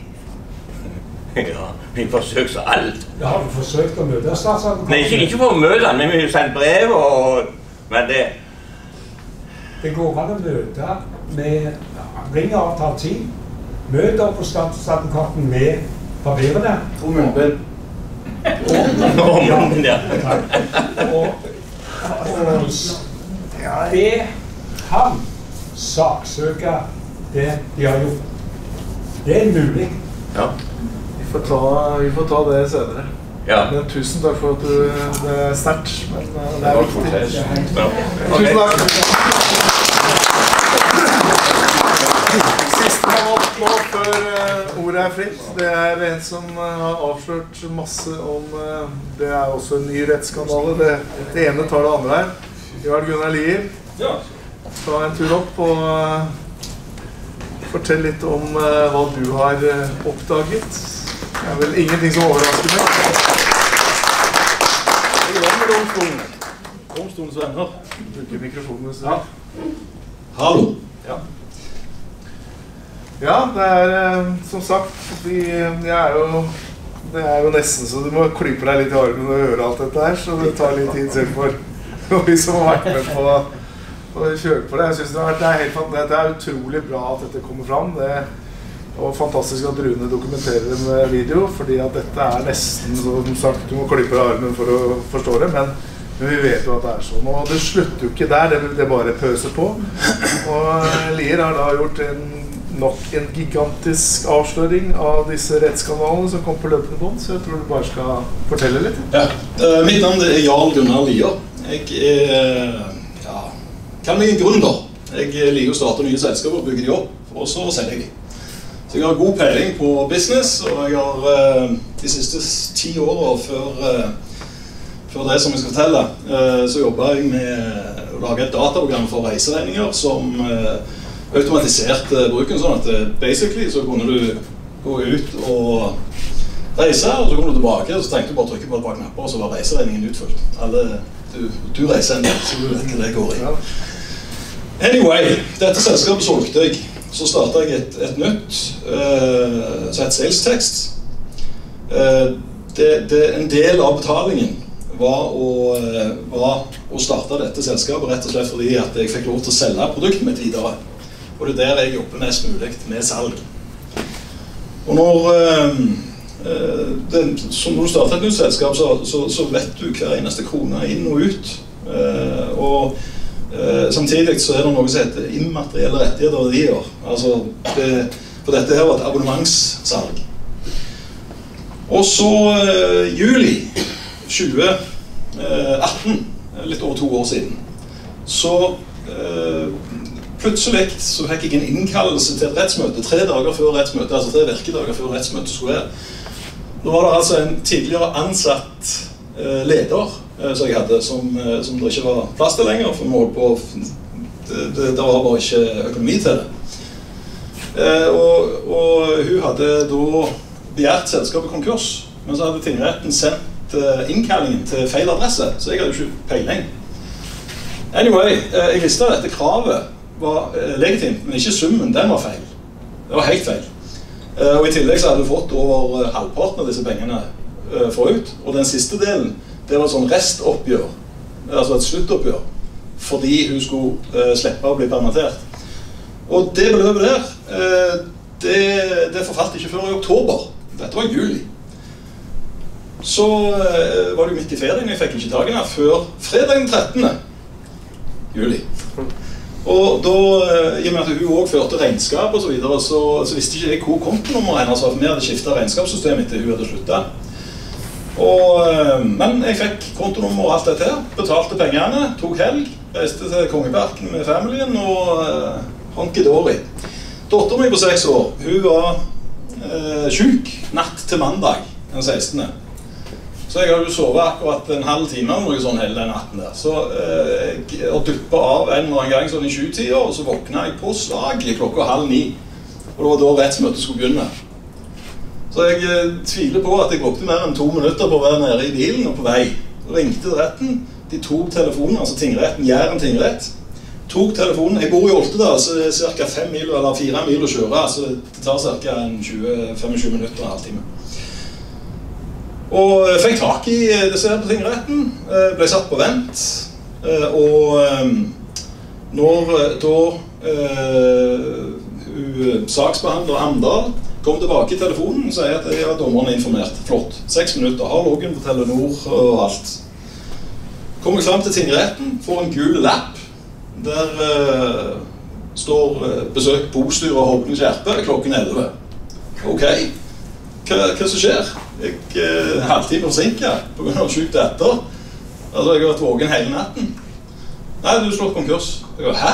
Speaker 15: Ja, vi forsøker så alt.
Speaker 7: Ja, har du forsøkt å møte statsadvokaten?
Speaker 15: Nei, ikke for å møte han, men vi har sendt brev men det...
Speaker 7: Det går an å møte med ring avtalt tid. Møte opp på statsadvokaten med papirene.
Speaker 3: Og munnbind.
Speaker 7: Og be han saksøke det de har gjort. Det er mulig.
Speaker 2: Ja. Vi får ta det senere.
Speaker 15: Ja.
Speaker 2: Men tusen takk for at det er sterkt, men det er viktig. Tusen takk. Siste man opp nå før ordet er fritt. Det er en som har avslørt masse om, det er også en ny rettsskandale. Det ene tar det andre her. Jarl Gunnar Lier. Ta en tur opp og fortell litt om hva du har oppdaget. Det er vel ingenting som overrasker meg. Det er med domstolen. Domstolens venner. Bruker mikrofonen hvis du vil.
Speaker 17: Hallo.
Speaker 2: Ja, det er som sagt, det er jo nesten så du må klype deg litt i armen og høre alt dette her, så det tar litt tid selv for vi som har vært med på å kjøre på det. Jeg synes det er utrolig bra at dette kommer fram. Det er fantastisk at Rune dokumenterer det med video, fordi at dette er nesten, som sagt, du må klype deg i armen for å forstå det, men vi vet jo at det er sånn. Og det slutter jo ikke der, det bare pøser på. Og Lier har da gjort nok en gigantisk avsløring av disse rettsskandalene som kom på løpende bånd, så jeg tror du bare skal fortelle litt.
Speaker 17: Ja, mitt navn er Jarl Gunnar Lier. Jeg kan meg en grunner. Jeg liker å starte nye selskaper og bygge de opp, og så selger jeg de. Så jeg har god peiling på business, og jeg har de siste 10 årene før det som jeg skal fortelle, så jobbet jeg med å lage et dataprogram for reiseregninger som automatiserte bruken, sånn at basically så kunne du gå ut og reise, og så kom du tilbake, og så tenkte du bare å trykke på et par knapper, og så var reiseregningen utfylt. Du reiser en del, så du vet hva det går i. Anyway, dette selskapet solgte jeg. Så startet jeg et nytt, så et sales-tekst. En del av betalingen var å starte dette selskapet, rett og slett fordi at jeg fikk lov til å selge produktet mitt videre. Og det er der jeg jobber mest mulig med salg. Og når du starter et nytt selskap, så vet du hver eneste krone inn og ut. Og samtidig så er det noe som heter immaterielle rettigheter og verdier. Altså, for dette her var et abonnementssalg. Og så juli 2018, litt over 2 år siden, så plutselig så fikk jeg en innkallelse til et rettsmøte 3 dager før rettsmøtet, altså 3 virkedager før rettsmøtet skulle være. Da var det altså en tidligere ansatt leder som jeg hadde, som det ikke var plass til lenger, for vi holdt på, det var bare ikke økonomi til det. Og hun hadde da begjært selskapet konkurs, men så hadde tingretten sendt innkallingen til feil adresse, så jeg hadde jo ikke peiling. Anyway, jeg visste at dette kravet var legitimt, men ikke summen, den var feil. Det var helt feil. Og i tillegg så hadde jeg fått over halvparten av disse pengene forut, og den siste delen, det var et sånn restoppgjør, altså et sluttoppgjør, fordi hun skulle slippe å bli permittert. Og det beløpet der, det forfalt ikke før i oktober. Dette var i juli. Så var det jo midt i ferien, jeg fikk ikke tagene før fredag den 13. juli. Og da, i og med at hun også førte regnskap og så videre, så visste ikke jeg hvor kontonummeret hennes var, for vi hadde skiftet regnskapssystemet etter hun hadde sluttet. Men jeg fikk kontonummer og alt dette her, betalte pengene, tok helg, reiste til Kongeparken med familien og honky-dory. Datteren min på 6 år, hun var syk natt til mandag den 16. Så jeg hadde jo sovet akkurat en halv time eller noe sånn hele den natten der. Så jeg duppet av en eller annen gang sånn i 7-tida, og så våknet jeg på slag i klokka 8:30. Og det var da rettsmøtet skulle begynne. Så jeg tviler på at jeg brukte mer enn 2 minutter på å være nede i bilen og på vei. Jeg ringte til retten, de tok telefonen, altså tingretten, Jæren tingrett. Tok telefonen, jeg bor i Oltedal, så det er ca. 5 mil eller 4 mil å kjøre, så det tar ca. 25 minutter og en halvtime. Og fikk tak i disse her på tingretten, ble satt på vent, og når da saksbehandler Amdal kom tilbake i telefonen og sier at jeg har dommerne informert. Flott, 6 minutter, har loggen på Telenor og alt. Kommer frem til tingretten, får en gul lapp, der står besøk bostyrer Håkon Skjerpe klokken 11. Ok, hva som skjer? Jeg er halvtid forsinket på grunn av sykt etter. Altså, jeg har vært vågen hele natten. Nei, du har slått konkurs. Jeg går, hæ?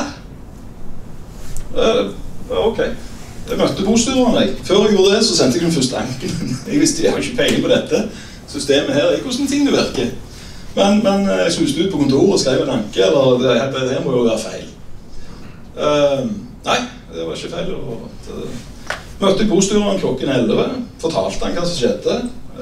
Speaker 17: Ok. Jeg møtte bostyreren, jeg. Før jeg gjorde det, så sendte jeg den første anken. Jeg visste, jeg har ikke peiling på dette systemet her, ikke hvordan ting det virker. Men jeg suste ut på kontoret og skrev en anke, eller det her må jo være feil. Nei, det var ikke feil. Møtte bostyreren klokken 11, fortalte han hva som skjedde,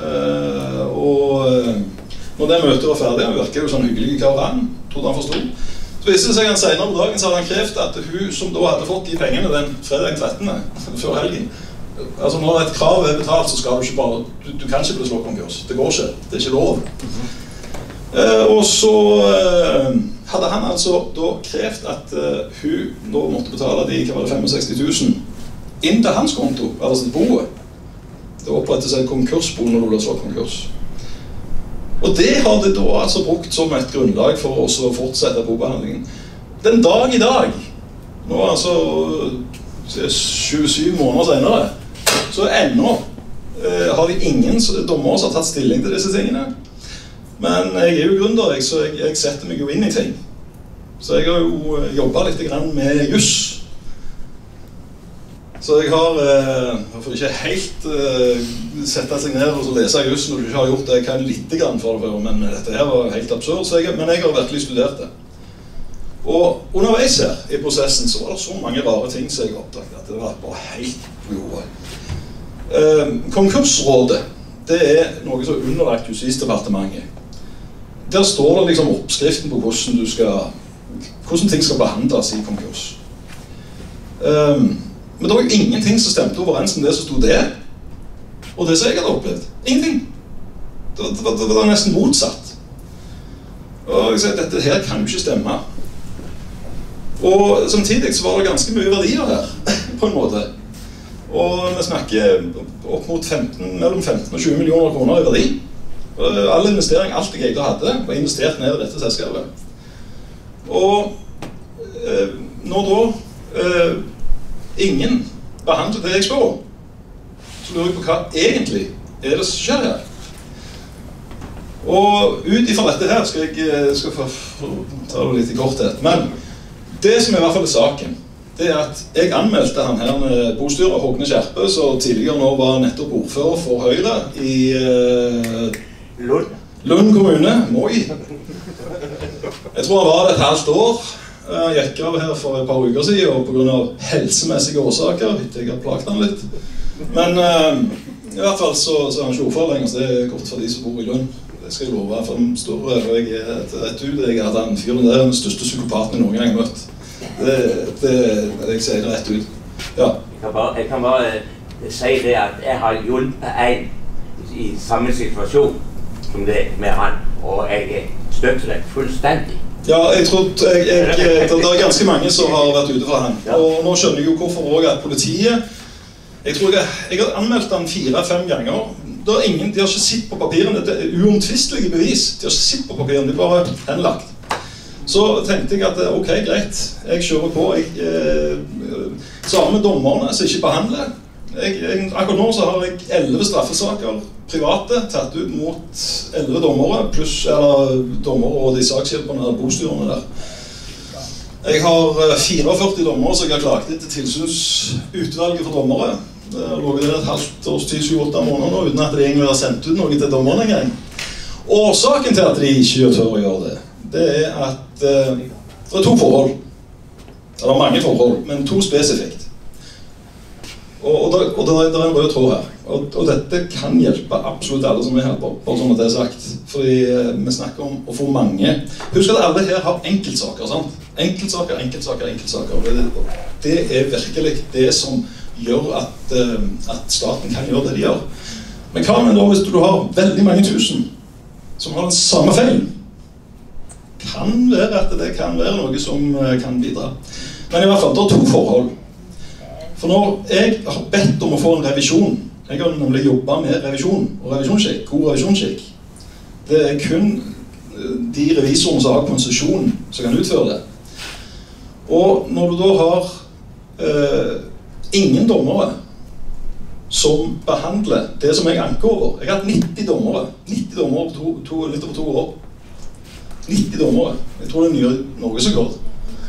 Speaker 17: og når det møtet var ferdig, han virket jo sånn hyggelig karavan, trodde han forstod. Så viste det seg han senere på dagen, så hadde han krevd at hun som da hadde fått de pengene den fredag 13. før helgen, altså når et krav er betalt, så skal du ikke bare, du kan ikke bli slått konkurs, det går ikke, det er ikke lov. Og så hadde han altså da krevd at hun nå måtte betale de, hva var det, 65 000 inn til hans konto, altså til boet. Det opprettes et konkursbo når du ble slått konkurs. Og det har det da altså brukt som et grunnlag for oss å fortsette bobehandlingen. Den dag i dag, nå altså 27 måneder senere, så ennå har de ingen dommer som har tatt stilling til disse tingene. Men jeg er jo gründer, så jeg setter meg jo inn i ting. Så jeg har jo jobbet litt grann med juss. Så jeg har ikke helt sett seg ned og lese juss når du ikke har gjort det. Jeg kan litt grann for det før, men dette her var helt absurd. Men jeg har virkelig studert det. Og underveis her i prosessen så var det så mange rare ting som jeg oppdaget at det var bare helt på jordet. Konkursrådet, det er noe som er underlagt Justisdepartementet. Der står det liksom oppskriften på hvordan ting skal behandles i konkurs. Men det var jo ingenting som stemte overens med det som stod der, og det som jeg hadde opplevd. Ingenting. Det var nesten motsatt. Og jeg sier, dette her kan jo ikke stemme. Og samtidig så var det ganske mye verdier her, på en måte. Og vi snakker opp mot mellom 15 og 20 millioner kroner i verdi. All investering, alt jeg egentlig hadde, var investert ned i dette selskapet. Og når da ingen behandler det jeg spør om, så lurer jeg på hva egentlig er det som skjer her. Og ut ifra dette her skal jeg få ta det litt i korthet. Men det som i hvert fall er saken, det at jeg anmeldte han her med bostyrer Håkne Skjerpe, som tidligere nå var nettopp ordfører for Høyre i Lund kommune, Moi. Jeg tror han var det et halvt år. Jeg gikk av her for et par uker siden, og på grunn av helsemessige årsaker, jeg har plaget han litt. Men i hvert fall så er han ikke ordfører lenger, så det er godt for de som bor i Lund. Det skal jeg love, for de står her, og jeg er rett ut. Jeg har hatt han fyren der, den største psykopaten jeg noen gang har møtt. Jeg sier det rett ut. Ja.
Speaker 15: Jeg kan bare si det at jeg har hjulpet en i samme situasjon som det med han, og jeg støtter det fullstendig.
Speaker 17: Ja, jeg tror det er ganske mange som har vært ute fra han. Og nå skjønner jeg jo hvorfor også at politiet, jeg har anmeldt han 4-5 ganger. De har ikke sett på papirene, det er uomtvistelige bevis. De har ikke sett på papirene, de er bare henlagt. Så tenkte jeg at ok, greit, jeg kjører på. Sammen med dommerne som ikke behandler. Akkurat nå så har jeg 11 straffesaker private tatt ut mot 11 dommere, pluss dommere og de sakshjelperne, bostyrene der. Jeg har 44 dommere som jeg har klaget inn til tilsynsutvalget for dommere. Det har ligget et halvt års tid, 7-8 måneder nå, uten at de egentlig har sendt ut noe til dommerne en gang. Årsaken til at de ikke tør å gjøre det, det er at det er 2 forhold. Det er mange forhold, men 2 spesifikt. Og det er en rød tråd her. Og dette kan hjelpe absolutt alle som er her, bare sånn at det er sagt. Fordi vi snakker om å få mange. Husk at alle her har enkeltsaker, sant? Enkeltsaker. Det er virkelig det som gjør at staten kan gjøre det de gjør. Men hva med da hvis du har veldig mange tusen som har den samme feil? Kan være at det kan være noe som kan bidra. Men i hvert fall, det er 2 forhold. For når jeg har bedt om å få en revisjon, jeg har nemlig jobbet med revisjon og revisjonsskikk, god revisjonsskikk. Det er kun de revisorene som har konsesjon som kan utføre det. Og når du da har ingen dommere som behandler det som jeg anker over. Jeg har hatt 90 dommere på litt over 2 år. 90 dommere. Jeg tror det er nye Norge så godt.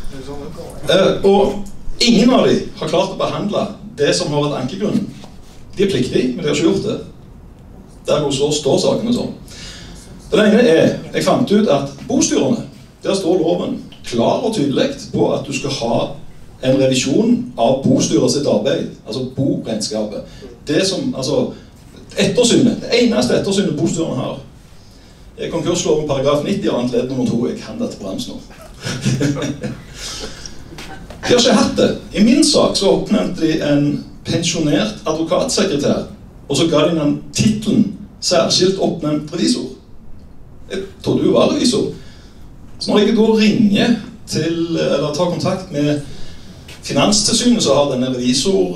Speaker 17: Og ingen av de har klart å behandle det som har vært ankegrunnen. De er pliktige, men de har ikke gjort det. Der står sakene sånn. Det ene er, jeg fant ut at bostyrene, der står loven klar og tydelig på at du skal ha en revisjon av bostyret sitt arbeid, altså boregnskapet. Det som, altså, ettersynet, det eneste ettersynet bostyrene har. I konkursloven paragraf 90 annet ledd nummer 2, jeg kan dette på rams nå. De har ikke hatt det. I min sak så oppnevnte de en pensjonert advokatsekretær, og så ga de den titlen særskilt oppnevnt revisor. Jeg trodde jo var revisor. Så når jeg da ringer til, eller tar kontakt med Finanstilsynet, så har denne revisor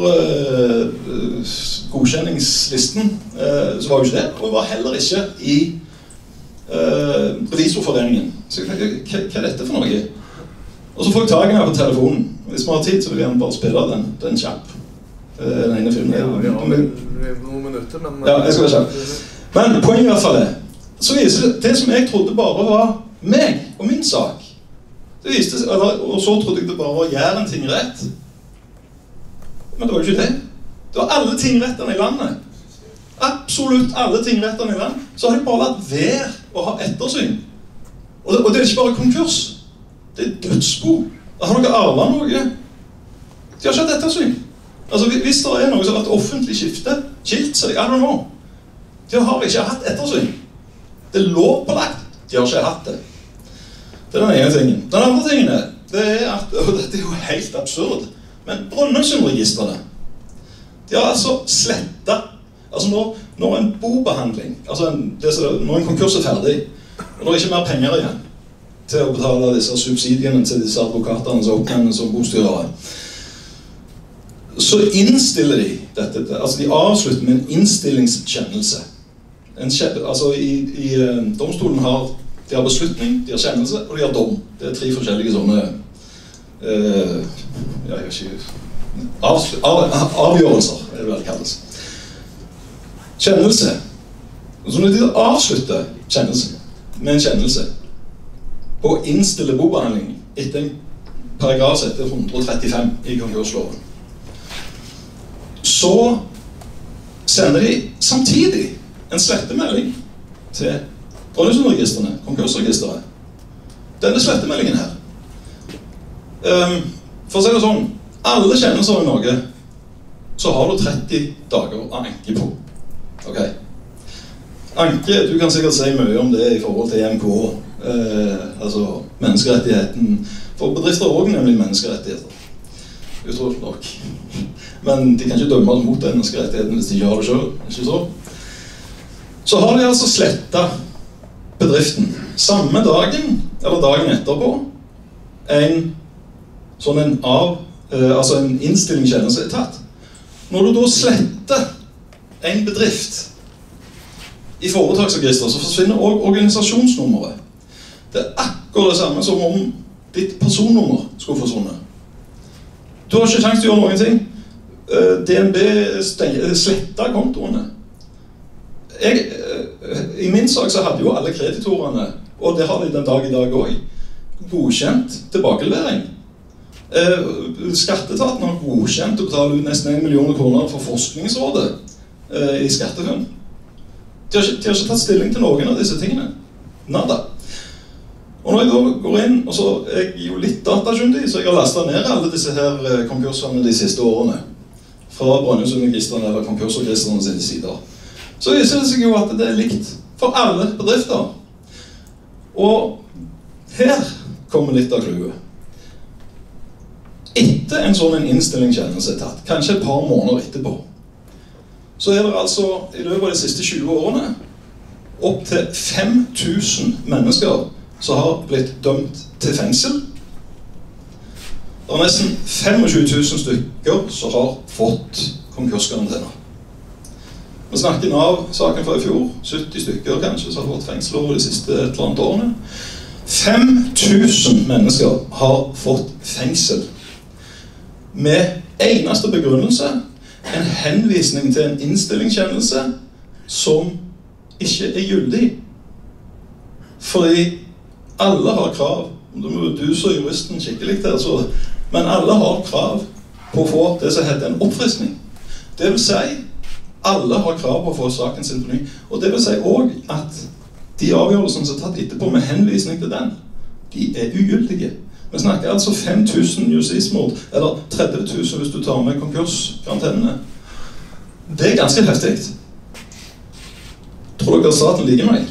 Speaker 17: godkjenningslisten, så var jo ikke det, og jeg var heller ikke i revisorforeningen. Så jeg tenkte, hva er dette for noe? Og så får jeg tagen her på telefonen. Hvis man har tid, så vil jeg bare spille den kjapp. Den ene filmen.
Speaker 2: Ja, vi har noen minutter, men...
Speaker 17: Ja, jeg skal være kjapp. Men poenget i hvert fall er, så viser det som jeg trodde bare var meg og min sak. Det viste, og så trodde jeg det bare var Jæren tingrett. Men det var jo ikke det. Det var alle tingrettene i landet. Absolutt alle tingrettene i landet. Så har de bare latt være å ha ettersyn. Og det er ikke bare konkurs. Det er dødsbo. Har dere arvet noe? De har ikke hatt ettersyn. Altså, hvis det er noe som har vært offentlig skilt, så I don't know. De har ikke hatt ettersyn. Det er lovpålagt. De har ikke hatt det. Det er den ene tingen. Den andre tingen er, det er at, og dette er jo helt absurd, men Brønnøysundregistrene, de har altså slettet, altså når en bobehandling, altså når en konkurs er ferdig, og det er ikke mer penger igjen, til å betale disse subsidiene til disse advokatene som oppnevnes som bostyrere, så innstiller de dette, altså de avslutter med en innstillingskjennelse. Altså i domstolen har de har beslutning, de har kjennelse, og de har dom. Det er 3 forskjellige sånne avgjørelser, er det vel kalles. Kjennelse. Så når de avslutter kjennelse med en kjennelse, og innstille bobehandling etter en paragraf som heter 135 i konkursloven. Så sender de samtidig en slettemelding til Brønnøysundregistrene, konkursregisteret. Denne slettemeldingen her. For å si det sånn, alle kjennelser i Norge, så har du 30 dager å anke på. Ok. Anke, du kan sikkert si mye om det i forhold til EMK, altså menneskerettigheten. For bedrifter er også nemlig menneskerettigheter. Utrolig nok. Men de kan ikke dømme mot den menneskerettigheten hvis de ikke har det selv, ikke så? Så har de altså slettet bedriften. Samme dagen, eller dagen etterpå, altså en innstillingskjennelse er tatt. Når du da sletter en bedrift i foretaksregister, så forsvinner også organisasjonsnummeret. Det er akkurat det samme som om ditt personnummer skulle forsvunnet. Du har ikke sjanse til å gjøre noen ting. DNB slettet kontoene. I min sak så hadde jo alle kreditorene, og det har de den dag i dag også, godkjent tilbakelevering. Skattetaten har godkjent å betale ut nesten 1 million kroner for forskningsrådet i skattefond. De har ikke tatt stilling til noen av disse tingene. Nada. Og når jeg da går inn, og så er jeg jo litt datakyndig, så jeg har lastet ned alle disse her konkursene de siste årene fra Brønnøysundregistrene eller konkursregistrene sine sider. Så viser det seg jo at det er likt for alle bedrifter. Og her kommer litt av clouet. Etter en sånn innstillingskjennelse er tatt, kanskje et par måneder etterpå, så er det altså i løpet av de siste 20 årene opp til 5000 mennesker som har blitt dømt til fengsel. Det er nesten 25 000 stykker som har fått konkurskarantene. Vi snakker Nav-saken fra i fjor, 70 stykker kanskje som har fått fengsel over de siste et eller annet årene. 5000 mennesker har fått fengsel med eneste begrunnelse, en henvisning til en innstillingskjennelse som ikke er gyldig. Fordi alle har krav, du så juristen skikkelig der, men alle har krav på å få det som heter en oppfriskning. Det vil si, alle har krav på å få saken sin på ny, og det vil si også at de avgjørelsene som er tatt etterpå med henvisning til den, de er ugyldige. Vi snakker altså 5000 justismord, eller 30 000 hvis du tar med konkurskarantene. Det er ganske heftig. Tror dere staten liker meg?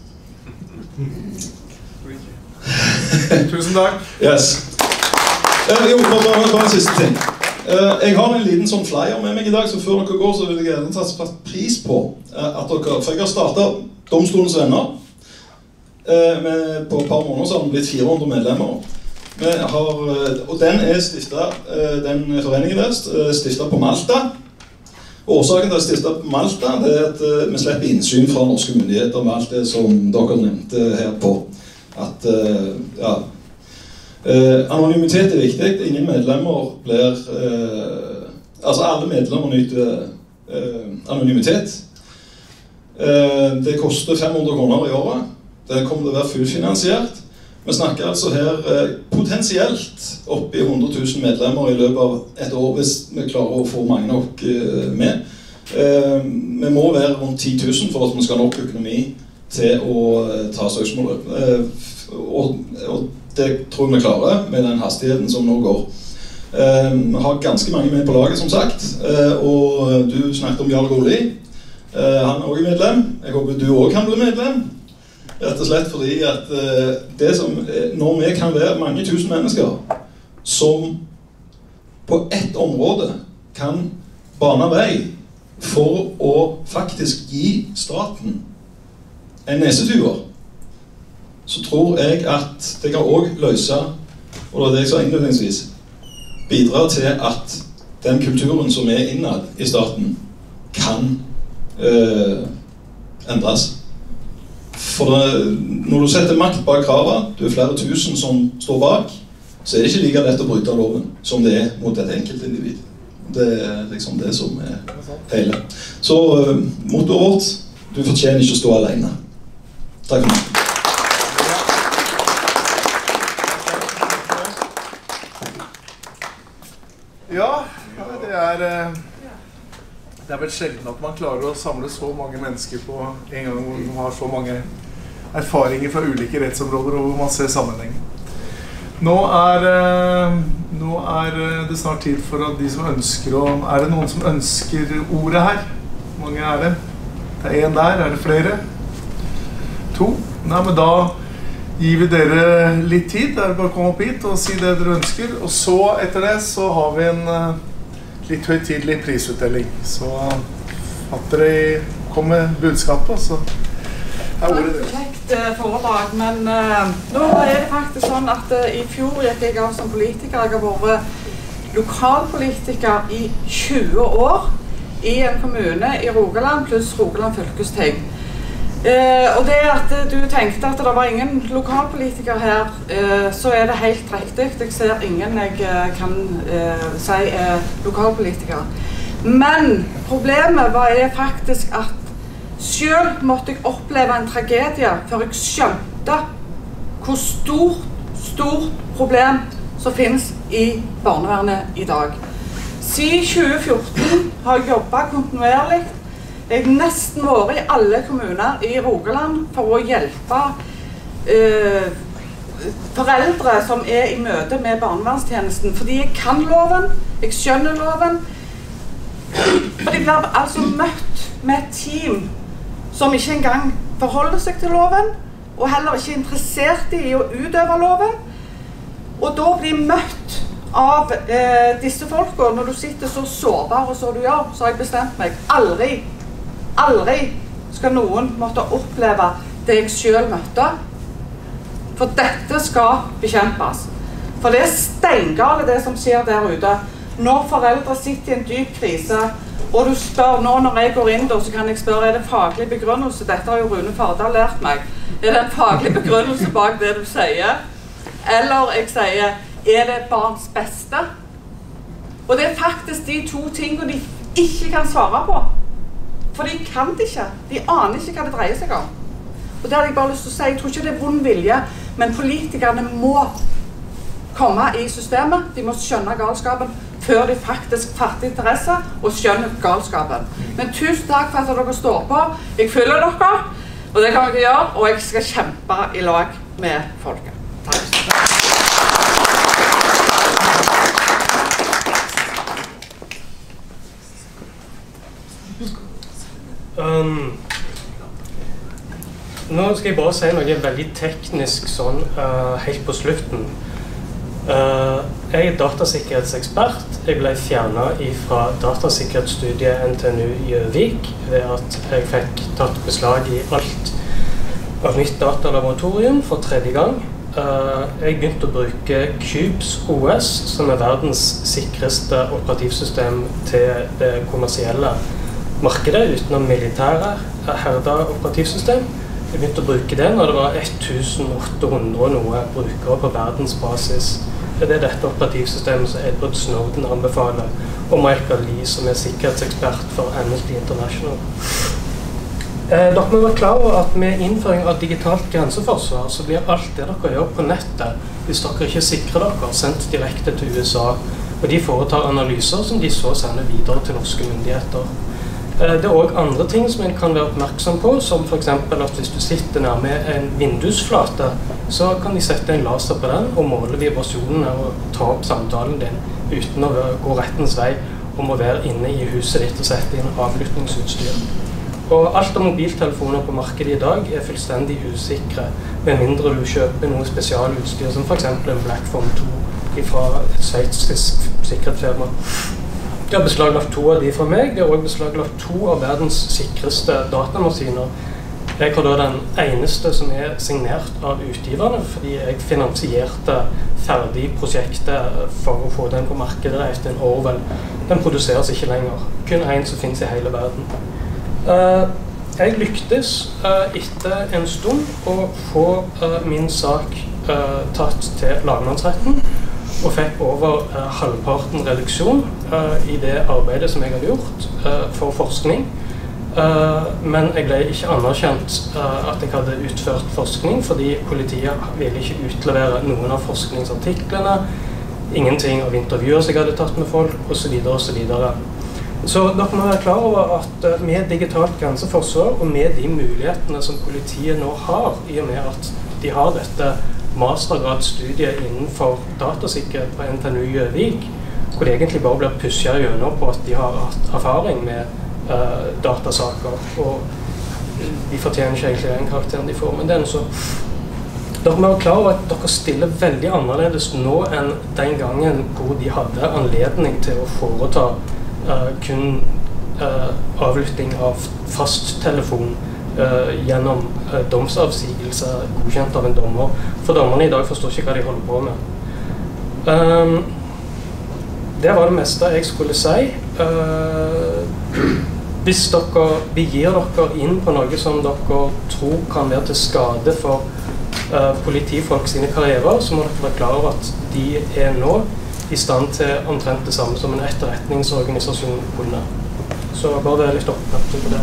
Speaker 2: Tusen takk.
Speaker 17: Yes. Jo, bare en siste ting. Jeg har en liten sånn flyer med meg i dag, så før dere går så vil jeg gjerne ta pris på at dere, for jeg har startet Domstolens venner. På et par måneder så har det blitt 400 medlemmer. Og den er stiftet, den foreningen er stiftet på Malta. Årsaken til å stifte på Malta det er at vi slipper innsyn fra norske myndigheter med alt det som dere nevnte her på. At, anonymitet er viktig. Ingen medlemmer blir... altså alle medlemmer nyter anonymitet. Det koster 500 kroner i året. Det kommer til å være fullfinansiert. Vi snakker altså her potensielt opp i 100 000 medlemmer i løpet av et år hvis vi klarer å få mange nok med. Vi må være rundt 10 000 for at vi skal ha nok økonomi til å ta søksmålet. Og det tror jeg vi klarer med den hastigheten som nå går. Vi har ganske mange med på laget som sagt, og du snakket om Jarl Goli. Han er også medlem. Jeg håper du også kan bli medlem. Rett og slett fordi at det som, når vi kan være mange tusen mennesker som på ett område kan bane vei for å faktisk gi staten en nesetyver, så tror jeg at det kan også løse, og det er det jeg sa innledningsvis, bidra til at den kulturen som er innad i staten kan endres. For når du setter makt bak kravet, du er flere tusen som står bak, så er det ikke like lett å bryte loven som det er mot et enkelt individ. Det er liksom det som er hele. Så mottoet vårt, du fortjener ikke å stå alene. Takk for meg.
Speaker 2: Ja, det er vel sjelden at man klarer å samle så mange mennesker på en gang hvor man har så mange erfaringer fra ulike rettsområder og hvor man ser sammenheng. Nå er det snart tid for at de som ønsker å... Er det noen som ønsker ordet her? Hvor mange er det? Det er en der, er det flere? 2? Nei, men da gir vi dere litt tid. Det er bare å komme opp hit og si det dere ønsker. Og så, etter det, så har vi en litt høytidelig prisutdeling. Så at dere kommer med budskapet, så er ordet det.
Speaker 18: Kjekt foredrag, men nå er det faktisk sånn at i fjor gikk jeg av som politiker. Jeg har vært lokalpolitiker i 20 år i en kommune i Rogaland, pluss Rogaland fylkesting. Og det at du tenkte at det var ingen lokalpolitiker her, så er det helt riktig. Jeg ser ingen jeg kan si er lokalpolitiker. Men problemet er faktisk at selv måtte jeg oppleve en tragedie før jeg skjønte hvor stort problem som finnes i barnevernet i dag. Siden 2014 har jeg jobbet kontinuerlig. Jeg har nesten vært i alle kommuner i Rogaland for å hjelpe foreldre som er i møte med barnevernstjenesten, fordi jeg kan loven, jeg skjønner loven, og de blir altså møtt med et team som ikke engang forholder seg til loven, og heller ikke er interessert i å utøve loven, og da blir møtt av disse folkene. Når du sitter så sårbar og så du gjør, så har jeg bestemt meg aldri skal noen måtte oppleve det jeg selv møtte. For dette skal bekjempes. For det er steingale det som skjer der ute. Når foreldre sitter i en dyp krise, og du spør nå når jeg går inn da, så kan jeg spørre, er det faglig begrunnelse? Dette har jo Rune Fardal lært meg. Er det en faglig begrunnelse bak det du sier? Eller jeg sier, er det barns beste? Og det er faktisk de to tingene de ikke kan svare på. For de kan det ikke. De aner ikke hva det dreier seg om. Og det har jeg bare lyst til å si. Jeg tror ikke det er vond vilje, men politikerne må komme i systemet. De må skjønne galskapen før de faktisk fatter interesse og skjønner galskapen. Men tusen takk for at dere står på. Jeg følger dere, og det kan dere gjøre, og jeg skal kjempe i lag med folket. Takk.
Speaker 6: Nå skal jeg bare si noe veldig teknisk sånn helt på slutten. Jeg er datasikkerhetsekspert. Jeg ble fjernet fra datasikkerhetsstudiet NTNU Gjøvik ved at jeg fikk tatt beslag i alt av mitt datalaboratorium for 3. gang. Jeg begynte å bruke Qubes OS, som er verdens sikreste operativsystem til det kommersielle markedet, utenom militære herda operativsystem. Jeg begynte å bruke det når det var 1800 og noe brukere på verdensbasis. Det er dette operativsystemet som Edward Snowden anbefaler, og Michael Lee, som er sikkerhetsekspert for Amnesty International. Dere må være klar over at med innføring av digitalt grenseforsvar så blir alt det dere gjør på nettet, hvis dere ikke sikrer dere, sendt direkte til USA, og de foretar analyser som de så sender videre til norske myndigheter. Det er også andre ting som en kan være oppmerksom på, som for eksempel at hvis du sitter nærme en vindusflate, så kan de sette en laser på den og måle vibrasjonene og ta opp samtalen din uten å gå rettens vei om å være inne i huset ditt og sette inn avlyttingsutstyr. Og alt av mobiltelefoner på markedet i dag er fullstendig usikre, med mindre du kjøper noe spesialutstyr, som for eksempel en Blackphone 2 fra et sveitsisk sikkerhetsfirma. Jeg har beslaglagt 2 av de fra meg. Jeg har også beslaglagt 2 av verdens sikreste datamaskiner. Jeg har da den eneste som er signert av utgiverne, fordi jeg finansierte ferdig prosjektet for å få den på markedet etter en Orwell. Den produseres ikke lenger. Kun en som finnes i hele verden. Jeg lyktes etter en stund å få min sak tatt til lagmannsretten, og fikk over halvparten reduksjon i det arbeidet som jeg hadde gjort for forskning. Men jeg ble ikke anerkjent at jeg hadde utført forskning, fordi politiet ville ikke utlevere noen av forskningsartiklene. ingenting av intervjuer som jeg hadde tatt med folk, og så videre og så videre. Så dere må være klar over at med digitalt grenseforsvar og med de mulighetene som politiet nå har, i og med at de har dette mastergradsstudiet innenfor datasikkerhet på NTNU Gjøvik, hvor det egentlig bare blir pushet gjennom på at de har hatt erfaring med datasaker, og de fortjener ikke egentlig den karakteren de får, men det er så. Dere må være klar over at dere stiller veldig annerledes nå enn den gangen hvor de hadde anledning til å foreta kun avlytting av fasttelefon gjennom domsavsigelse godkjent av en dommer. For dommerne i dag forstår ikke hva de holder på med. Det var det meste jeg skulle si. Hvis dere begir dere inn på noe som dere tror kan være til skade for politifolk sine karrierer, så må dere være klar over at de er nå i stand til omtrent det samme som en etterretningsorganisasjon kunne. Så bare være litt oppmerksom på det.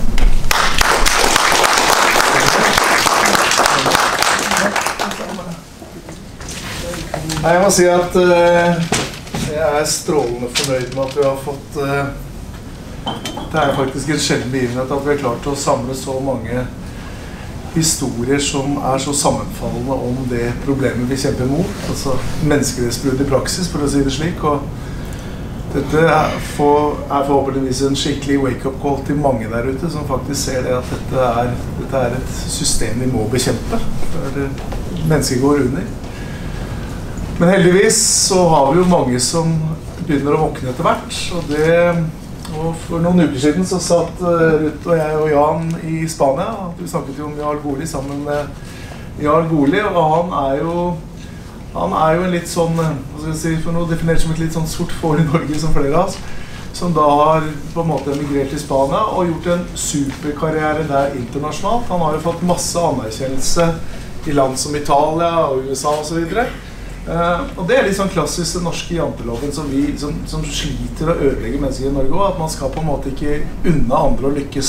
Speaker 2: Jeg må si at jeg er strålende fornøyd med at vi har fått det er faktisk en sjelden begivenhet at vi har klart å samle så mange historier som er så sammenfallende om det problemet vi kjemper mot, altså menneskerettsbrudd i praksis, for å si det slik. Og dette er forhåpentligvis en skikkelig wake-up call til mange der ute som faktisk ser det at dette er et system vi må bekjempe, for mennesker går under. Men heldigvis så har vi jo mange som begynner å våkne etter hvert, og for noen uker siden så satt Ruth og jeg og Jan i Spania, og vi snakket jo om Jarl Goli sammen med Jarl Goli, og han er jo en litt sånn, hva skal jeg si, for noe definert som et litt sånn sort får i Norge som flere av oss, som da har på en måte emigrert til Spania og gjort en superkarriere der internasjonalt. Han har jo fått masse anerkjennelse i land som Italia og USA og så videre. Og det er litt sånn klassisk den norske janteloven som sliter å ødelegge mennesker i Norge også, at man skal på en måte ikke unna andre å lykkes.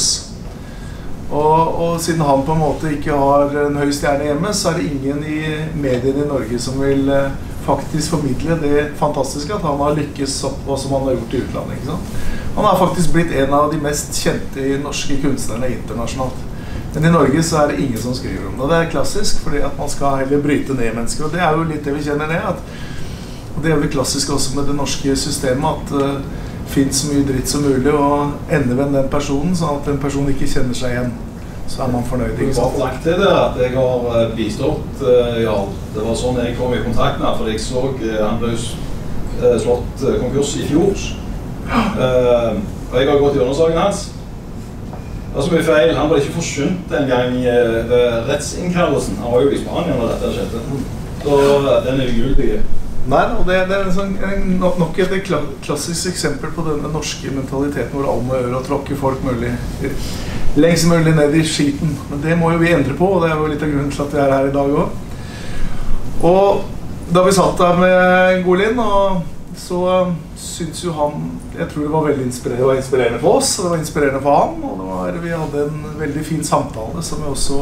Speaker 2: Og siden han på en måte ikke har en høy stjerne hjemme, så er det ingen i mediene i Norge som vil faktisk formidle det fantastiske at han har lykkes hva som han har gjort i utlandet, ikke sant? Han har faktisk blitt en av de mest kjente norske kunstnerne internasjonalt. Men i Norge så er det ingen som skriver om det. Det er klassisk, fordi at man skal heller bryte ned mennesker. Og det er jo litt det vi kjenner ned. Og det er jo klassisk også med det norske systemet, at det finnes så mye dritt som mulig, og endevend den personen, sånn at den personen ikke kjenner seg igjen. Så er man fornøyd, ikke sant?
Speaker 17: Takk til det at jeg har bistått, Jarl. Det var sånn jeg kom i kontakt med, for jeg så han ble slått konkurs i fjor. Og jeg har gått i undersøkelsen hans. Det er så mye feil. Han ble ikke forskjønt en gang i rettsinnkallelsen. Han var jo i Spania når dette skjedde. Så den er ugyldig.
Speaker 2: Nei, og det er nok et klassisk eksempel på denne norske mentaliteten hvor alle må gjøre og tråkke folk lengst mulig ned i skiten. Men det må jo vi endre på, og det er jo litt av grunnen til at vi er her i dag også. Og da vi satt der med Golin, så synes jo han, jeg tror det var veldig inspirerende for oss, og det var inspirerende for han, og vi hadde en veldig fin samtale som vi også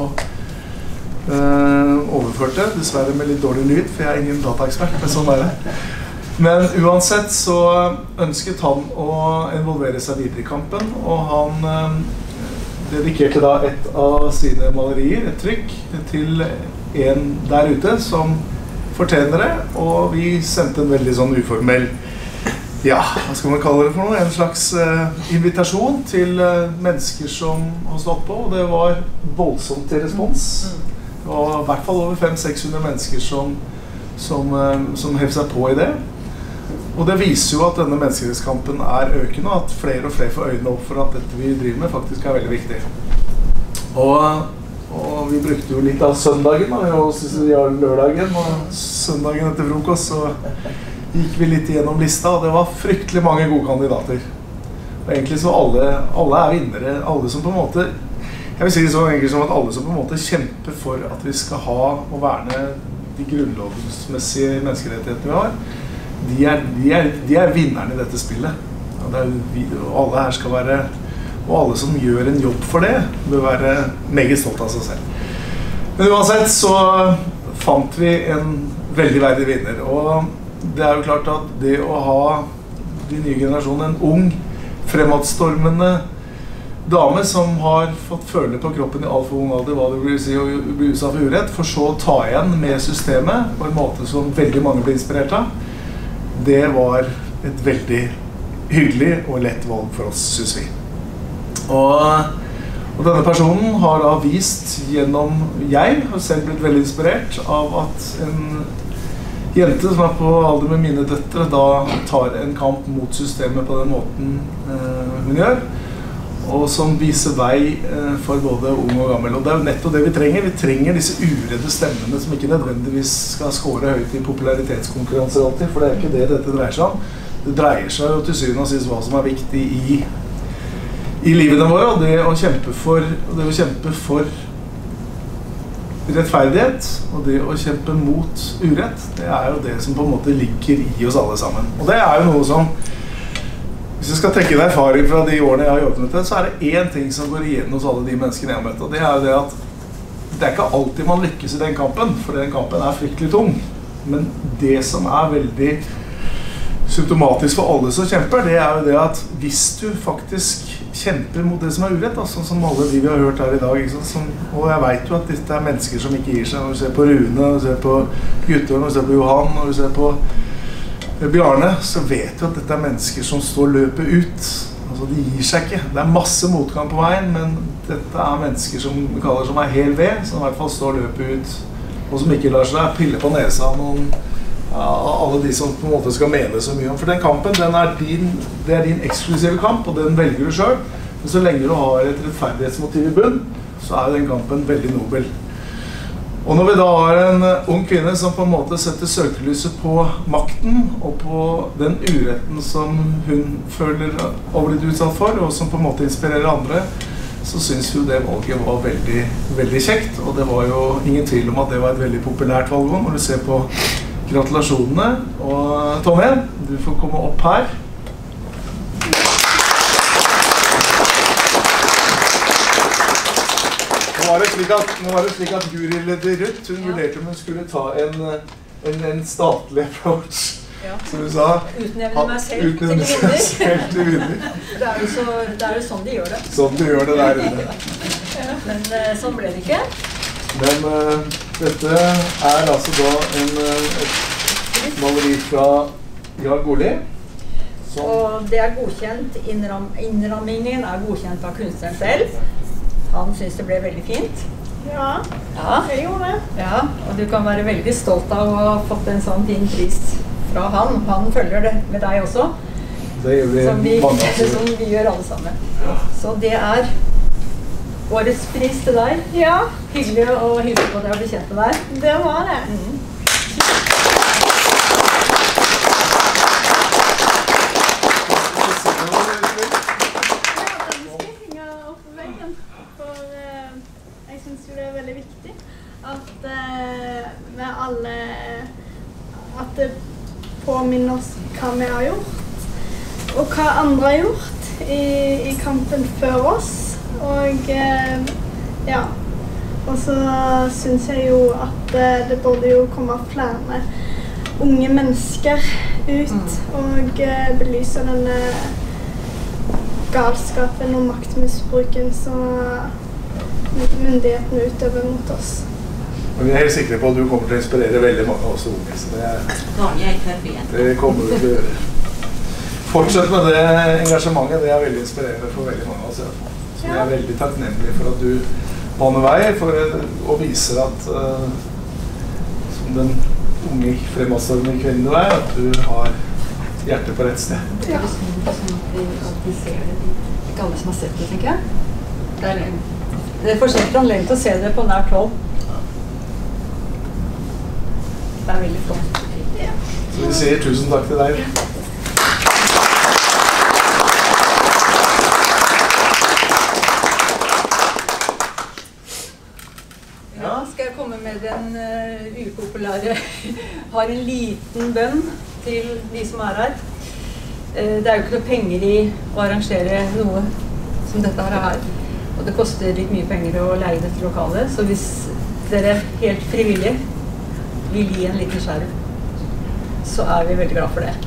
Speaker 2: overførte, dessverre med litt dårlig lyd, for jeg er ingen dataekspert, men sånn er det. Men uansett så ønsket han å involvere seg videre i kampen, og han dedikerte da et av sine malerier, et trykk, til en der ute som fortjener det, og vi sendte en veldig sånn uformell, ja, hva skal man kalle det for noe? En slags invitasjon til mennesker som har stått på, og det var voldsomt til respons. Det var i hvert fall over 500-600 mennesker som hev seg på i det. Og det viser jo at denne menneskerettskampen er økende, og at flere og flere får øynene opp for at dette vi driver med faktisk er veldig viktig. Og vi brukte jo litt av søndagen, og lørdagen og søndagen etter frokost, så gikk vi litt gjennom lista, og det var fryktelig mange gode kandidater. Og egentlig så alle er vinnere, alle som på en måte, jeg vil si det så enkelt som at alle som på en måte kjemper for at vi skal ha og verne de grunnlovsmessige menneskerettighetene vi har, de er vinnerne i dette spillet. Og alle her skal være, og alle som gjør en jobb for det, bør være meget stolt av seg selv. Men uansett så fant vi en veldig verdig vinner, og det jo klart at det å ha de nye generasjonene, en ung, fremadstormende dame som har fått føle på kroppen i alt for ung alder hva det vil si å bli utsatt for urett, for så å ta igjen med systemet på en måte som veldig mange ble inspirert av, det var et veldig hyggelig og lett valg for oss, synes vi. Og denne personen har da vist gjennom, jeg har selv blitt veldig inspirert av at en jente som på alder med mine døtre da tar en kamp mot systemet på den måten hun gjør, og som viser vei for både ung og gammel. Og det jo nettopp det vi trenger. Vi trenger disse uredde stemmene som ikke nødvendigvis skal skåre høyt i popularitetskonkurranser alltid, for det ikke det dette dreier seg om. Det dreier seg jo til syvende og sist hva som viktig i livene våre, og det å kjempe for rettferdighet, og det å kjempe mot urett, det jo det som på en måte ligger i oss alle sammen. Og det jo noe som, hvis jeg skal trekke en erfaring fra de årene jeg har jobbet med det, så det en ting som går igjen hos alle de menneskene jeg har møtt, og det jo det at det ikke alltid man lykkes i den kampen, for den kampen fryktelig tung. Men det som veldig symptomatisk for alle som kjemper, det jo det at hvis du faktisk kjemper mot det som urett, sånn som alle de vi har hørt her i dag, og jeg vet jo at dette mennesker som ikke gir seg. Når du ser på Rune, når du ser på Gutter, når du ser på Johan, når du ser på Bjarne, så vet du at dette mennesker som står løpet ut. Altså, de gir seg ikke. Det masse motgang på veien, men dette mennesker som vi kaller som hel ved, som i hvert fall står løpet ut, og som ikke lar seg pille på nesa av noen alle de som på en måte skal mene så mye om. For den kampen, det din eksklusive kamp, og den velger du selv. Men så lenge du har et rettferdighetsmotiv i bunn, så den kampen veldig nobel. Og når vi da har en ung kvinne som på en måte setter søkelyset på makten, og på den uretten som hun føler å blitt utsatt for, og som på en måte inspirerer andre, så synes jo det valget var veldig, veldig kjekt. Og det var jo ingen tvil om at det var et veldig populært valg når du ser på gratulasjonene. Og Tonje, du får komme opp her. Nå var det slik at juryleder Ruth, hun vurderte om hun skulle ta en statlig approach.
Speaker 19: Ja.
Speaker 2: Som du sa.
Speaker 19: Utnevne meg selv til vinner. Det jo sånn de gjør det.
Speaker 2: Sånn de gjør det der inne.
Speaker 19: Men sånn ble det ikke.
Speaker 2: Men dette altså da et maleri fra Jan Goli.
Speaker 19: Og det godkjent, innrammingen godkjent av kunstneren selv. Han synes det ble veldig fint.
Speaker 9: Ja, jeg gjorde det.
Speaker 19: Ja, og du kan være veldig stolt av å ha fått en sånn fin pris fra han. Han følger det med deg også.
Speaker 2: Det gjør vi mange av.
Speaker 19: Som vi gjør alle sammen. Så det årets pris til deg.
Speaker 9: Ja.
Speaker 19: Hyggelig å hilse på deg og bli kjent med deg.
Speaker 9: Det var det. Jeg synes jo det veldig viktig at vi alle at det påminner oss hva vi har gjort, og hva andre har gjort i kampen før oss. Og ja, og så synes jeg jo at det burde jo komme flere unge mennesker ut og belyse denne galskapen og maktmisbruken som myndighetene utøver mot oss.
Speaker 2: Men vi helt sikre på at du kommer til å inspirere veldig mange av oss unge, så det kommer du til å gjøre. Fortsett med det engasjementet, det veldig inspirerende for veldig mange av oss. Så jeg veldig takknemlig for at du baner vei og viser at som den unge fremadstormende kvinnen du at du har hjertet på rett sted.
Speaker 19: Ja. Sånn at vi alltid ser det. Ikke alle som har sett det, tenker jeg. Det forskjellig anledning til å se det på nært hold. Det veldig flott. Ja.
Speaker 2: Så vi sier tusen takk til deg.
Speaker 19: Ja, skal jeg komme med den upopulære har en liten bønn til de som her. Det jo ikke noe penger i å arrangere noe som dette her. Og det koster litt mye penger å leie dette lokalet, så hvis dere helt frivillig vil gi en liten skjerv, så er vi veldig glad for det.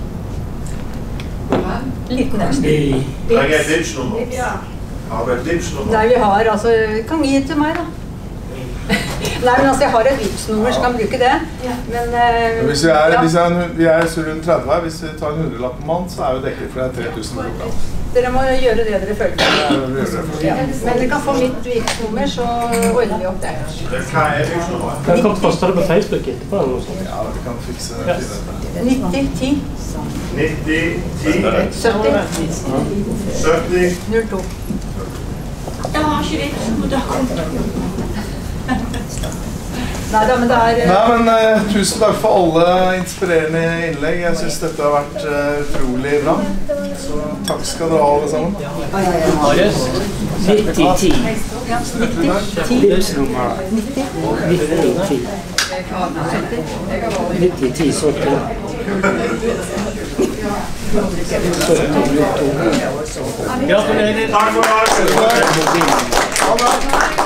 Speaker 19: Liten øst.
Speaker 14: Jeg er et livsnummer. Har du et livsnummer?
Speaker 19: Nei, vi har altså, kan gi det til meg da. Nei, men altså jeg har et livsnummer så kan bruke det. Men
Speaker 2: hvis vi er rundt 30 her, hvis vi tar en 100-lapp på mann, så er vi dekket for det 3000 kroner.
Speaker 19: Dere må gjøre det dere føler. Ja. Men dere kan få mitt livsnummer, så ordner vi opp det.
Speaker 14: Hva er livsnummeret?
Speaker 6: Hva kan poste det på Facebook etterpå? Eller noe sånt?
Speaker 2: Ja, vi kan fikse det.
Speaker 19: 90-10.
Speaker 14: 90-10. 70.
Speaker 19: 02.
Speaker 8: Jeg har ikke vidt, da kommer
Speaker 19: Neida, men det er...
Speaker 2: Nei, men tusen takk for alle inspirerende innlegg. Jeg synes dette har vært utrolig bra. Så takk skal dere ha alle sammen.
Speaker 12: Marius? 90-10.
Speaker 19: 90-10.
Speaker 12: Livsnummer. 90-10. 90-10, 70.
Speaker 6: Gratulerer.
Speaker 14: Takk for det.